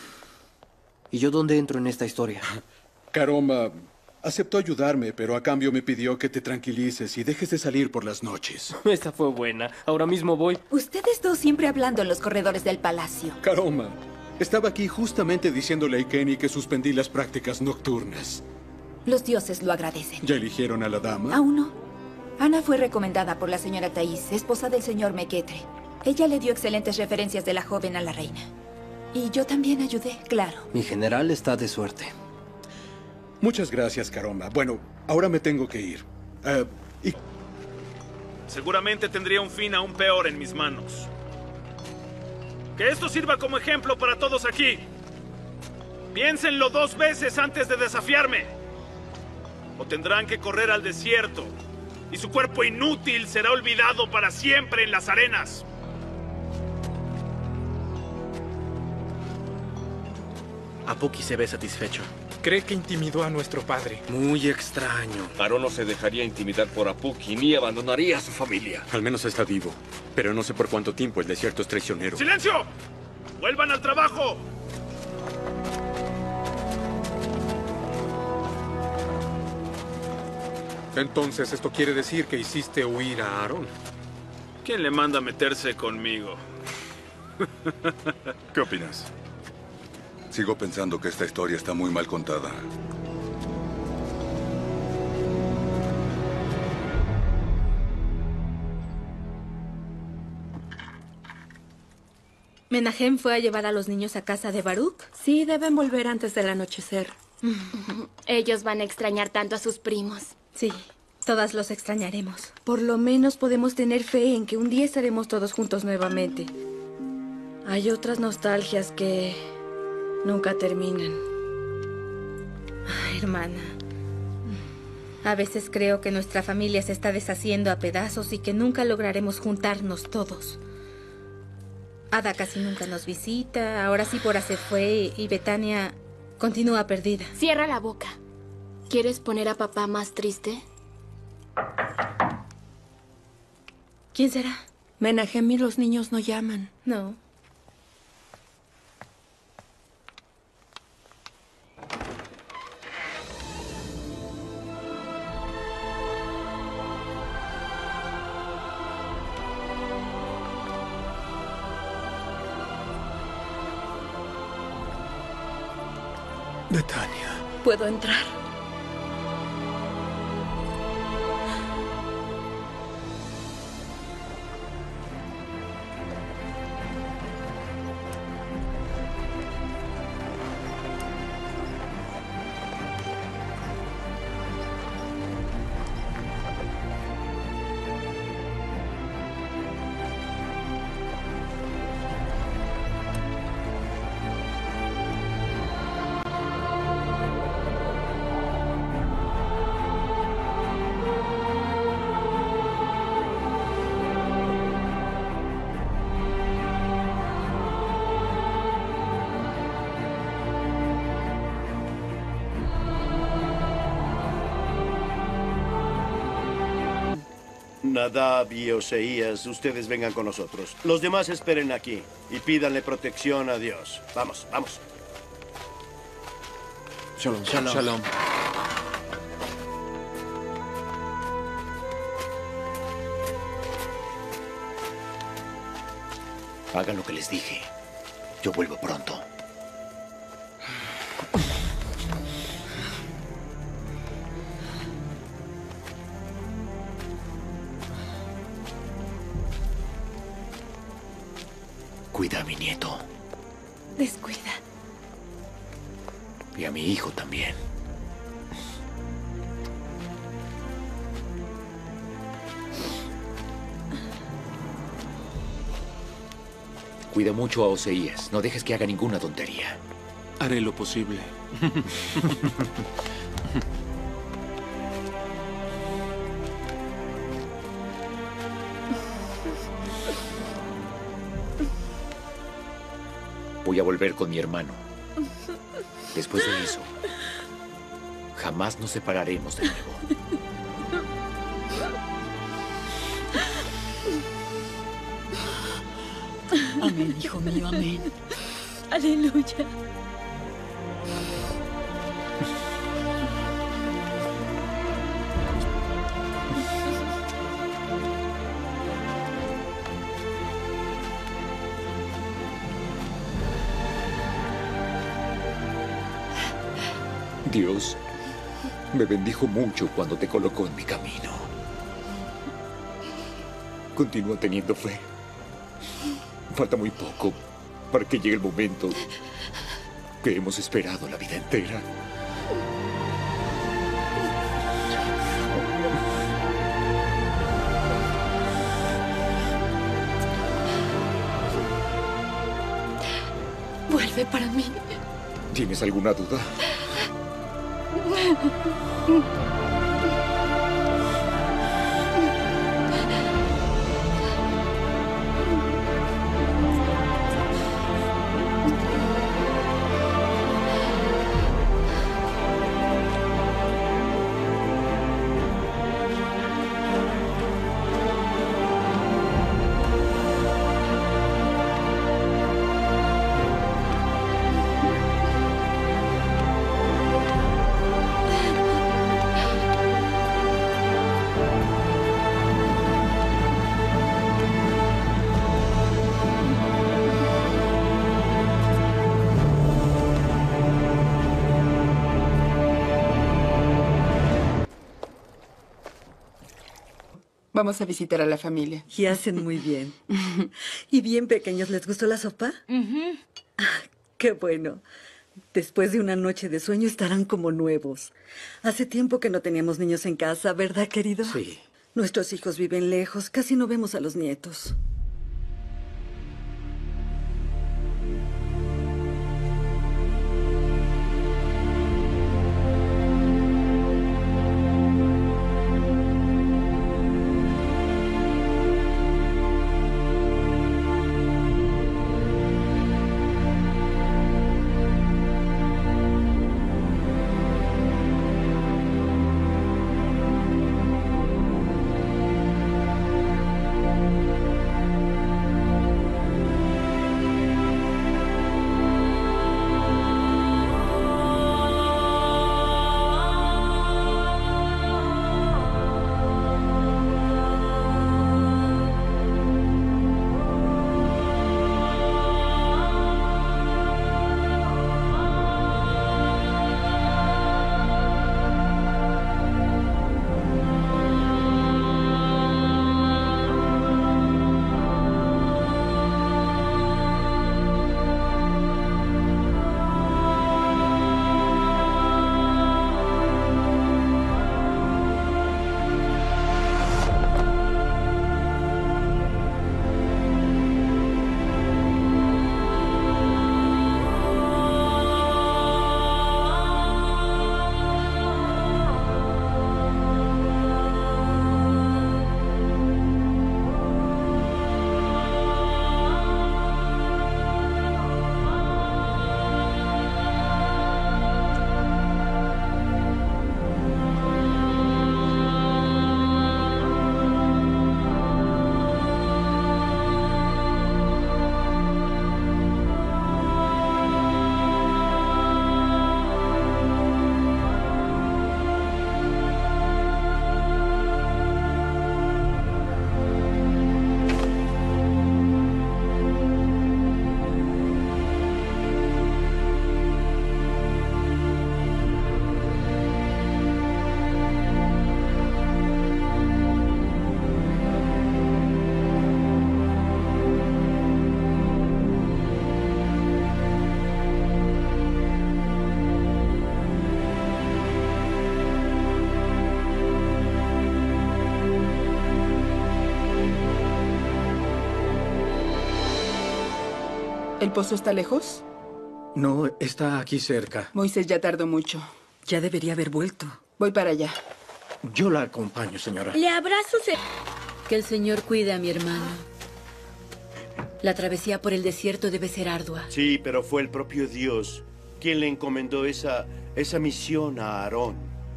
¿Y yo dónde entro en esta historia? Karoma aceptó ayudarme, pero a cambio me pidió que te tranquilices y dejes de salir por las noches. Esta fue buena. Ahora mismo voy. Ustedes dos siempre hablando en los corredores del palacio. Karoma, estaba aquí justamente diciéndole a Ikeni que suspendí las prácticas nocturnas. Los dioses lo agradecen. ¿Ya eligieron a la dama? Aún no. Ana fue recomendada por la señora Thais, esposa del señor Mequetre. Ella le dio excelentes referencias de la joven a la reina. Y yo también ayudé, claro. Mi general está de suerte. Muchas gracias, Karoma. Bueno, ahora me tengo que ir. Uh, y... Seguramente tendría un fin aún peor en mis manos. Que esto sirva como ejemplo para todos aquí. Piénsenlo dos veces antes de desafiarme. O tendrán que correr al desierto. Y su cuerpo inútil será olvidado para siempre en las arenas. Apuki se ve satisfecho. Cree que intimidó a nuestro padre. Muy extraño. Aarón no se dejaría intimidar por Apuki ni abandonaría a su familia. Al menos está vivo. Pero no sé por cuánto tiempo. El desierto es traicionero. ¡Silencio! ¡Vuelvan al trabajo! Entonces, ¿esto quiere decir que hiciste huir a Aarón? ¿Quién le manda a meterse conmigo? ¿Qué opinas? Sigo pensando que esta historia está muy mal contada. ¿Menahem fue a llevar a los niños a casa de Baruch? Sí, deben volver antes del anochecer. Ellos van a extrañar tanto a sus primos. Sí, todas los extrañaremos. Por lo menos podemos tener fe en que un día estaremos todos juntos nuevamente. Hay otras nostalgias que nunca terminan. Ay, hermana. A veces creo que nuestra familia se está deshaciendo a pedazos y que nunca lograremos juntarnos todos. Ada casi nunca nos visita, ahora Zípora se fue y Betania continúa perdida. Cierra la boca. ¿Quieres poner a papá más triste? ¿Quién será? Menahem y los niños no llaman. No. Betania. ¿Puedo entrar? Nadab y Oseías, ustedes vengan con nosotros. Los demás esperen aquí y pídanle protección a Dios. Vamos, vamos. Shalom. Shalom. Shalom. Hagan lo que les dije. Yo vuelvo pronto. Cuida a mi nieto. Descuida. Y a mi hijo también. Cuida mucho a Oseías. No dejes que haga ninguna tontería. Haré lo posible. Voy a volver con mi hermano. Después de eso, jamás nos separaremos de nuevo. Amén, hijo mío, amén. Aleluya. Dios me bendijo mucho cuando te colocó en mi camino. Continúa teniendo fe. Falta muy poco para que llegue el momento que hemos esperado la vida entera. Vuelve para mí. ¿Tienes alguna duda? Vamos a visitar a la familia. Y hacen muy bien. ¿Y bien pequeños, les gustó la sopa? Uh-huh. Ah, qué bueno. Después de una noche de sueño estarán como nuevos. Hace tiempo que no teníamos niños en casa, ¿verdad, querido? Sí. Nuestros hijos viven lejos, casi no vemos a los nietos. ¿El pozo está lejos? No, está aquí cerca. Moisés ya tardó mucho. Ya debería haber vuelto. Voy para allá. Yo la acompaño, señora. Le abrazo. Que el Señor cuide a mi hermano. La travesía por el desierto debe ser ardua. Sí, pero fue el propio Dios quien le encomendó esa, esa misión a Aarón.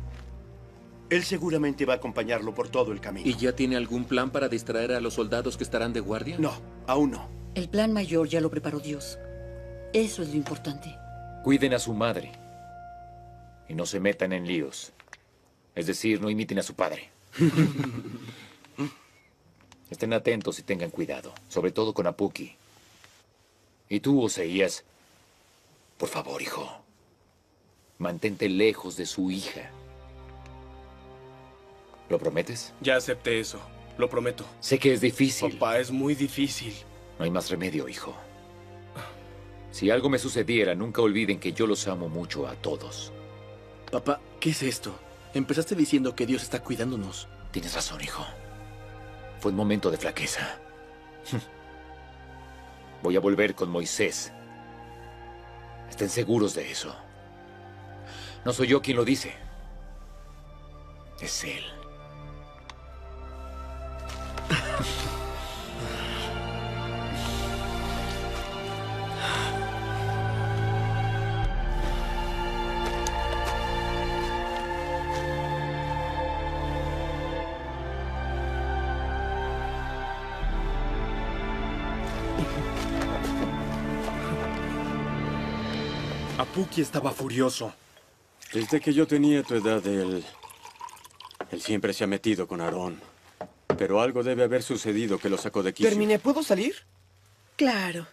Él seguramente va a acompañarlo por todo el camino. ¿Y ya tiene algún plan para distraer a los soldados que estarán de guardia? No, aún no. El plan mayor ya lo preparó Dios. Eso es lo importante. Cuiden a su madre. Y no se metan en líos. Es decir, no imiten a su padre. Estén atentos y tengan cuidado. Sobre todo con Apuki. Y tú, Oseías, por favor, hijo. Mantente lejos de su hija. ¿Lo prometes? Ya acepté eso. Lo prometo. Sé que es difícil. Papá, es muy difícil. No hay más remedio, hijo. Si algo me sucediera, nunca olviden que yo los amo mucho a todos. Papá, ¿qué es esto? Empezaste diciendo que Dios está cuidándonos. Tienes razón, hijo. Fue un momento de flaqueza. Voy a volver con Moisés. Estén seguros de eso. No soy yo quien lo dice. Es él. Apuki estaba furioso. Desde que yo tenía tu edad, él... Él siempre se ha metido con Aarón. Pero algo debe haber sucedido que lo sacó de quicio. Terminé. ¿Puedo salir? Claro.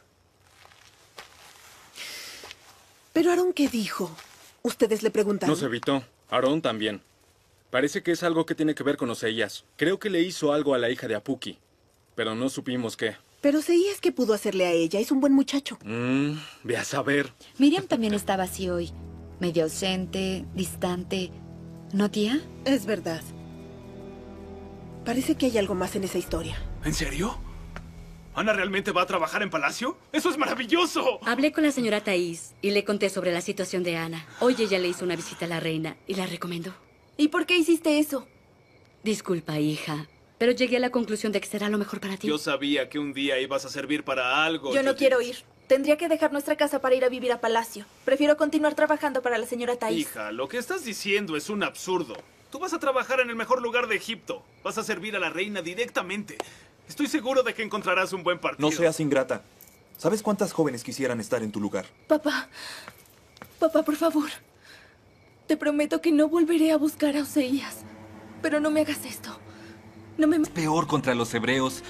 Pero Aarón, ¿qué dijo? Ustedes le preguntaron. Nos evitó. Aarón también. Parece que es algo que tiene que ver con Oseías. Creo que le hizo algo a la hija de Apuki, pero no supimos qué. Pero Oseías, ¿qué pudo hacerle a ella? Es un buen muchacho. Mmm, ve a saber. Miriam también estaba así hoy. Medio ausente, distante. ¿No, tía? Es verdad. Parece que hay algo más en esa historia. ¿En serio? ¿Ana realmente va a trabajar en Palacio? ¡Eso es maravilloso! Hablé con la señora Thais y le conté sobre la situación de Ana. Hoy ella le hizo una visita a la reina y la recomendó. ¿Y por qué hiciste eso? Disculpa, hija, pero llegué a la conclusión de que será lo mejor para ti. Yo sabía que un día ibas a servir para algo. Yo no quiero ir. Tendría que dejar nuestra casa para ir a vivir a Palacio. Prefiero continuar trabajando para la señora Thais. Hija, lo que estás diciendo es un absurdo. Tú vas a trabajar en el mejor lugar de Egipto. Vas a servir a la reina directamente. Estoy seguro de que encontrarás un buen partido. No seas ingrata. ¿Sabes cuántas jóvenes quisieran estar en tu lugar? Papá, papá, por favor. Te prometo que no volveré a buscar a Oseías. Pero no me hagas esto. No me... Es peor contra los hebreos.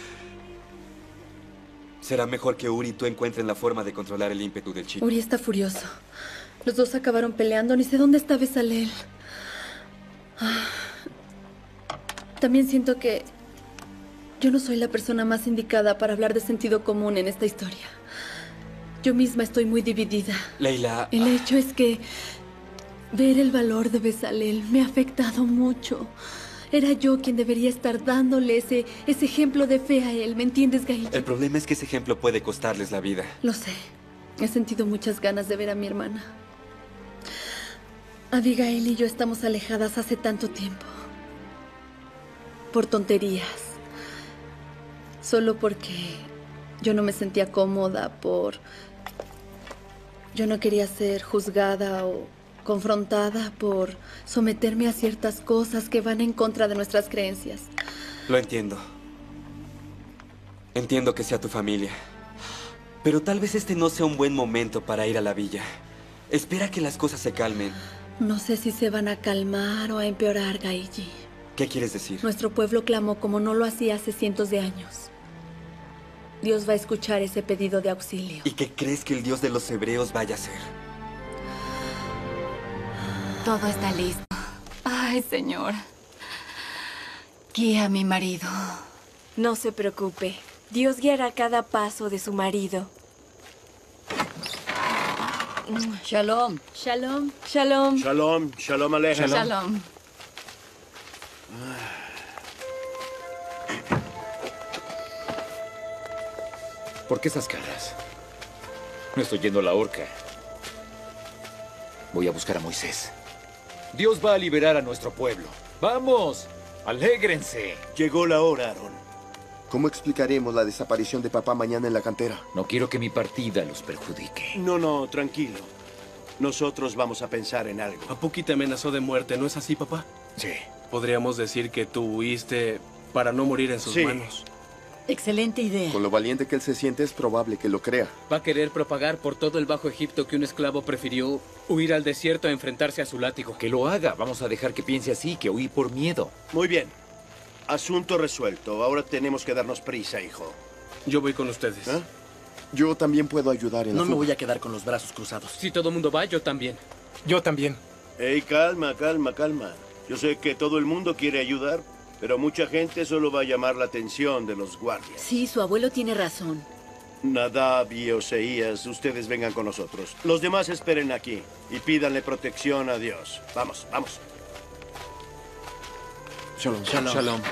Será mejor que Uri y tú encuentren la forma de controlar el ímpetu del chico. Uri está furioso. Los dos acabaron peleando. Ni sé dónde está Bezalel. Ah. También siento que yo no soy la persona más indicada para hablar de sentido común en esta historia. Yo misma estoy muy dividida. Leila... El hecho es que ver el valor de Bezalel me ha afectado mucho. Era yo quien debería estar dándole ese, ese ejemplo de fe a él. ¿Me entiendes, Gail? El problema es que ese ejemplo puede costarles la vida. Lo sé. He sentido muchas ganas de ver a mi hermana. Abigail y yo estamos alejadas hace tanto tiempo. Por tonterías. Solo porque yo no me sentía cómoda, por... Yo no quería ser juzgada o confrontada por someterme a ciertas cosas que van en contra de nuestras creencias. Lo entiendo. Entiendo que sea tu familia. Pero tal vez este no sea un buen momento para ir a la villa. Espera que las cosas se calmen. No sé si se van a calmar o a empeorar, Gaiji. ¿Qué quieres decir? Nuestro pueblo clamó como no lo hacía hace cientos de años. Dios va a escuchar ese pedido de auxilio. ¿Y qué crees que el Dios de los hebreos vaya a hacer? Todo está listo. Ay, Señor. Guía a mi marido. No se preocupe. Dios guiará cada paso de su marido. Shalom. Shalom. Shalom. Shalom. Shalom Alejem. Shalom. ¿Por qué esas caras? No estoy yendo a la horca. Voy a buscar a Moisés. Dios va a liberar a nuestro pueblo. ¡Vamos! ¡Alégrense! Llegó la hora, Aarón. ¿Cómo explicaremos la desaparición de papá mañana en la cantera? No quiero que mi partida los perjudique. No, no, tranquilo. Nosotros vamos a pensar en algo. Apuki te amenazó de muerte, ¿no es así, papá? Sí. Podríamos decir que tú huiste para no morir en sus Sí. manos. Excelente idea. Con lo valiente que él se siente, es probable que lo crea. Va a querer propagar por todo el Bajo Egipto que un esclavo prefirió huir al desierto a enfrentarse a su látigo. Que lo haga. Vamos a dejar que piense así, que huí por miedo. Muy bien. Asunto resuelto. Ahora tenemos que darnos prisa, hijo. Yo voy con ustedes. ¿Eh? Yo también puedo ayudar en No la me fuga. voy a quedar con los brazos cruzados. Si todo el mundo va, yo también. Yo también. Ey, calma, calma, calma. Yo sé que todo el mundo quiere ayudar, pero mucha gente solo va a llamar la atención de los guardias. Sí, su abuelo tiene razón. Nadab y Oseías, ustedes vengan con nosotros. Los demás esperen aquí y pídanle protección a Dios. Vamos, vamos. Shalom. Shalom. Shalom.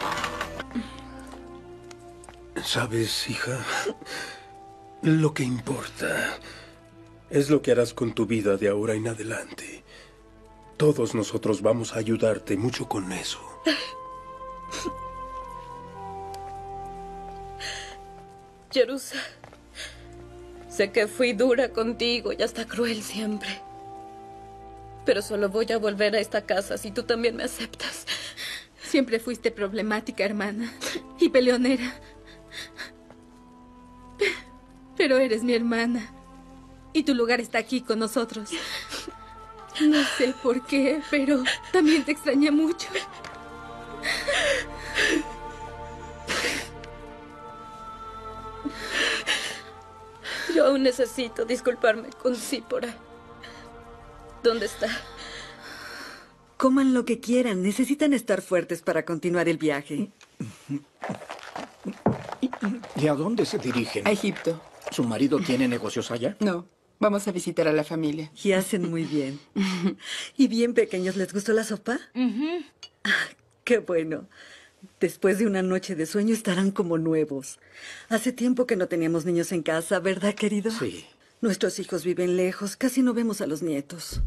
¿Sabes, hija? Lo que importa es lo que harás con tu vida de ahora en adelante. Todos nosotros vamos a ayudarte mucho con eso. Jerusa, sé que fui dura contigo y hasta cruel siempre. Pero solo voy a volver a esta casa si tú también me aceptas. Siempre fuiste problemática, hermana, y peleonera. Pero eres mi hermana, y tu lugar está aquí con nosotros. No sé por qué, pero también te extrañé mucho. Yo aún necesito disculparme con Sípora. ¿Dónde está? Coman lo que quieran. Necesitan estar fuertes para continuar el viaje. ¿Y a dónde se dirigen? A Egipto. ¿Su marido tiene negocios allá? No, vamos a visitar a la familia. Y hacen muy bien. ¿Y bien, pequeños, les gustó la sopa? Ujú. Ah, qué bueno. Después de una noche de sueño estarán como nuevos. Hace tiempo que no teníamos niños en casa, ¿verdad, querido? Sí. Nuestros hijos viven lejos, casi no vemos a los nietos.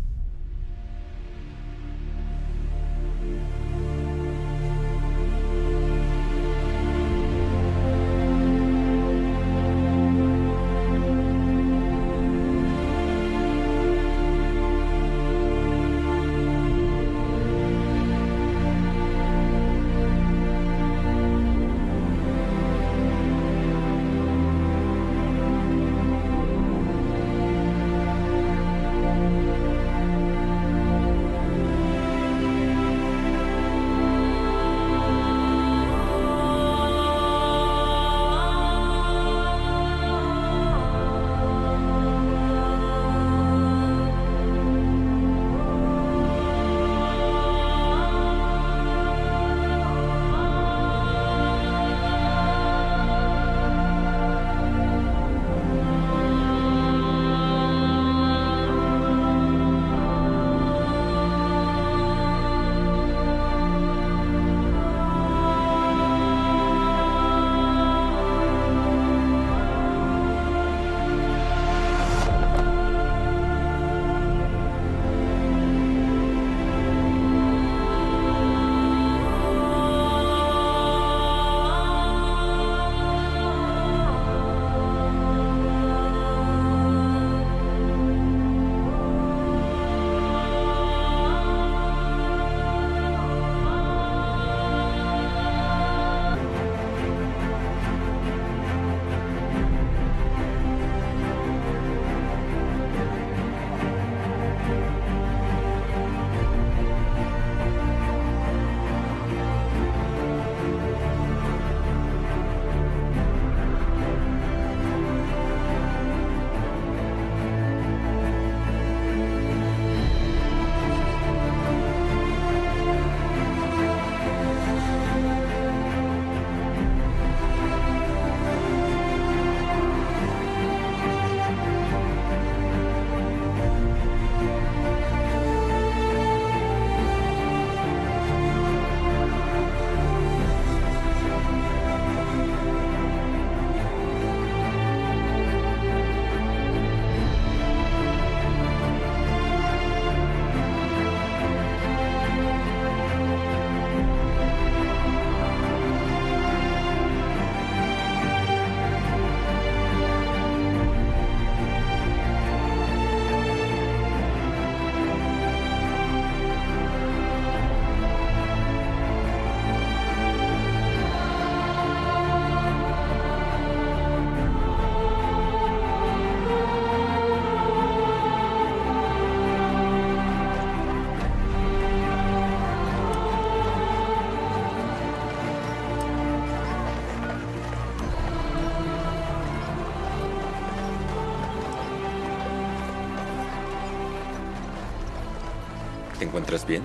¿Te encuentras bien?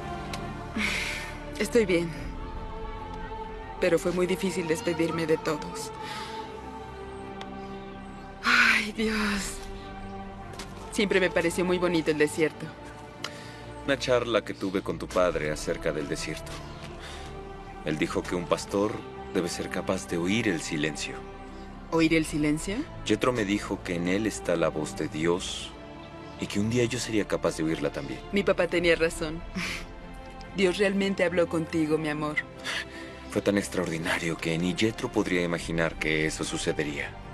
Estoy bien. Pero fue muy difícil despedirme de todos. Ay, Dios. Siempre me pareció muy bonito el desierto. Una charla que tuve con tu padre acerca del desierto. Él dijo que un pastor debe ser capaz de oír el silencio. ¿Oír el silencio? Jethro me dijo que en él está la voz de Dios y que un día yo sería capaz de oírla también. Mi papá tenía razón. Dios realmente habló contigo, mi amor. Fue tan extraordinario que ni Jethro podría imaginar que eso sucedería.